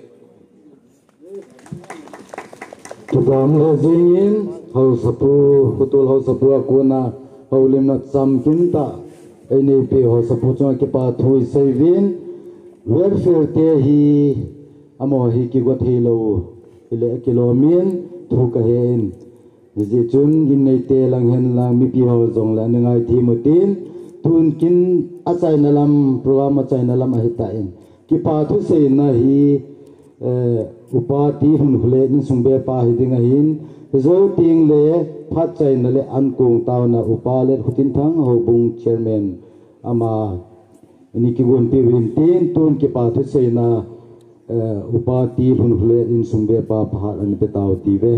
tu gam le jingin ho sapu khutul ho sapu akuna ho lim na cham kin ta ai nei pe ho sapu chong ki pa thui sei vin welfare te hi amo hi ki go thilo ile kilomin thu ka hen ji chun gin nei te lang hen lang mi pi ho jong la ngai thi mutin tun kin a chai na lam program a chai na lam a hita in ki pa thu sei na hi upati hun hule ni sungbe pa hi dinga hin zo ting le phat chai na le an kung taw na upale hutin thang ho bung chairman ama ni ki gon pi win tin tun ki pa thu sei na upati hun hule in sungbe pa phat an pe taw ti ve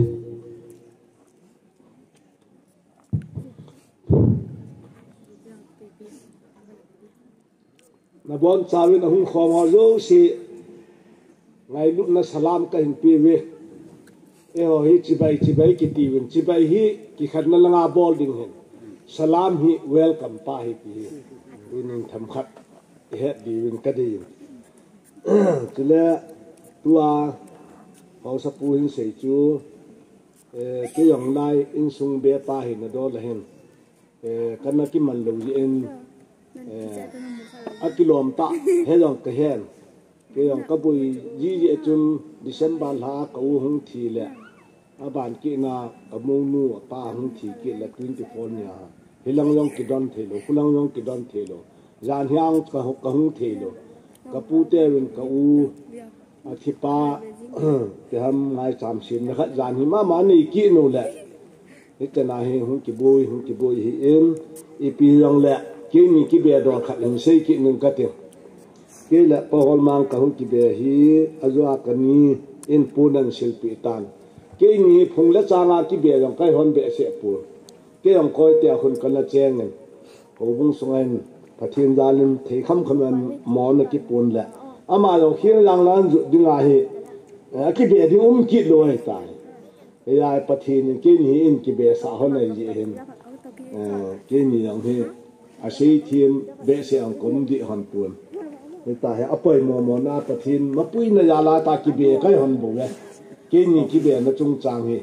na bon chawin ahung khom ho zo si ngai lu na salam ka hin pi we e ho hi chibai chibai ki ti win chibai hi ki khat na langa bol ding hen salam hi welcome pa hi pi win tham khat he di win ka di chule tua ho sa pu hin sei chu e ke yong lai in sung be pa hi na do la hen e kana ki man lo ji en a kilom ta he jong ka hen ke yong ka bui ji ji chum December la ka u hung thi le a ban ki na ka mu nu pa hung thi ki la twenty-four nya hilang yong ki don the lo hulang yong ki don the lo jan hyang ka ho ka hung the lo ka pu te win ka u a thi pa ke ham ngai cham sin na khat jan hi ma ma ni ki no le ite na he hung ki bui hung ki bui hi em i pi yong le ki ni ki be do khat in sei ki nun ka te ke la pa hol mang ka hung ki be hi azwa ka ni in punan silpi tan ke ni phung la changa ki be yong kai hon be se pu ke yong koi te khun kan la cheng ne ko bung sungain pathin dalim thei kham khaman mo na ki pun la ama lo khiang lang lan zu dinga hi ki be di um ki loi tai ya pathin ke ni in ki be sa hon ai ji hen ke ni yong he a sei thim be se ang kom di hon pun ta he apoi mo mo na pathin ma pui na ya la ta ki be kai hon bo le ke ni ki be na chung chang he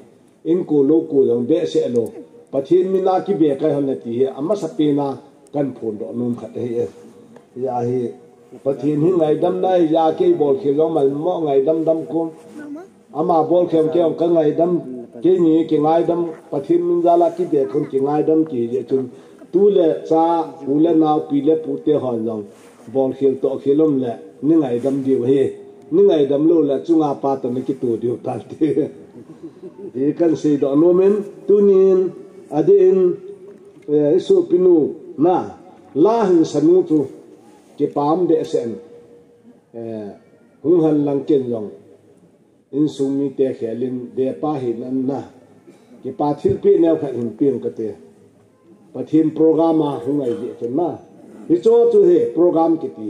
in ku lo ku long de se lo pathin mina ki be kai hon ti he ama sapina kan phun do num khat he ya hi pathin hi ngai dam nai ya ke bol khel lo mal mo ngai dam dam kum ama bol khem ke ka ngai dam ke ni ke ngai dam pathin min jala ki be khon ki ngai dam ki je chun tu le cha u le naw pi le pu te hon long bol khel to khelom le ni ngai dam di he ni ngai dam lo la chunga pa to ni ki tu di tal te e kan se do no men tunin adin su pinu na la hin sanu tu ke pam de sen eh hung han lang ken long in sung mi te khelin de pa hin an na ke pa thil pi ne kha hin pin ka te pathin program a hung ai de chen na hi cho tu he program ki ti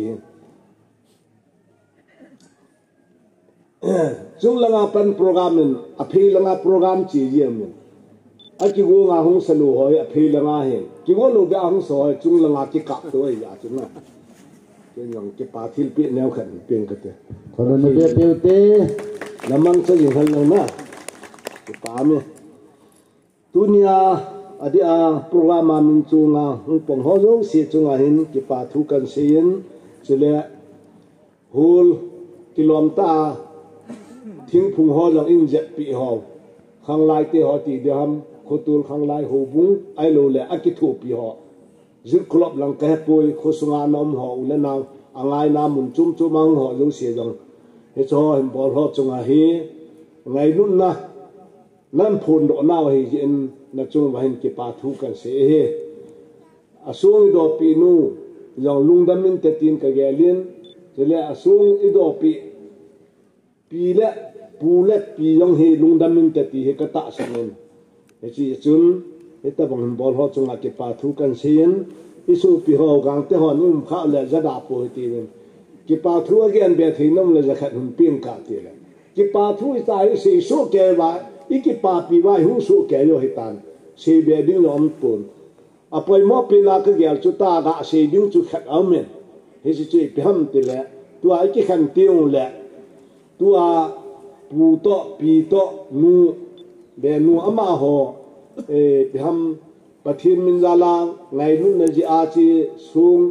chung langa pan program in a phi langa program chi yem a ki go nga hung salu hoi a phi langa he ki go lo ga hung so hoi chung langa ki ka to ya chung na ke yong ki pa thil pi ne khan pin ka te koron be pe te lamang cha yin hal na ki pa me dunia adi a program min chunga hung pong ho lo si chunga hin ki pa thu kan sin chile hul kilom ta thing phung ho long in je pi ho khang lai te ho ti de ham khotul khang lai ho bung ai lo le a ki thu pi ho zir klop lang ka poi khosunga nom ho le na angai na mun chum chumang ho lo si jong he cho him bol ho chunga hi ngai nun na nan phun do na hi in na chung wa hin ki pa thu kan se he asung do pi nu yang lungdam min te tin ka gelin chele asung i do pi pi le pu le pi yong he lungdam min te ti he ka ta sangen he chi chun he ta bang bol ho chung a ki pa thu kan sin isu pi ho gang te hon um kha le za da po ti nen ki pa thu again be thi nom le za khat hum pin ka ti le ki pa thu i sai si su ke wa i ki pa pi wa hu su ke yo hi tan si be ding lom pun apoi mo pi la ka gel chu ta ga si ding chu khat amen he si chi pi ham ti le tu ai ki khan tiung le tu a pu to pi to nu be nu ama ho e pi ham pathin min zala ngai nu na ji a chi sung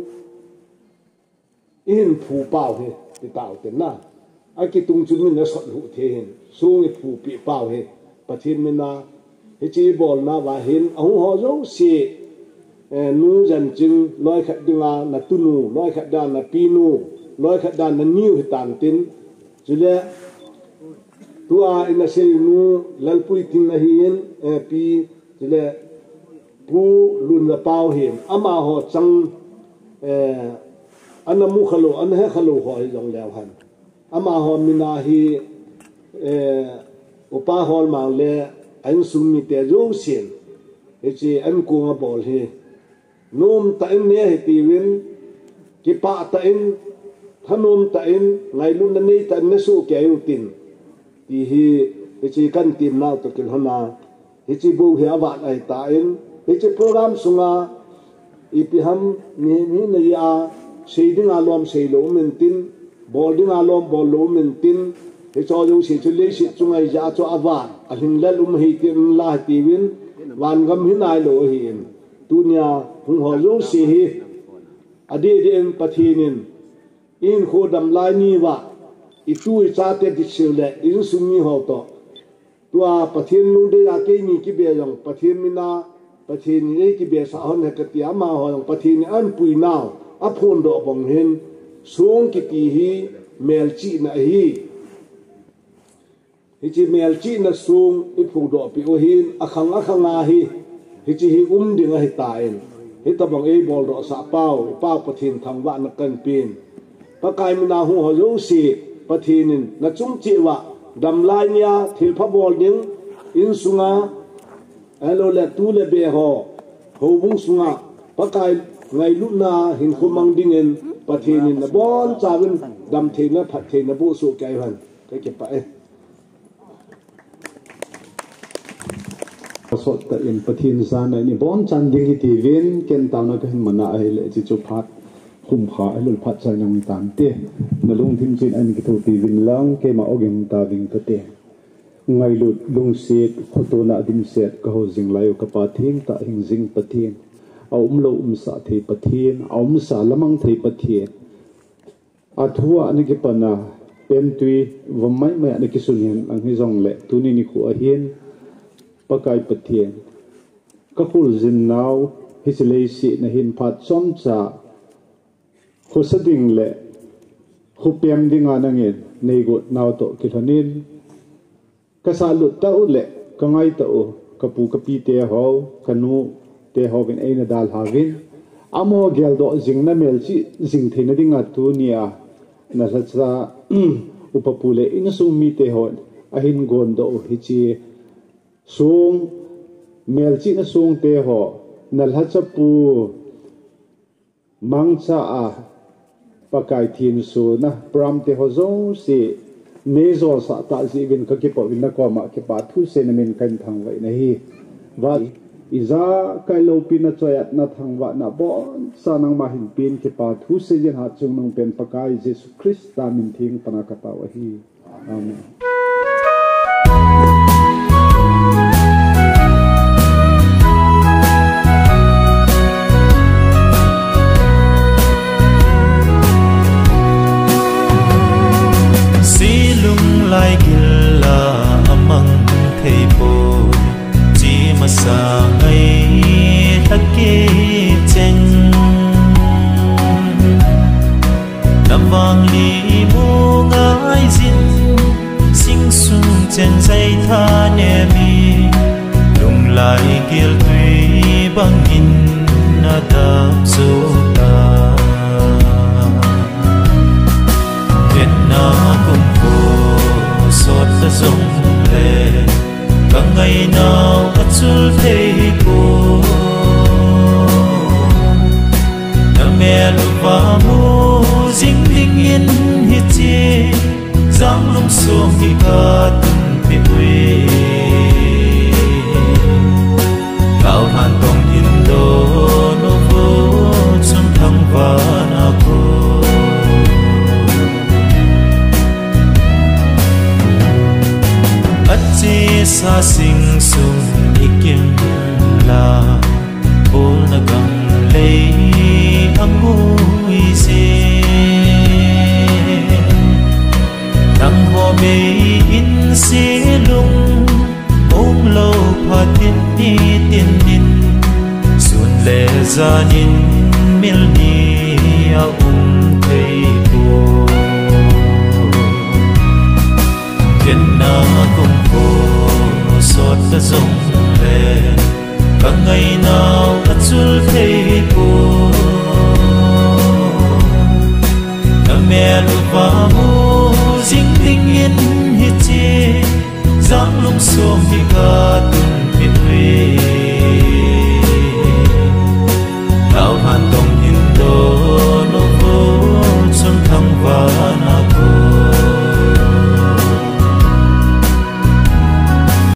in phu pao he ti tao te na a ki tung chu min na sot hu the hin sung i phu pi pao he pathin min na he chi bol na wa hin a hu ho zo si nu jan ching loi khat dinga na tu nu loi khat da na pi nu loi khat da na niu hi tan tin chule tua ina se nu lalpui tin na hin pi chule pu lun la pau him ama ho chang eh anamu khalo an he khalo ho long lew han ama ho mina hi eh upa hol ma le an sum mi te zo sin e chi an ku nga bol hi num ta in ne hi ti win ki pa ta in thanum ta in ngai lun nei ta ne su ke yu tin ti hi e chi kan tim naw to kin hona e chi bu hi awa ai ta in e chi program sunga i pi ham ni ni na ya seiding alom seilo min tin bolding alom bolo min tin he cho yo si chule si chungai ja cho awa ahin la lum hi tin la ti win wan gam hi nai lo hi dunia hung ho yo si hi ade den pathinin in kho dam lai ni wa i tu i cha te di sile in sumi ho to tua pathin nu de ya ke ni ki be yong pathin mina pathin ni ki be sa hon ha ka ti ama ho yong pathin an pui naw a phon do bong hin sung ki ti hi mel chi na hi hi chi mel chi na sung i phu do pi o hin a khang a khang a hi hi chi hi um ding a hi ta in hi ta bang e bol ro sa pau pau pathin thang wa na kan pin pa kai mina hu ho zo si pathinin na chung chi wa dam lai nia thil pha bol ding in sunga alo le tu le be ho ho bung sunga pa kai ngai lu na hin khumang ding en pathinin na bon chawin dam the na phat the na bu su kai han kai ke pa e so ta in pathin san ni bon chan ding ti vin ken taw na kan mana ai le chi chu phat khum kha ai lul phat chan yang tan te na lung thim chin an ki thu ti vin lang ke ma ogem ta ving ka te ngay lụt lung siết khu tu na dim siết ka ho jing lai ka pa thiên ta hình jing pa thiên aum lo um sa the pa thiên aum sa lamang the pa thiên a thua ani ki pana pen tui vamai mai ani ki sunhen ang hi jong le tu ni ni khu a hian pakai pa thiên ka khul jin naw hi silei si na hin phat som cha khu sa ding le khu piam ding anangin nei go naw to ki thanin kasalut ta ule kangai ta o kapu kapi te ho kanu te ho bin eina dal havin amo gel do jingna mel chi jing theina dinga tu nia na sa cha upapule ina sumi te ho ahin gon do hi chi sung mel chi na sung te ho nalha chapu mangcha a pakai thin su na pram te ho zo si nezo sa ta ji vin ka ki po vin na ko ma ki pa thu se na min kan thang vai na hi wa iza kai lo pin na choyat na thang wa na bo sa nang ma hin pin ki pa thu se jen ha chung nong pen pakai Jesus Christ ta min thing pana ka ta wa hi amen lai gila amang thei po chi masa ngai thake chen namang li mu ngai zin sing sung chen sai tha ne mi lung lai gil tui bang in na da so ta na kum ko sot ta zong le bang ngày nào at sul thei ko na me lu va mu jing ding in hi chi zang lung song hi ka tum pi ui cao han tong in do no vo chung thang va na ko sa sing sung ikim la bol na gang lei ang ui se nang ho me in se lung ôm lâu pha tin ni tin nin sun le za nin mil